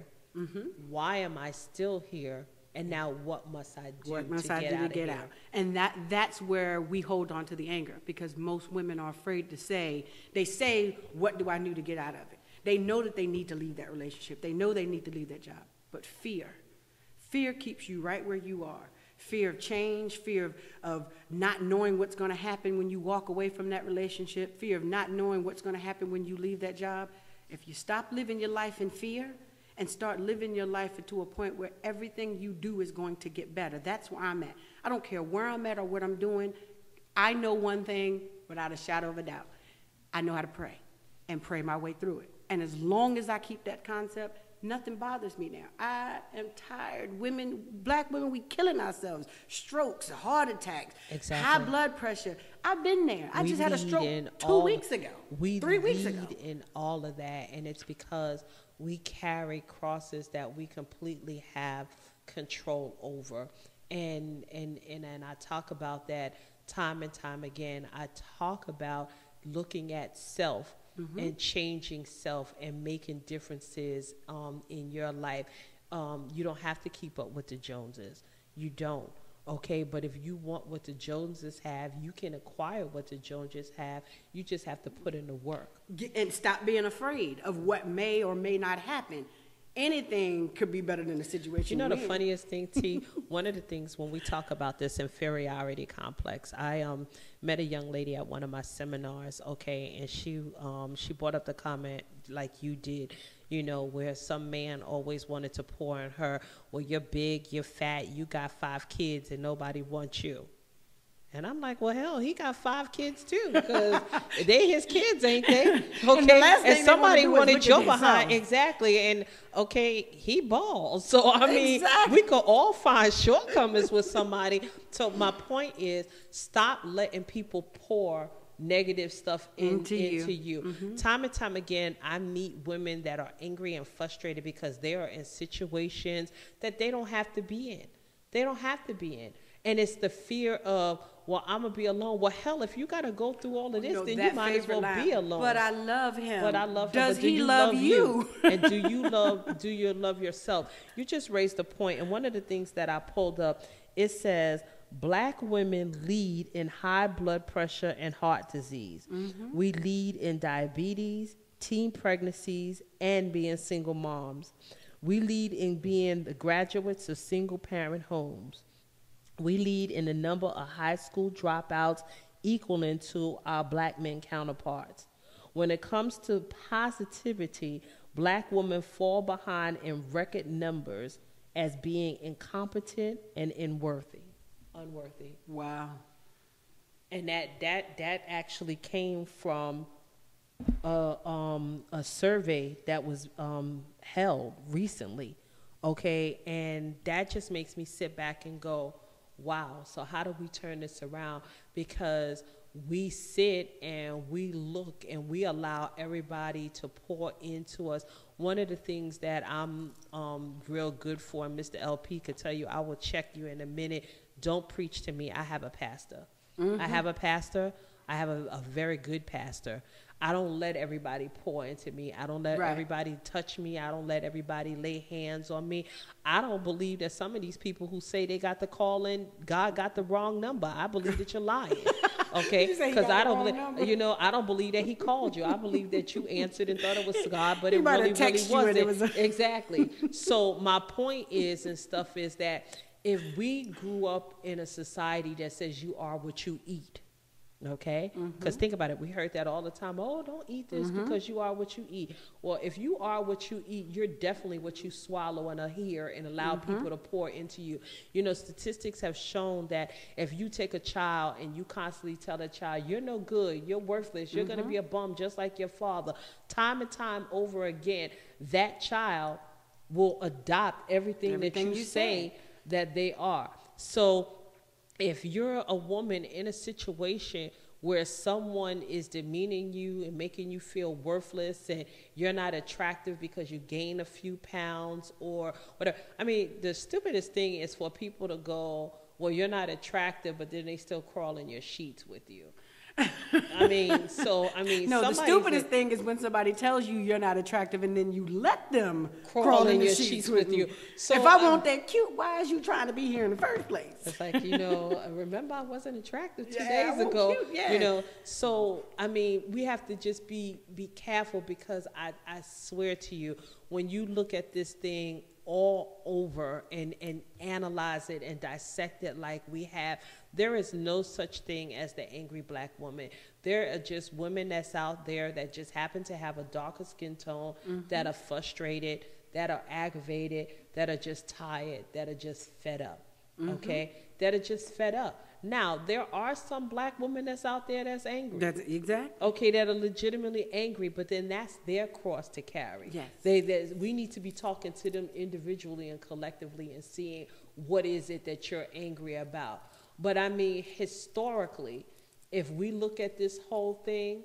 Why am I still here? And now what must I do to get out? And that's where we hold on to the anger, because most women are afraid to say, what do I do to get out of it? They know that they need to leave that relationship. They know they need to leave that job. But fear keeps you right where you are. Fear of change, fear of not knowing what's going to happen when you walk away from that relationship, fear of not knowing what's going to happen when you leave that job. If you stop living your life in fear and start living your life to a point where everything you do is going to get better, that's where I'm at. I don't care where I'm at or what I'm doing. I know one thing without a shadow of a doubt. I know how to pray and pray my way through it. And as long as I keep that concept, nothing bothers me now. I am tired. Black women, we killing ourselves. Strokes, heart attacks, high blood pressure. I've been there. I just had a stroke 2 weeks ago, 3 weeks ago. We lead in all of that, and it's because we carry crosses that we completely have control over. And I talk about that time and time again. I talk about looking at self and changing self and making differences in your life. You don't have to keep up with the Joneses. You don't. Okay, but if you want what the Joneses have, you can acquire what the Joneses have. You just have to put in the work. And stop being afraid of what may or may not happen. Anything could be better than the situation. You know the funniest thing, T? One of the things when we talk about this inferiority complex, I met a young lady at one of my seminars, okay, and she brought up the comment like you did, you know, where some man always wanted to pour on her, well, you're big, you're fat, you got 5 kids, and nobody wants you. And I'm like, well, hell, he got 5 kids too, because they his kids, ain't they? Okay, and somebody wanted your behind, exactly. And okay, he balls. So I mean, we could all find shortcomings with somebody. So my point is, stop letting people pour negative stuff into you. Mm-hmm. Time and time again, I meet women that are angry and frustrated because they are in situations that they don't have to be in. They don't have to be in. And it's the fear of, well, I'm going to be alone. Well, hell, if you got to go through all of this, then you might as well be alone. But I love him. But I love him. Does But do he you love you? And do you love yourself? You just raised a point. And one of the things that I pulled up, it says, Black women lead in high blood pressure and heart disease. Mm-hmm. We lead in diabetes, teen pregnancies, and being single moms. We lead in being the graduates of single parent homes. We lead in the number of high school dropouts equaling to our Black men counterparts. When it comes to positivity, Black women fall behind in record numbers as being incompetent and unworthy. Wow. And that actually came from a survey that was held recently. Okay, and that just makes me sit back and go, wow, so how do we turn this around? Because we sit and we look and we allow everybody to pour into us. One of the things that I'm real good for, and Mr. LP could tell you, I will check you in a minute. Don't preach to me. I have a pastor. Mm-hmm. I have a pastor. I have a very good pastor. I don't let everybody pour into me. I don't let everybody touch me. I don't let everybody lay hands on me. I don't believe that some of these people who say they got the call in, God got the wrong number. I believe that you're lying. Okay? Because I don't believe, I don't believe that he called you. I believe that you answered and thought it was God, but it really wasn't. Exactly. So my point is and stuff is that if we grew up in a society that says you are what you eat, okay? Because think about it. We heard that all the time. Oh, don't eat this because you are what you eat. Well, if you are what you eat, you're definitely what you swallow and hear and allow people to pour into you. You know, statistics have shown that if you take a child and you constantly tell that child, you're no good, you're worthless, you're going to be a bum just like your father, time and time over again, that child will adopt everything that you say that they are. So if you're a woman in a situation where someone is demeaning you and making you feel worthless and you're not attractive because you gain a few pounds or whatever. I mean, the stupidest thing is for people to go, well, you're not attractive, but then they still crawl in your sheets with you. No, the stupidest thing is when somebody tells you you're not attractive and then you let them crawl in your sheets with you. So if I want that cute, why is you trying to be here in the first place? It's like, remember I wasn't attractive 2 days ago. Cute, so I mean, we have to just be careful because I swear to you, when you look at this thing all over and analyze it and dissect it like we have, there is no such thing as the angry Black woman. There are just women that's out there that just happen to have a darker skin tone, that are frustrated, that are aggravated, that are just tired, that are just fed up. Okay? That are just fed up. Now, there are some Black women that's out there that's angry. That's exact. Okay, that are legitimately angry, but then that's their cross to carry. Yes. We need to be talking to them individually and collectively and seeing what is it that you're angry about. But I mean, historically, if we look at this whole thing,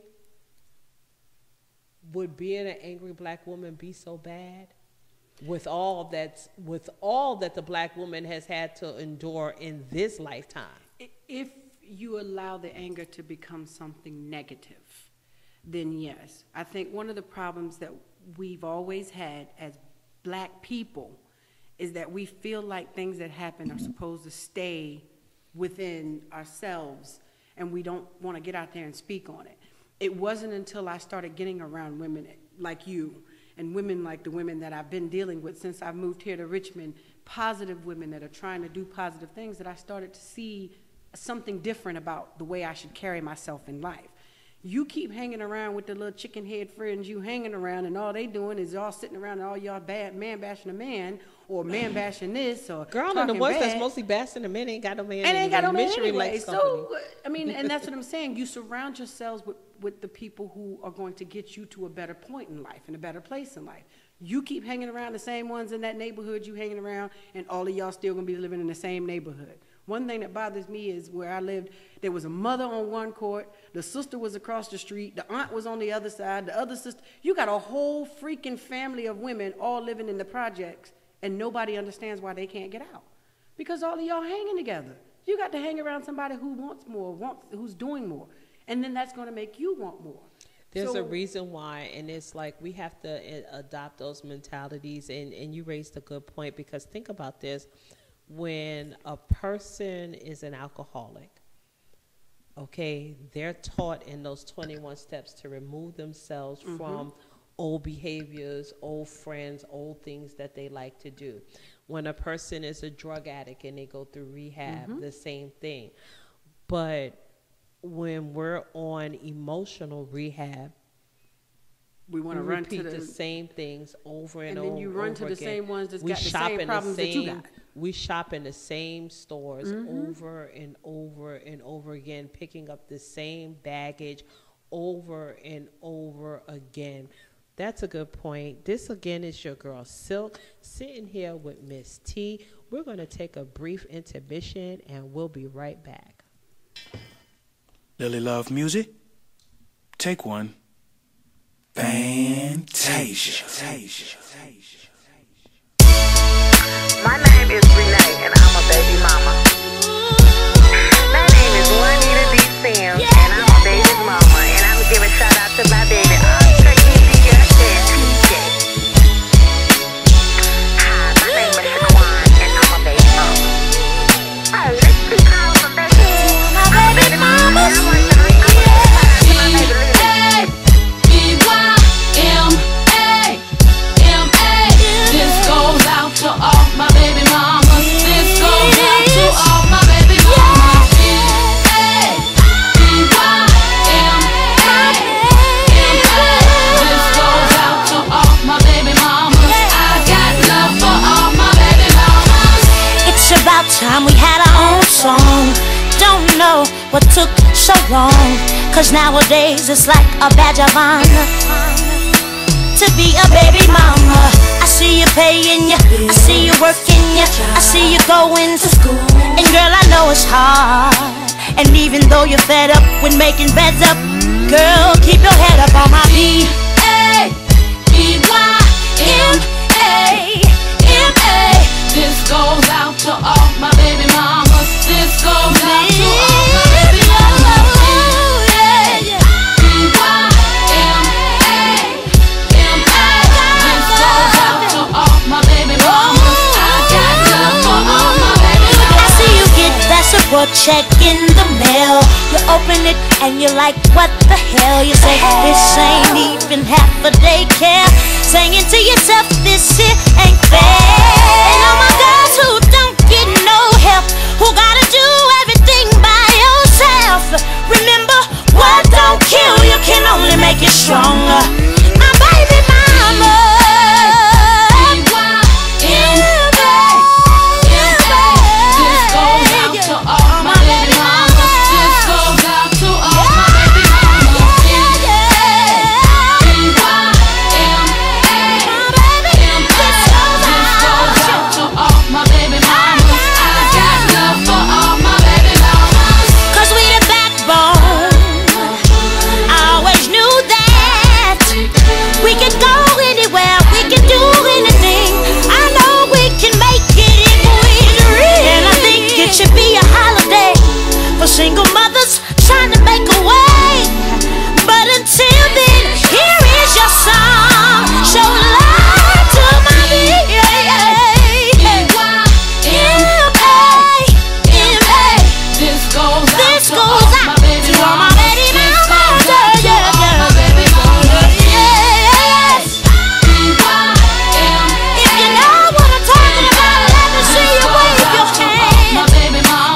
would being an angry Black woman be so bad? With all that the Black woman has had to endure in this lifetime. If you allow the anger to become something negative, then yes. I think one of the problems that we've always had as Black people is that we feel like things that happen are supposed to stay within ourselves and we don't want to get out there and speak on it. It wasn't until I started getting around women like you and women like the women that I've been dealing with since I've moved here to Richmond, positive women that are trying to do positive things, that I started to see something different about the way I should carry myself in life. You keep hanging around with the little chicken head friends you hanging around, and all they doing is y'all sitting around and all y'all bad man bashing a man, or man bashing this, or girl, and the ones that's mostly bashing the men ain't got no man. And ain't got no man anyway. So I mean, and that's what I'm saying. You surround yourselves with the people who are going to get you to a better point in life and a better place in life. You keep hanging around the same ones in that neighborhood you hanging around, and all of y'all still gonna be living in the same neighborhood. One thing that bothers me is where I lived, there was a mother on one court, the sister was across the street, the aunt was on the other side, the other sister. You got a whole freaking family of women all living in the projects, and nobody understands why they can't get out. Because all of y'all hanging together. You got to hang around somebody who wants more, who's doing more. And then that's going to make you want more. There's a reason why, and it's like we have to adopt those mentalities, and you raised a good point, because think about this. When a person is an alcoholic, okay, they're taught in those 21 steps to remove themselves from old behaviors, old friends, old things that they like to do. When a person is a drug addict and they go through rehab, the same thing. But when we're on emotional rehab, we want to repeat the same things over and over again. And then you run to the same ones that's got the same problems that you got. We shop in the same stores over and over and over again, picking up the same baggage over and over again. That's a good point. This again is your girl Silk, sitting here with Miss T. We're going to take a brief intermission and we'll be right back. Lily Love Music, take one. Fantasia. My name is Renee and I'm a baby mama. My name is Juanita D. Sims and I'm a baby's mama. And I'm giving shout out to my baby Andre India and TJ. Hi, my name is Shaquan and I'm a baby mama. Oh, let's keep calling them baby. My baby mama. I want to shout out to my baby Lily. This goes out to all my baby mamas. This goes out to all my baby mamas. This goes out to all my baby mamas. I got love for all my baby mamas. It's about time we had our own song. Don't know what took so long, 'cause nowadays it's like a badge of honor to be a baby mama. I see you paying ya, I see you working ya, I see you going to school. And girl, I know it's hard. And even though you're fed up with making beds up, girl, keep your head up on my B-A-B-Y-M-A-M-A. This goes out to all my baby mamas. This goes out to all my baby mamas. Support check in the mail. You open it and you're like, what the hell? You say, this ain't even half a daycare. Saying to yourself, this shit ain't fair. And all my girls who don't get no help, who gotta do everything by yourself, remember, what don't kill you can only make you stronger. My baby mama. Single mothers trying to make a way. But until then, here is your song. Show love to my B-A-M-A. This goes out to all my baby mamas. Yes. If you know what I'm talking about, let me see you wave your hand. My baby mama.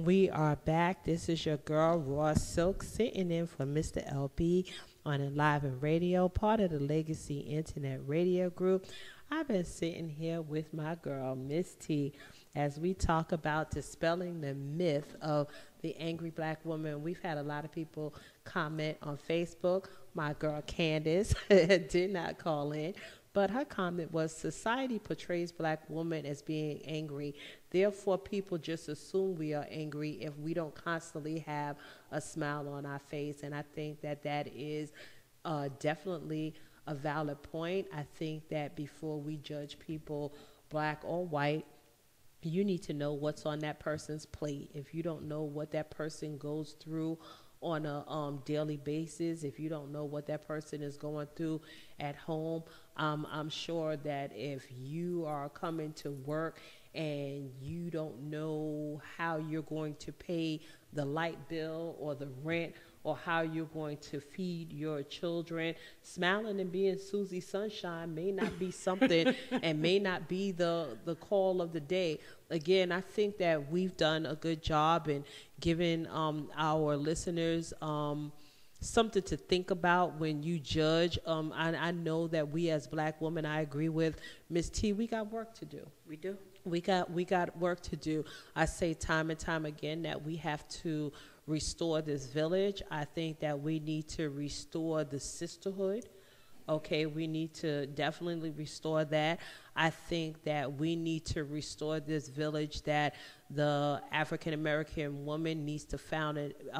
And we are back. This is your girl, Raw Silk, sitting in for Mr. LB on Enliven Radio, part of the Legacy Internet Radio Group. I've been sitting here with my girl, Miss T, as we talk about dispelling the myth of the angry black woman. We've had a lot of people comment on Facebook. My girl, Candace, did not call in. But her comment was, society portrays black women as being angry. Therefore, people just assume we are angry if we don't constantly have a smile on our face. And I think that that is definitely a valid point. I think that before we judge people, black or white, you need to know what's on that person's plate. If you don't know what that person goes through on a daily basis, if you don't know what that person is going through at home, I'm sure that if you are coming to work and you don't know how you're going to pay the light bill or the rent or how you're going to feed your children, smiling and being Susie Sunshine may not be something and may not be the call of the day. Again, I think that we've done a good job in giving our listeners something to think about when you judge. I know that we as black women, I agree with Miss T, we got work to do. We do. We got work to do. I say time and time again that we have to restore this village. I think that we need to restore the sisterhood. Okay, we need to definitely restore that. I think that we need to restore this village, that the African-American woman needs to find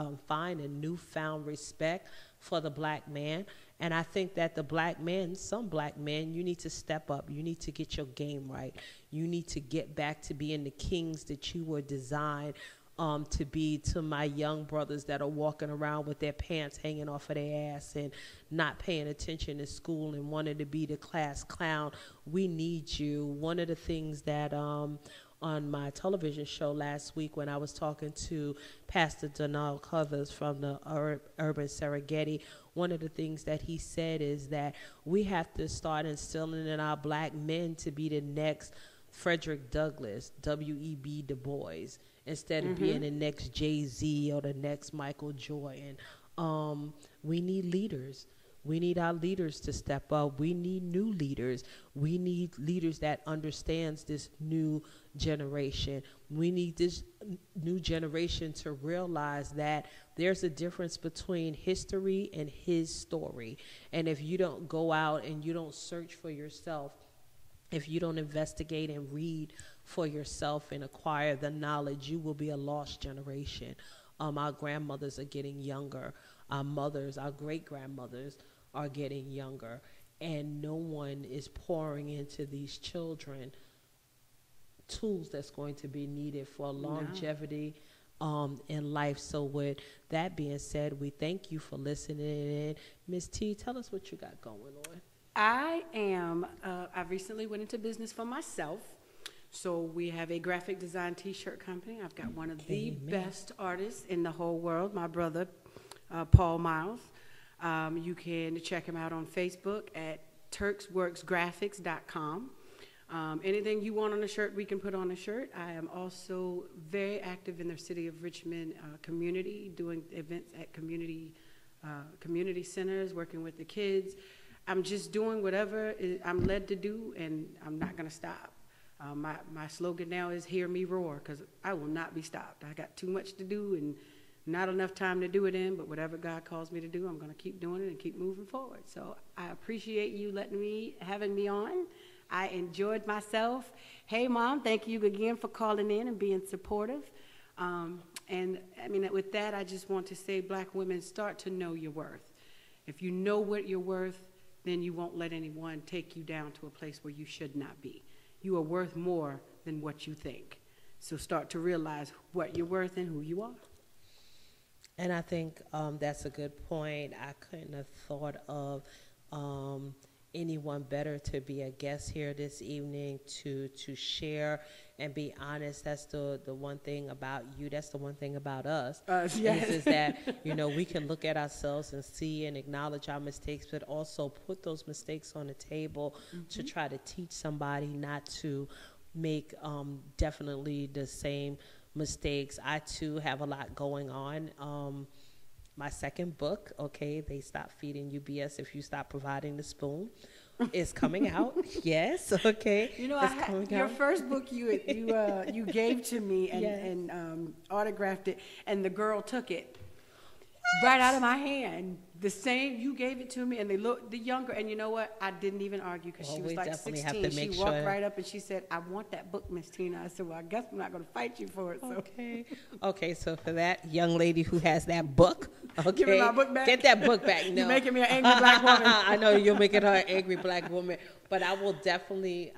a newfound respect for the black man. And I think that the black men, some black men, you need to step up. You need to get your game right. You need to get back to being the kings that you were designed to be. To my young brothers that are walking around with their pants hanging off of their ass and not paying attention in school and wanting to be the class clown, we need you. One of the things that on my television show last week when I was talking to Pastor Donald Covers from the Urban Serengeti, one of the things that he said is that we have to start instilling in our black men to be the next Frederick Douglass, W.E.B. Du Bois, instead of being the next Jay-Z or the next Michael Jordan. We need leaders. We need our leaders to step up. We need new leaders. We need leaders that understands this new generation. We need this new generation to realize that there's a difference between history and his story. And if you don't go out and you don't search for yourself, if you don't investigate and read for yourself and acquire the knowledge, you will be a lost generation. Our grandmothers are getting younger. Our mothers, our great-grandmothers are getting younger. And no one is pouring into these children tools that's going to be needed for longevity in life. So with that being said, we thank you for listening in. Ms. T, tell us what you got going on. I recently went into business for myself. So we have a graphic design t-shirt company. I've got one of the best artists in the whole world, my brother, Paul Miles. You can check him out on Facebook at turksworksgraphics.com. Anything you want on a shirt, we can put on a shirt. I am also very active in the city of Richmond community, doing events at community centers, working with the kids. I'm just doing whatever I'm led to do, and I'm not going to stop. My slogan now is hear me roar, because I will not be stopped. I got too much to do and not enough time to do it in, but whatever God calls me to do, I'm going to keep doing it and keep moving forward. So I appreciate you having me on. I enjoyed myself. Hey, Mom, thank you again for calling in and being supportive. And I mean, with that, I just want to say, black women, start to know your worth. If you know what you're worth, then you won't let anyone take you down to a place where you should not be. You are worth more than what you think. So start to realize what you're worth and who you are. And I think that's a good point. I couldn't have thought of anyone better to be a guest here this evening to share and be honest. That's the one thing about you. That's the one thing about us. Yes. Is that, you know, we can look at ourselves and see and acknowledge our mistakes, but also put those mistakes on the table to try to teach somebody not to make definitely the same mistakes. I too have a lot going on. My second book, okay, They Stop Feeding You BS If You Stop Providing the Spoon, is coming out. Yes, okay. You know, it's your first book you gave to me and autographed it, and the girl took it right out of my hand. The same, you gave it to me, and they looked the younger, and you know what? I didn't even argue because she was like 16. She walked right up and she said, "I want that book, Miss Tina." I said, "Well, I guess I'm not going to fight you for it." So. Okay, so for that young lady who has that book, okay, give me my book back. Get that book back. No. You're making me an angry black woman. I know you're making her an angry black woman, but I will definitely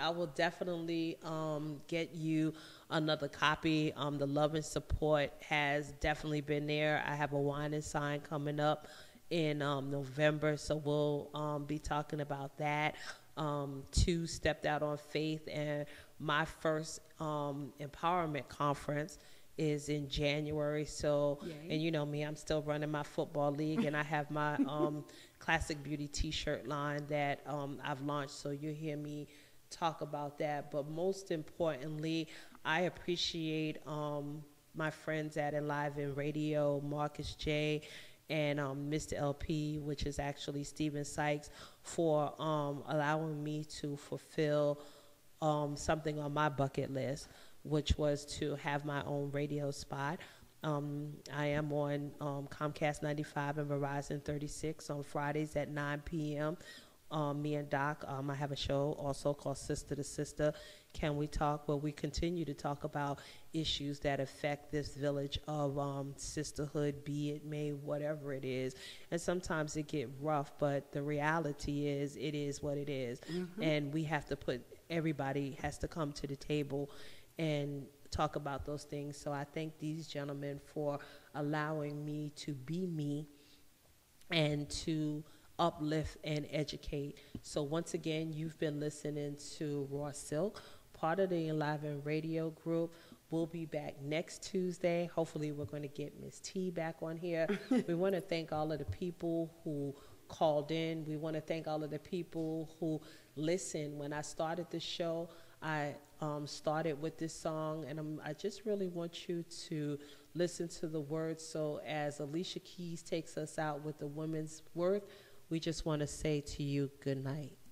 get you another copy. The love and support has definitely been there. I have a wine and sign coming up in November, so we'll be talking about that. Two, Stepped Out on Faith, and my first empowerment conference is in January. So, and you know me, I'm still running my football league, and I have my Classic Beauty t-shirt line that I've launched, so you hear me talk about that. But most importantly, I appreciate my friends at Enliven Radio, Marcus J., and Mr. LP, which is actually Steven Sykes, for allowing me to fulfill something on my bucket list, which was to have my own radio spot. I am on Comcast 95 and Verizon 36 on Fridays at 9 p.m. Me and Doc, I have a show also called Sister to Sister, Can We Talk, where we continue to talk about issues that affect this village of sisterhood, be it may, whatever it is. And sometimes it get rough, but the reality is it is what it is. Mm-hmm. And we have to everybody has to come to the table and talk about those things. So I thank these gentlemen for allowing me to be me and to uplift and educate. So once again, you've been listening to Raw Silk, part of the Enliven Radio Group. We'll be back next Tuesday. Hopefully we're going to get Miss T back on here. We want to thank all of the people who called in. We want to thank all of the people who listened. When I started the show, I started with this song, and I just really want you to listen to the words. So as Alicia Keys takes us out with the Women's Worth, we just want to say to you, good night.